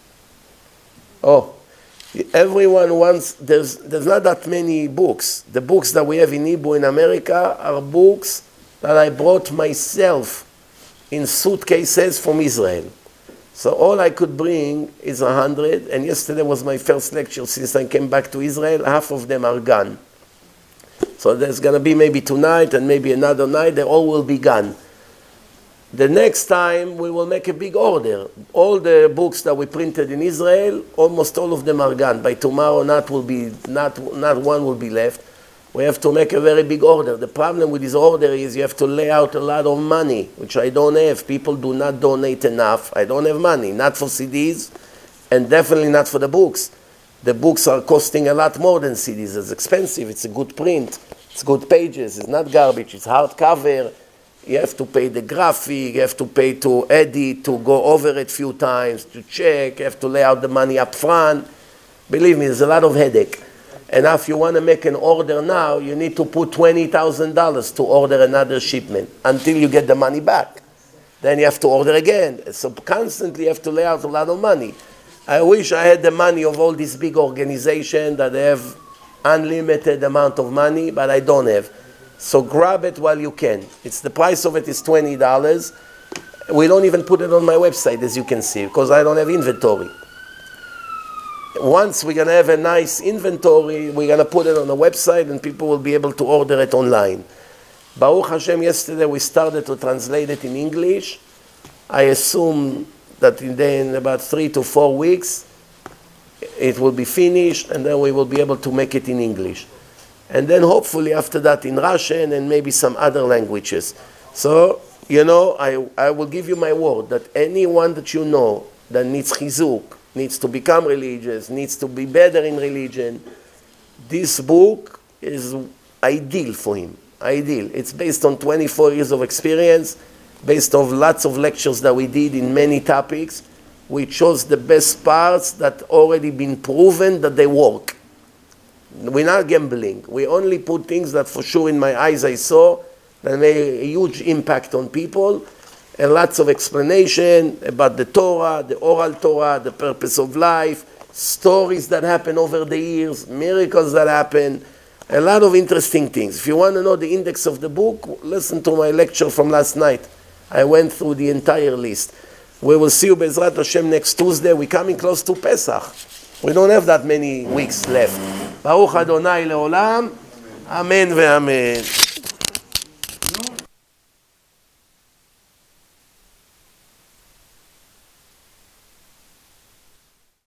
Oh, everyone wants, there's, there's not that many books. The books that we have in Hebrew in America are books that I brought myself in suitcases from Israel. So all I could bring is a hundred, and yesterday was my first lecture since I came back to Israel. Half of them are gone. So there's going to be maybe tonight and maybe another night, they all will be gone. The next time we will make a big order. All the books that we printed in Israel, almost all of them are gone. By tomorrow, not will be not not one will be left. We have to make a very big order. The problem with this order is you have to lay out a lot of money, which I don't have. People do not donate enough. I don't have money, not for C Ds, and definitely not for the books. The books are costing a lot more than C Ds. It's expensive. It's a good print. It's good pages. It's not garbage. It's hardcover. You have to pay the graphic, you have to pay to edit, to go over it a few times, to check, you have to lay out the money up front. Believe me, there's a lot of headache. And if you want to make an order now, you need to put twenty thousand dollars to order another shipment until you get the money back. Then you have to order again. So constantly you have to lay out a lot of money. I wish I had the money of all these big organizations that have unlimited amount of money, but I don't have. So grab it while you can. It's the price of it is twenty dollars. We don't even put it on my website, as you can see, because I don't have inventory. Once we're going to have a nice inventory, we're going to put it on the website and people will be able to order it online. Baruch Hashem, yesterday we started to translate it in English. I assume that in, the, in about three to four weeks, it will be finished and then we will be able to make it in English. And then hopefully after that in Russian and maybe some other languages. So, you know, I, I will give you my word that anyone that you know that needs chizuk, needs to become religious, needs to be better in religion, this book is ideal for him. Ideal. It's based on twenty-four years of experience, based on lots of lectures that we did in many topics. We chose the best parts that already been proven that they work. We're not gambling. We only put things that for sure in my eyes I saw that made a huge impact on people, and lots of explanation about the Torah, the oral Torah, the purpose of life, stories that happen over the years, miracles that happen, a lot of interesting things. If you want to know the index of the book, listen to my lecture from last night. I went through the entire list. We will see you Be'ezrat Hashem next Tuesday. We're coming close to Pesach. We don't have that many weeks left. Baruch Adonai le'olam. Amen ve'amen.